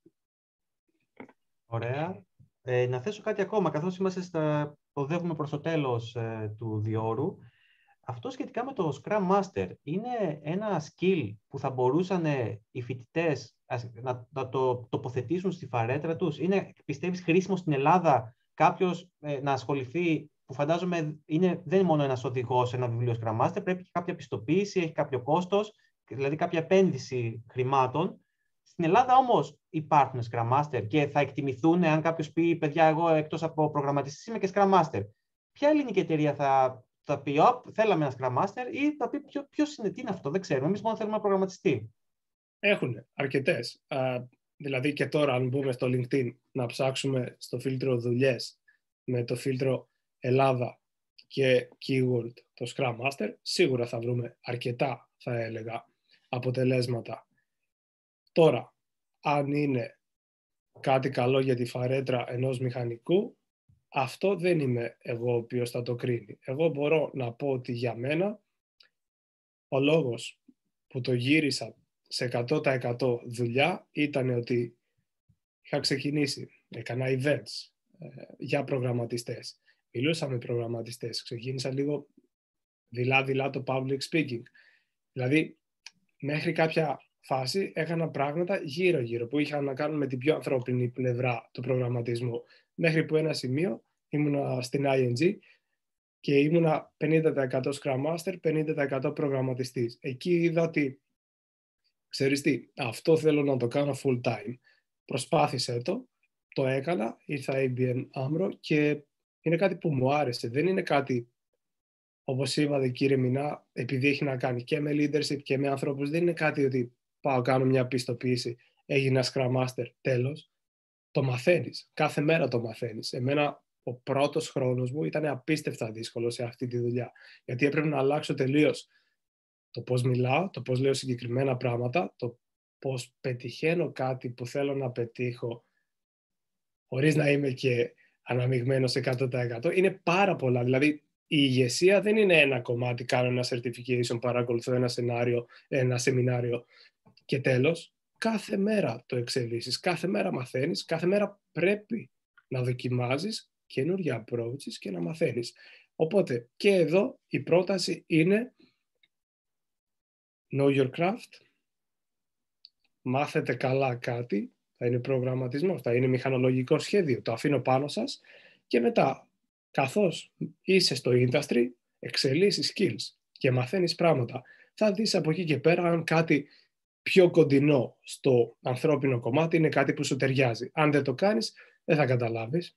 Speaker 1: Ωραία. Ε, να θέσω κάτι ακόμα, καθώς είμαστε στα... οδεύουμε προς το τέλος ε, του διόρου. Αυτό σχετικά με το Scrum Master είναι ένα skill που θα μπορούσαν οι φοιτητές να, να το τοποθετήσουν στη φαρέτρα τους. Είναι, πιστεύεις, χρήσιμο στην Ελλάδα κάποιος ε, να ασχοληθεί, που φαντάζομαι είναι, δεν είναι μόνο ένας οδηγός, ένα βιβλίο Scrum Master, πρέπει και κάποια πιστοποίηση, έχει κάποιο κόστος, δηλαδή κάποια επένδυση χρημάτων. Στην Ελλάδα όμως υπάρχουν Scrum Master και θα εκτιμηθούν αν κάποιος πει, παιδιά, εγώ εκτός από προγραμματιστής είμαι και Scrum Master. Ποια ελληνική εταιρεία θα, θα πει, oh, θέλαμε ένα Scrum Master, ή θα πει ποιο, ποιος είναι, τι είναι αυτό, δεν ξέρουμε, εμείς μόνο θέλουμε ένα προγραμματιστή.
Speaker 2: Έχουν αρκετές. Uh, δηλαδή και τώρα αν μπούμε στο LinkedIn να ψάξουμε στο φίλτρο δουλειές με το φίλτρο Ελλάδα και keyword το Scrum Master, σίγουρα θα βρούμε αρκετά, θα έλεγα, αποτελέσματα. Τώρα, αν είναι κάτι καλό για τη φαρέτρα ενός μηχανικού, αυτό δεν είμαι εγώ ο οποίος θα το κρίνει. Εγώ μπορώ να πω ότι για μένα ο λόγος που το γύρισα σε εκατό τοις εκατό δουλειά ήταν ότι είχα ξεκινήσει, έκανα events ε, για προγραμματιστές. Μιλούσα με προγραμματιστές, ξεκίνησα λίγο δειλά-δειλά το public speaking. Δηλαδή, μέχρι κάποια φάση έκανα πράγματα γύρω-γύρω που είχαν να κάνουν με την πιο ανθρώπινη πλευρά του προγραμματισμού. Μέχρι που ένα σημείο ήμουνα στην άι εν τζι και ήμουνα πενήντα τοις εκατό Scrum Master, πενήντα τοις εκατό προγραμματιστής. Εκεί είδα ότι, ξέρεις τι, αυτό θέλω να το κάνω full time. Προσπάθησε το, το έκανα, ήρθα έι μπι εμ AMRO και είναι κάτι που μου άρεσε. Δεν είναι κάτι, όπως είπατε κύριε Μινά, επειδή έχει να κάνει και με leadership και με ανθρώπους, δεν είναι κάτι ότι πάω κάνω μια πιστοποίηση, έγινα Scrum Master, τέλος. Το μαθαίνεις, κάθε μέρα το μαθαίνεις. Εμένα ο πρώτος χρόνος μου ήταν απίστευτα δύσκολο σε αυτή τη δουλειά, γιατί έπρεπε να αλλάξω τελείως το πώς μιλάω, το πώς λέω συγκεκριμένα πράγματα, το πώς πετυχαίνω κάτι που θέλω να πετύχω χωρίς να είμαι και αναμειγμένος εκατό τοις εκατό. Είναι πάρα πολλά. Δηλαδή, η ηγεσία δεν είναι ένα κομμάτι, κάνω ένα certification, παρακολουθώ ένα σενάριο, ένα σεμινάριο και τέλος. Κάθε μέρα το εξελίσσεις, κάθε μέρα μαθαίνεις, κάθε μέρα πρέπει να δοκιμάζεις καινούργια approaches και να μαθαίνεις. Οπότε και εδώ η πρόταση είναι know your craft, μάθετε καλά κάτι, θα είναι προγραμματισμός, θα είναι μηχανολογικό σχέδιο, το αφήνω πάνω σας και μετά καθώς είσαι στο industry εξελίσσεις skills και μαθαίνεις πράγματα. Θα δεις από εκεί και πέρα αν κάτι πιο κοντινό στο ανθρώπινο κομμάτι είναι κάτι που σου ταιριάζει. Αν δεν το κάνεις, δεν θα καταλάβεις.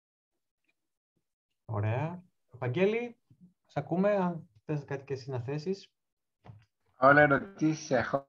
Speaker 1: Ωραία. Βαγγέλη, σ' ακούμε, αν θες κάτι και εσύ να θέσεις.
Speaker 3: Όλα ερωτήσεις έχω.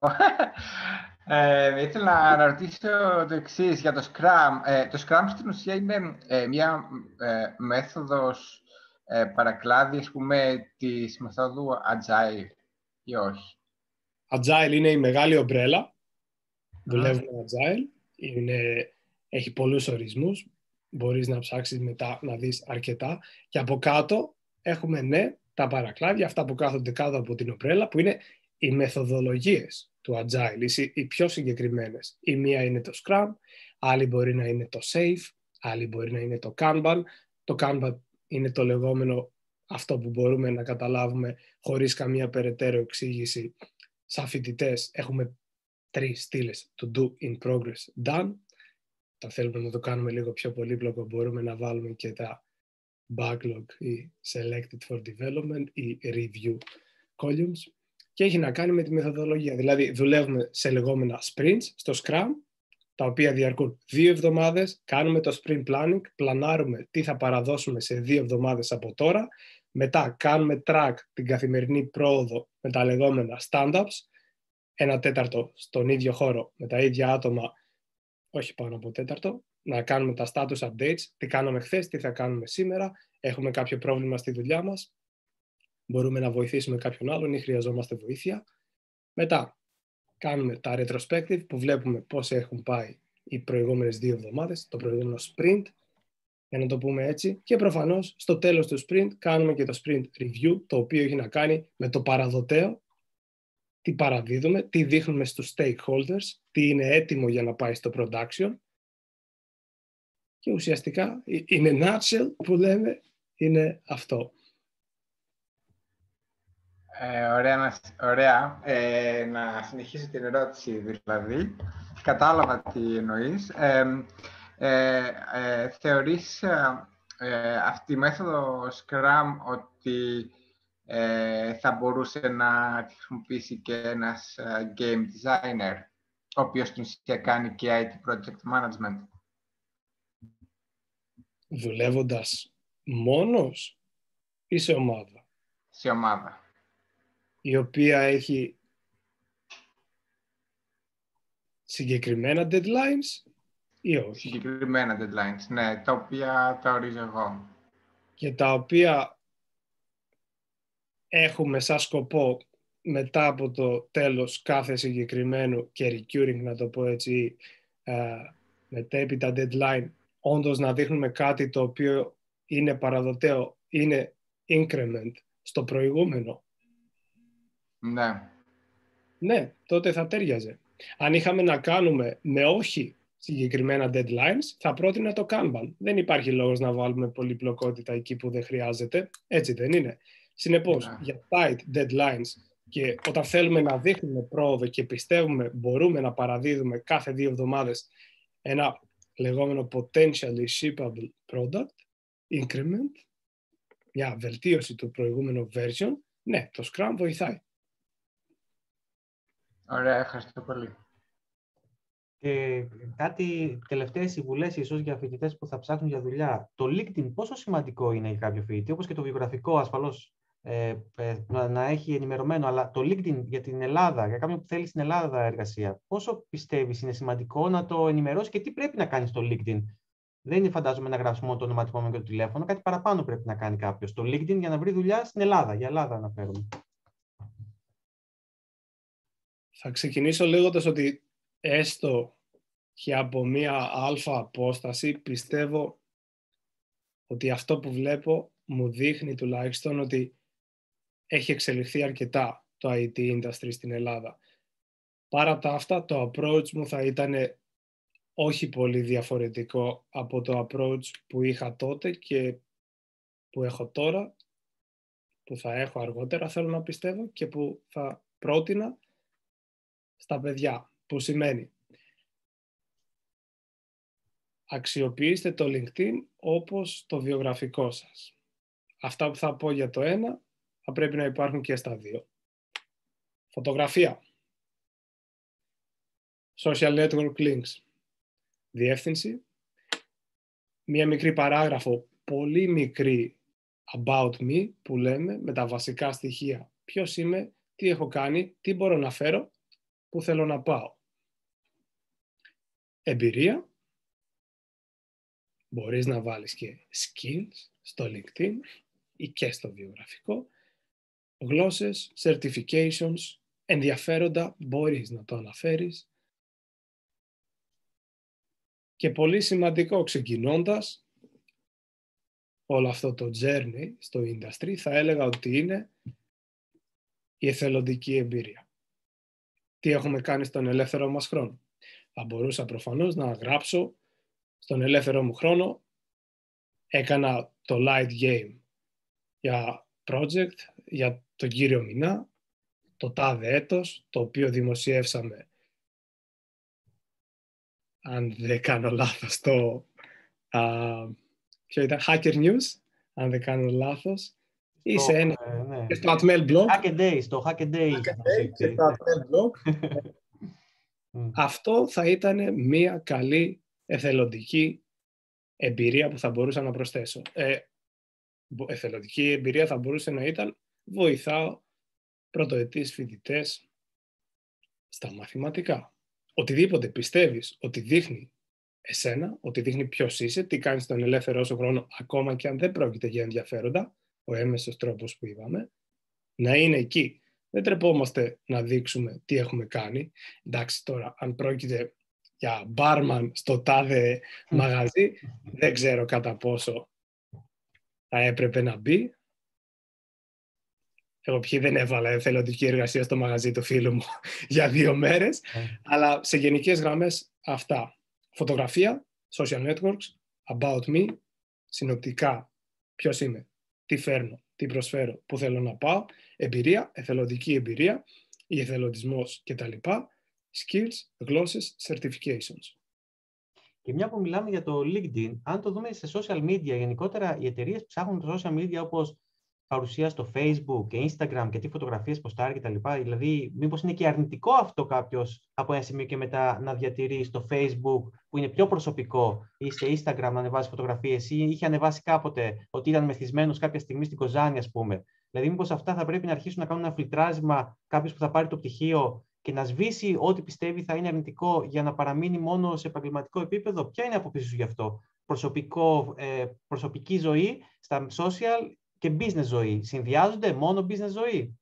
Speaker 3: ε, ήθελα να ρωτήσω το εξής για το Scrum. Ε, το Scrum στην ουσία είναι ε, μια ε, μέθοδος ε, παρακλάδι, ας πούμε, της μεθόδου Agile ή όχι?
Speaker 2: Agile είναι η μεγάλη ομπρέλα. Δουλεύουμε Agile. Είναι, έχει πολλούς ορισμούς. Μπορείς να ψάξεις μετά να δεις αρκετά. Και από κάτω έχουμε, ναι, τα παρακλάδια, αυτά που κάθονται κάτω από την ομπρέλα, που είναι οι μεθοδολογίες του Agile, οι πιο συγκεκριμένες. Η μία είναι το Scrum, άλλη μπορεί να είναι το Safe, άλλη μπορεί να είναι το Kanban. Το Kanban είναι το λεγόμενο αυτό που μπορούμε να καταλάβουμε χωρίς καμία περαιτέρω εξήγηση. Σαν φοιτητές έχουμε τρεις στήλες, το Do, In Progress, Done. Αν θέλουμε να το κάνουμε λίγο πιο πολύπλοκο, μπορούμε να βάλουμε και τα Backlog ή Selected for Development ή Review columns. Και έχει να κάνει με τη μεθοδολογία. Δηλαδή, δουλεύουμε σε λεγόμενα sprints στο Scrum, τα οποία διαρκούν δύο εβδομάδες. Κάνουμε το sprint planning, πλανάρουμε τι θα παραδώσουμε σε δύο εβδομάδες από τώρα. Μετά κάνουμε track την καθημερινή πρόοδο με τα λεγόμενα stand-ups. Ένα τέταρτο στον ίδιο χώρο με τα ίδια άτομα, όχι πάνω από τέταρτο. Να κάνουμε τα status updates, τι κάναμε χθες, τι θα κάνουμε σήμερα. Έχουμε κάποιο πρόβλημα στη δουλειά μας. Μπορούμε να βοηθήσουμε κάποιον άλλον ή χρειαζόμαστε βοήθεια. Μετά κάνουμε τα retrospective που βλέπουμε πώς έχουν πάει οι προηγούμενες δύο εβδομάδες, το προηγούμενο sprint, για να το πούμε έτσι. Και προφανώς στο τέλος του sprint κάνουμε και το sprint review, το οποίο έχει να κάνει με το παραδοτέο, τι παραδίδουμε, τι δείχνουμε στους stakeholders, τι είναι έτοιμο για να πάει στο production. Και ουσιαστικά, in a nutshell που λέμε, είναι αυτό.
Speaker 3: Ε, ωραία, να, ωραία. Ε, να συνεχίσω την ερώτηση δηλαδή. Κατάλαβα τι εννοείς. Ε, ε, ε, θεωρείς ε, αυτή η μέθοδο Scrum ότι ε, θα μπορούσε να τη χρησιμοποιήσει και ένας game designer, ο οποίος στην ουσία κάνει και άι τι project management?
Speaker 2: Δουλεύοντας μόνος ή σε ομάδα?
Speaker 3: Σε ομάδα.
Speaker 2: Η οποία έχει συγκεκριμένα deadlines ή όχι?
Speaker 3: Συγκεκριμένα deadlines, ναι, τα οποία τα ορίζω εγώ.
Speaker 2: Και τα οποία έχουμε σαν σκοπό μετά από το τέλος κάθε συγκεκριμένου και recurring, να το πω έτσι, μετέπειτα deadline, όντως να δείχνουμε κάτι το οποίο είναι παραδοτέο, είναι increment στο προηγούμενο.
Speaker 3: Ναι.
Speaker 2: Ναι, τότε θα τέριαζε. Αν είχαμε να κάνουμε με όχι συγκεκριμένα deadlines, θα πρότεινα το Kanban. Δεν υπάρχει λόγος να βάλουμε πολυπλοκότητα εκεί που δεν χρειάζεται. Έτσι δεν είναι? Συνεπώς, yeah. για tight deadlines και όταν θέλουμε να δείχνουμε πρόοδο και πιστεύουμε μπορούμε να παραδίδουμε κάθε δύο εβδομάδες ένα λεγόμενο potentially shippable product, increment, μια βελτίωση του προηγούμενου version, ναι, το Scrum βοηθάει.
Speaker 3: Ωραία, ευχαριστώ πολύ.
Speaker 1: Και κάτι τελευταίες συμβουλές ίσως για φοιτητές που θα ψάχνουν για δουλειά. Το LinkedIn πόσο σημαντικό είναι για κάποιο φοιτητή, όπως και το βιογραφικό ασφαλώς ε, ε, να, να έχει ενημερωμένο, αλλά το LinkedIn για την Ελλάδα, για κάποιον που θέλει στην Ελλάδα εργασία, πόσο πιστεύεις είναι σημαντικό να το ενημερώσει και τι πρέπει να κάνει στο LinkedIn? Δεν είναι, φαντάζομαι, να γράψει μόνο το ονοματικό και το τηλέφωνο, κάτι παραπάνω πρέπει να κάνει κάποιος στο LinkedIn για να βρει δουλειά στην Ελλάδα. Για Ελλάδα αναφέρομαι.
Speaker 2: Θα ξεκινήσω λέγοντας ότι έστω και από μία αλφα απόσταση πιστεύω ότι αυτό που βλέπω μου δείχνει τουλάχιστον ότι έχει εξελιχθεί αρκετά το άι τι industry στην Ελλάδα. Παρά τα αυτά, το approach μου θα ήταν όχι πολύ διαφορετικό από το approach που είχα τότε και που έχω τώρα, που θα έχω αργότερα, θέλω να πιστεύω, και που θα πρότεινα στα παιδιά, που σημαίνει αξιοποιήστε το LinkedIn όπως το βιογραφικό σας. Αυτά που θα πω για το ένα θα πρέπει να υπάρχουν και στα δύο. Φωτογραφία. Social network links. Διεύθυνση. Μία μικρή παράγραφο, πολύ μικρή about me, που λέμε, με τα βασικά στοιχεία. Ποιος είμαι, τι έχω κάνει, τι μπορώ να φέρω, πού θέλω να πάω. Εμπειρία. Μπορείς να βάλεις και skills στο LinkedIn ή και στο βιογραφικό. Γλώσσες, certifications, ενδιαφέροντα, μπορείς να το αναφέρεις. Και πολύ σημαντικό, ξεκινώντας όλο αυτό το journey στο industry, θα έλεγα ότι είναι η εθελοντική εμπειρία. Τι έχουμε κάνει στον ελεύθερο μας χρόνο. Θα μπορούσα προφανώς να γράψω στον ελεύθερο μου χρόνο, έκανα το light game για project, για τον κύριο μηνά, το τάδε έτος, το οποίο δημοσιεύσαμε, αν δεν κάνω λάθος, το α, ποιο ήταν, Hacker News, αν δεν κάνω λάθος, ή σε ένα,
Speaker 1: ε, ναι.
Speaker 2: και στο Atmel Blog.
Speaker 1: Hacker Day, στο Hacker Day.
Speaker 2: Hacker Day και στο Atmel Blog. Αυτό θα ήταν μια καλή εθελοντική εμπειρία που θα μπορούσα να προσθέσω. Ε, εθελοντική εμπειρία θα μπορούσε να ήταν βοηθάω πρωτοετής φοιτητές στα μαθηματικά. Οτιδήποτε πιστεύεις ότι δείχνει εσένα, ότι δείχνει ποιος είσαι, τι κάνεις στον ελεύθερο σου χρόνο, ακόμα και αν δεν πρόκειται για ενδιαφέροντα, ο έμεσος τρόπος που είπαμε, να είναι εκεί. Δεν τρεπόμαστε να δείξουμε τι έχουμε κάνει. Εντάξει, τώρα, αν πρόκειται για μπάρμαν στο τάδε μαγαζί, δεν ξέρω κατά πόσο θα έπρεπε να μπει. Εγώ ποιοι δεν έβαλα εθελοντική εργασία στο μαγαζί του φίλου μου για δύο μέρες, αλλά σε γενικές γραμμές αυτά. Φωτογραφία, social networks, about me, συνοπτικά ποιος είμαι, τι φέρνω, τι προσφέρω, πού θέλω να πάω, εμπειρία, εθελοντική εμπειρία, ή εθελοντισμός κτλ. Skills, γλώσσες, certifications.
Speaker 1: Και μια που μιλάμε για το LinkedIn, αν το δούμε σε social media, γενικότερα οι εταιρείες ψάχνουν το social media όπως παρουσία στο Facebook και Instagram και τι φωτογραφίες ποστάρει κτλ. Δηλαδή, μήπως είναι και αρνητικό αυτό κάποιος από ένα σημείο και μετά να διατηρεί στο Facebook που είναι πιο προσωπικό ή σε Instagram να ανεβάζει φωτογραφίες ή είχε ανεβάσει κάποτε ότι ήταν μεθυσμένος κάποια στιγμή στην Κοζάνη, ας πούμε. Δηλαδή, μήπως αυτά θα πρέπει να αρχίσουν να κάνουν ένα φιλτράσμα κάποιος που θα πάρει το πτυχίο και να σβήσει ό,τι πιστεύει θα είναι αρνητικό για να παραμείνει μόνο σε επαγγελματικό επίπεδο. Ποια είναι η άποψή σου γι' αυτό? Προσωπικό, ε, προσωπική ζωή στα social και business ζωή. Συνδυάζονται μόνο business ζωή?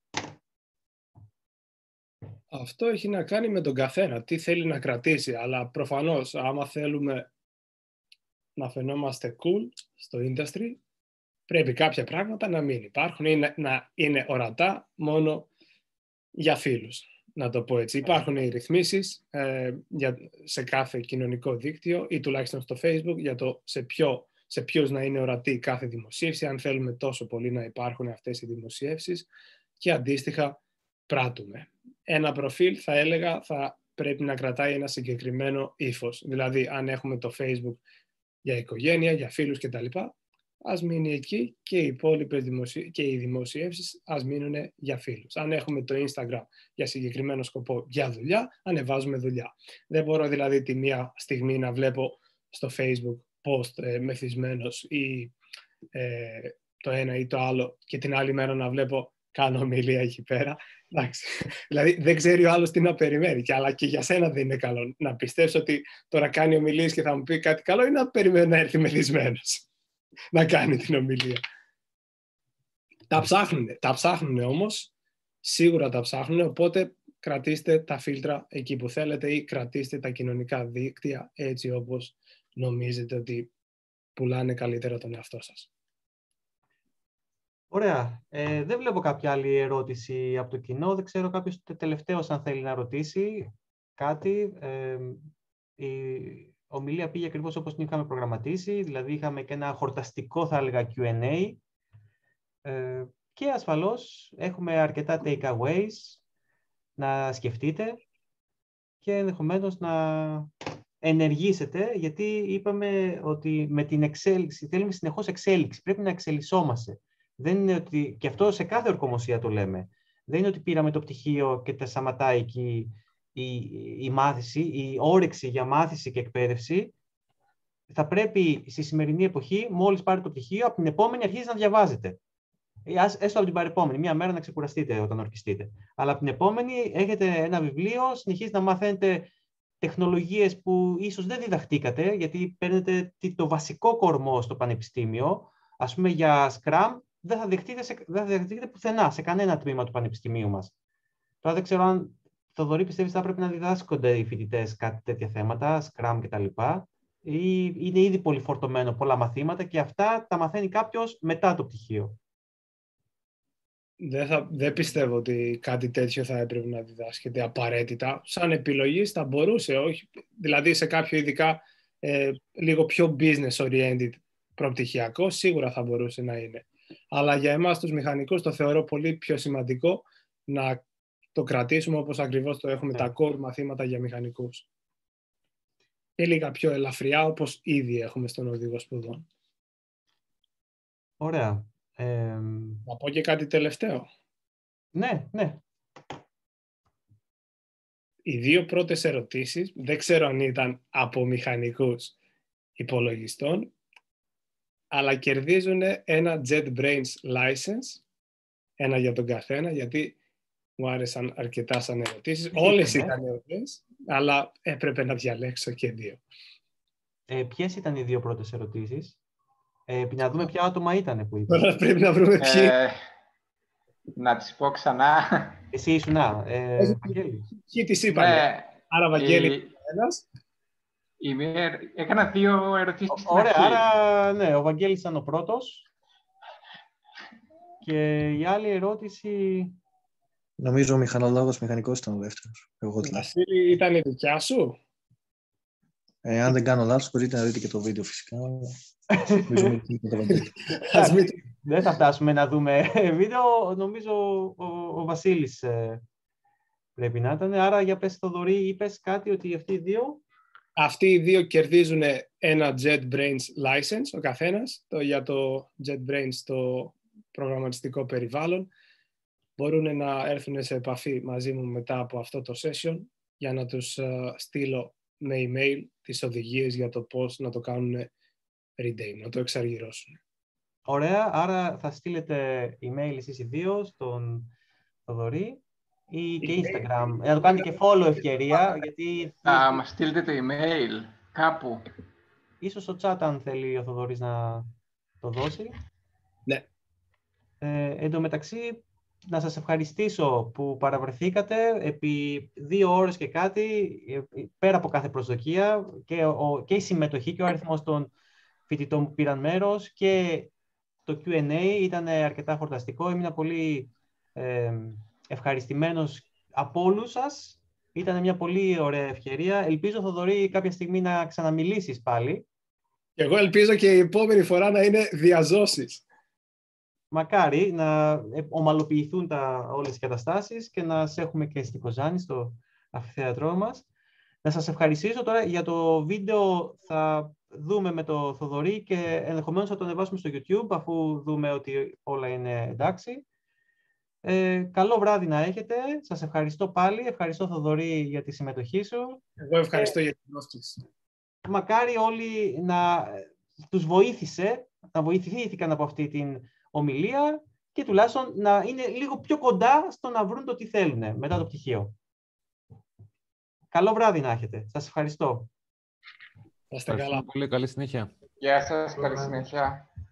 Speaker 2: Αυτό έχει να κάνει με τον καθένα, τι θέλει να κρατήσει. Αλλά προφανώς, άμα θέλουμε να φαινόμαστε cool στο industry, πρέπει κάποια πράγματα να μην υπάρχουν ή να, να είναι ορατά μόνο για φίλους. Να το πω έτσι. Υπάρχουν οι ρυθμίσεις ε, για, σε κάθε κοινωνικό δίκτυο ή τουλάχιστον στο Facebook για το σε, ποιο, σε ποιους να είναι ορατή κάθε δημοσίευση, αν θέλουμε τόσο πολύ να υπάρχουν αυτές οι δημοσιεύσεις, και αντίστοιχα πράττουμε. Ένα προφίλ, θα έλεγα, θα πρέπει να κρατάει ένα συγκεκριμένο ύφος. Δηλαδή, αν έχουμε το Facebook για οικογένεια, για φίλους κτλ., ας μείνει εκεί, και οι υπόλοιπες δημοσι... και οι δημοσιεύσεις ας μείνουν για φίλους. Αν έχουμε το Instagram για συγκεκριμένο σκοπό, για δουλειά, ανεβάζουμε δουλειά. Δεν μπορώ δηλαδή τη μία στιγμή να βλέπω στο Facebook post ε, μεθυσμένος ή ε, το ένα ή το άλλο, και την άλλη μέρα να βλέπω κάνω ομιλία εκεί πέρα. Εντάξει. Δηλαδή δεν ξέρει ο άλλος τι να περιμένει, και, αλλά και για σένα δεν είναι καλό να πιστεύεις ότι τώρα κάνει ομιλίες και θα μου πει κάτι καλό, ή να περιμένει να έρθει μεθυσμένος να κάνει την ομιλία. Τα ψάχνουνε, τα ψάχνουνε όμως, σίγουρα τα ψάχνουνε, οπότε κρατήστε τα φίλτρα εκεί που θέλετε ή κρατήστε τα κοινωνικά δίκτυα έτσι όπως νομίζετε ότι πουλάνε καλύτερα τον εαυτό σας.
Speaker 1: Ωραία. Ε, δεν βλέπω κάποια άλλη ερώτηση από το κοινό. Δεν ξέρω κάποιος τελευταίος αν θέλει να ρωτήσει κάτι. Ε, η ομιλία πήγε ακριβώς όπως την είχαμε προγραμματίσει, δηλαδή είχαμε και ένα χορταστικό, θα έλεγα, κιου εντ έι, ε, και ασφαλώς έχουμε αρκετά takeaways να σκεφτείτε και ενδεχομένως να ενεργήσετε, γιατί είπαμε ότι με την εξέλιξη, θέλουμε συνεχώς εξέλιξη, πρέπει να εξελισσόμαστε. Δεν είναι ότι, και αυτό σε κάθε ορκομοσία το λέμε, δεν είναι ότι πήραμε το πτυχίο και τα σταματάει εκεί η, η μάθηση, η όρεξη για μάθηση και εκπαίδευση. Θα πρέπει στη σημερινή εποχή, μόλις πάρετε το πτυχίο, από την επόμενη αρχίζει να διαβάζετε. Έστω από την παρεπόμενη, μία μέρα να ξεκουραστείτε όταν ορκιστείτε. Αλλά από την επόμενη έχετε ένα βιβλίο, συνεχίζετε να μαθαίνετε τεχνολογίες που ίσως δεν διδαχτήκατε, γιατί παίρνετε το βασικό κορμό στο πανεπιστήμιο. Ας πούμε για Scrum, δεν θα δεχτείτε, σε, δεν θα δεχτείτε πουθενά, σε κανένα τμήμα του πανεπιστημίου μας. Τώρα δεν ξέρω αν, Θοδωρή, πιστεύεις θα πρέπει να διδάσκονται οι φοιτητές κάτι τέτοια θέματα, Scrum κτλ. Ή είναι ήδη πολύ φορτωμένο πολλά μαθήματα και αυτά τα μαθαίνει κάποιος μετά το πτυχίο?
Speaker 2: Δεν, θα, δεν πιστεύω ότι κάτι τέτοιο θα έπρεπε να διδάσκεται απαραίτητα. Σαν επιλογή θα μπορούσε, όχι, δηλαδή σε κάποιο ειδικά ε, λίγο πιο business oriented προπτυχιακό, σίγουρα θα μπορούσε να είναι. Αλλά για εμάς τους μηχανικούς το θεωρώ πολύ πιο σημαντικό να το κρατήσουμε όπως ακριβώς το έχουμε, yeah. τα core μαθήματα για μηχανικούς. Και λίγα πιο ελαφριά, όπως ήδη έχουμε στον οδηγό σπουδών.
Speaker 1: Ωραία. Ε...
Speaker 2: Να πω και κάτι τελευταίο.
Speaker 1: Ναι, ναι.
Speaker 2: Οι δύο πρώτες ερωτήσεις, δεν ξέρω αν ήταν από μηχανικούς υπολογιστών, αλλά κερδίζουν ένα JetBrains license, ένα για τον καθένα, γιατί μου άρεσαν αρκετά σαν ερωτήσεις. Όλες ήταν ερωτήσεις, αλλά έπρεπε να διαλέξω και δύο.
Speaker 1: Ε, ποιες ήταν οι δύο πρώτες ερωτήσεις? Ε, να δούμε ποια άτομα ήταν που είπες.
Speaker 2: Τώρα πρέπει να βρούμε ποιοι.
Speaker 3: Ε, να τις πω ξανά.
Speaker 1: Εσύ ήσουν, ε, Βαγγέλη.
Speaker 2: Ποιοι τις είπανε.
Speaker 3: Ναι,
Speaker 2: άρα, Βαγγέλη,
Speaker 3: η...
Speaker 2: ένας.
Speaker 3: Η μία... Έκανα δύο ερωτήσεις στην
Speaker 1: Ωραία,
Speaker 3: αρχή.
Speaker 1: άρα ναι, ο Βαγγέλης ήταν ο πρώτος. Και η άλλη ερώτηση...
Speaker 7: Νομίζω ο μηχανολόγος μηχανικός ήταν ο δεύτερος. Εγώ
Speaker 2: Βασίλη, ήταν η δικιά σου.
Speaker 7: Ε, αν δεν κάνω λάθος, μπορείτε να δείτε και το βίντεο φυσικά.
Speaker 1: Δεν θα φτάσουμε να δούμε βίντεο. Νομίζω ο, ο Βασίλης ε, πρέπει να ήταν. Άρα για πες, Θοδωρή, είπες κάτι ότι αυτοί οι δύο...
Speaker 2: Αυτοί οι δύο κερδίζουν ένα JetBrains license ο καθένας το, για το JetBrains στο προγραμματιστικό περιβάλλον. Μπορούν να έρθουν σε επαφή μαζί μου μετά από αυτό το session για να τους uh, στείλω με email τις οδηγίες για το πώς να το κάνουν redeem, να το εξαργυρώσουν.
Speaker 1: Ωραία, άρα θα στείλετε email εσείς οι δύο στον Θοδωρή ή και Instagram. Να το κάνετε και follow ευκαιρία, γιατί...
Speaker 3: Θα μας στείλετε το email κάπου.
Speaker 1: Ίσως στο chat αν θέλει ο Θοδωρής να το δώσει.
Speaker 2: Ναι.
Speaker 1: Ε, εν τω μεταξύ, να σας ευχαριστήσω που παραβρεθήκατε επί δύο ώρες και κάτι, πέρα από κάθε προσδοκία, και, ο, και η συμμετοχή και ο αριθμός των φοιτητών που πήραν μέρος και το κιου εντ έι ήταν αρκετά χορταστικό. Ήμουν πολύ ε, ευχαριστημένος από όλους σας. Ήταν μια πολύ ωραία ευκαιρία. Ελπίζω, Θοδωρή, κάποια στιγμή να ξαναμιλήσεις πάλι.
Speaker 2: Και εγώ ελπίζω και η επόμενη φορά να είναι διαζώσεις.
Speaker 1: Μακάρι να ομαλοποιηθούν τα, όλες οι καταστάσεις και να σε έχουμε και στην Κοζάνη, στο αμφιθέατρό μας. Να σας ευχαριστήσω τώρα για το βίντεο. Θα δούμε με το Θοδωρή και ενδεχομένως θα το ανεβάσουμε στο YouTube αφού δούμε ότι όλα είναι εντάξει. Ε, καλό βράδυ να έχετε. Σας ευχαριστώ πάλι. Ευχαριστώ, Θοδωρή, για τη συμμετοχή σου.
Speaker 2: Εγώ ευχαριστώ ε, για την πρόσκληση.
Speaker 1: Μακάρι όλοι να τους βοήθησε, να βοηθήθηκαν από αυτή την ομιλία και τουλάχιστον να είναι λίγο πιο κοντά στο να βρουν το τι θέλουν μετά το πτυχίο. Καλό βράδυ να έχετε. Σας ευχαριστώ.
Speaker 2: Να είστε καλά.
Speaker 6: Πολύ καλή συνέχεια.
Speaker 3: Γεια σας, καλή συνέχεια.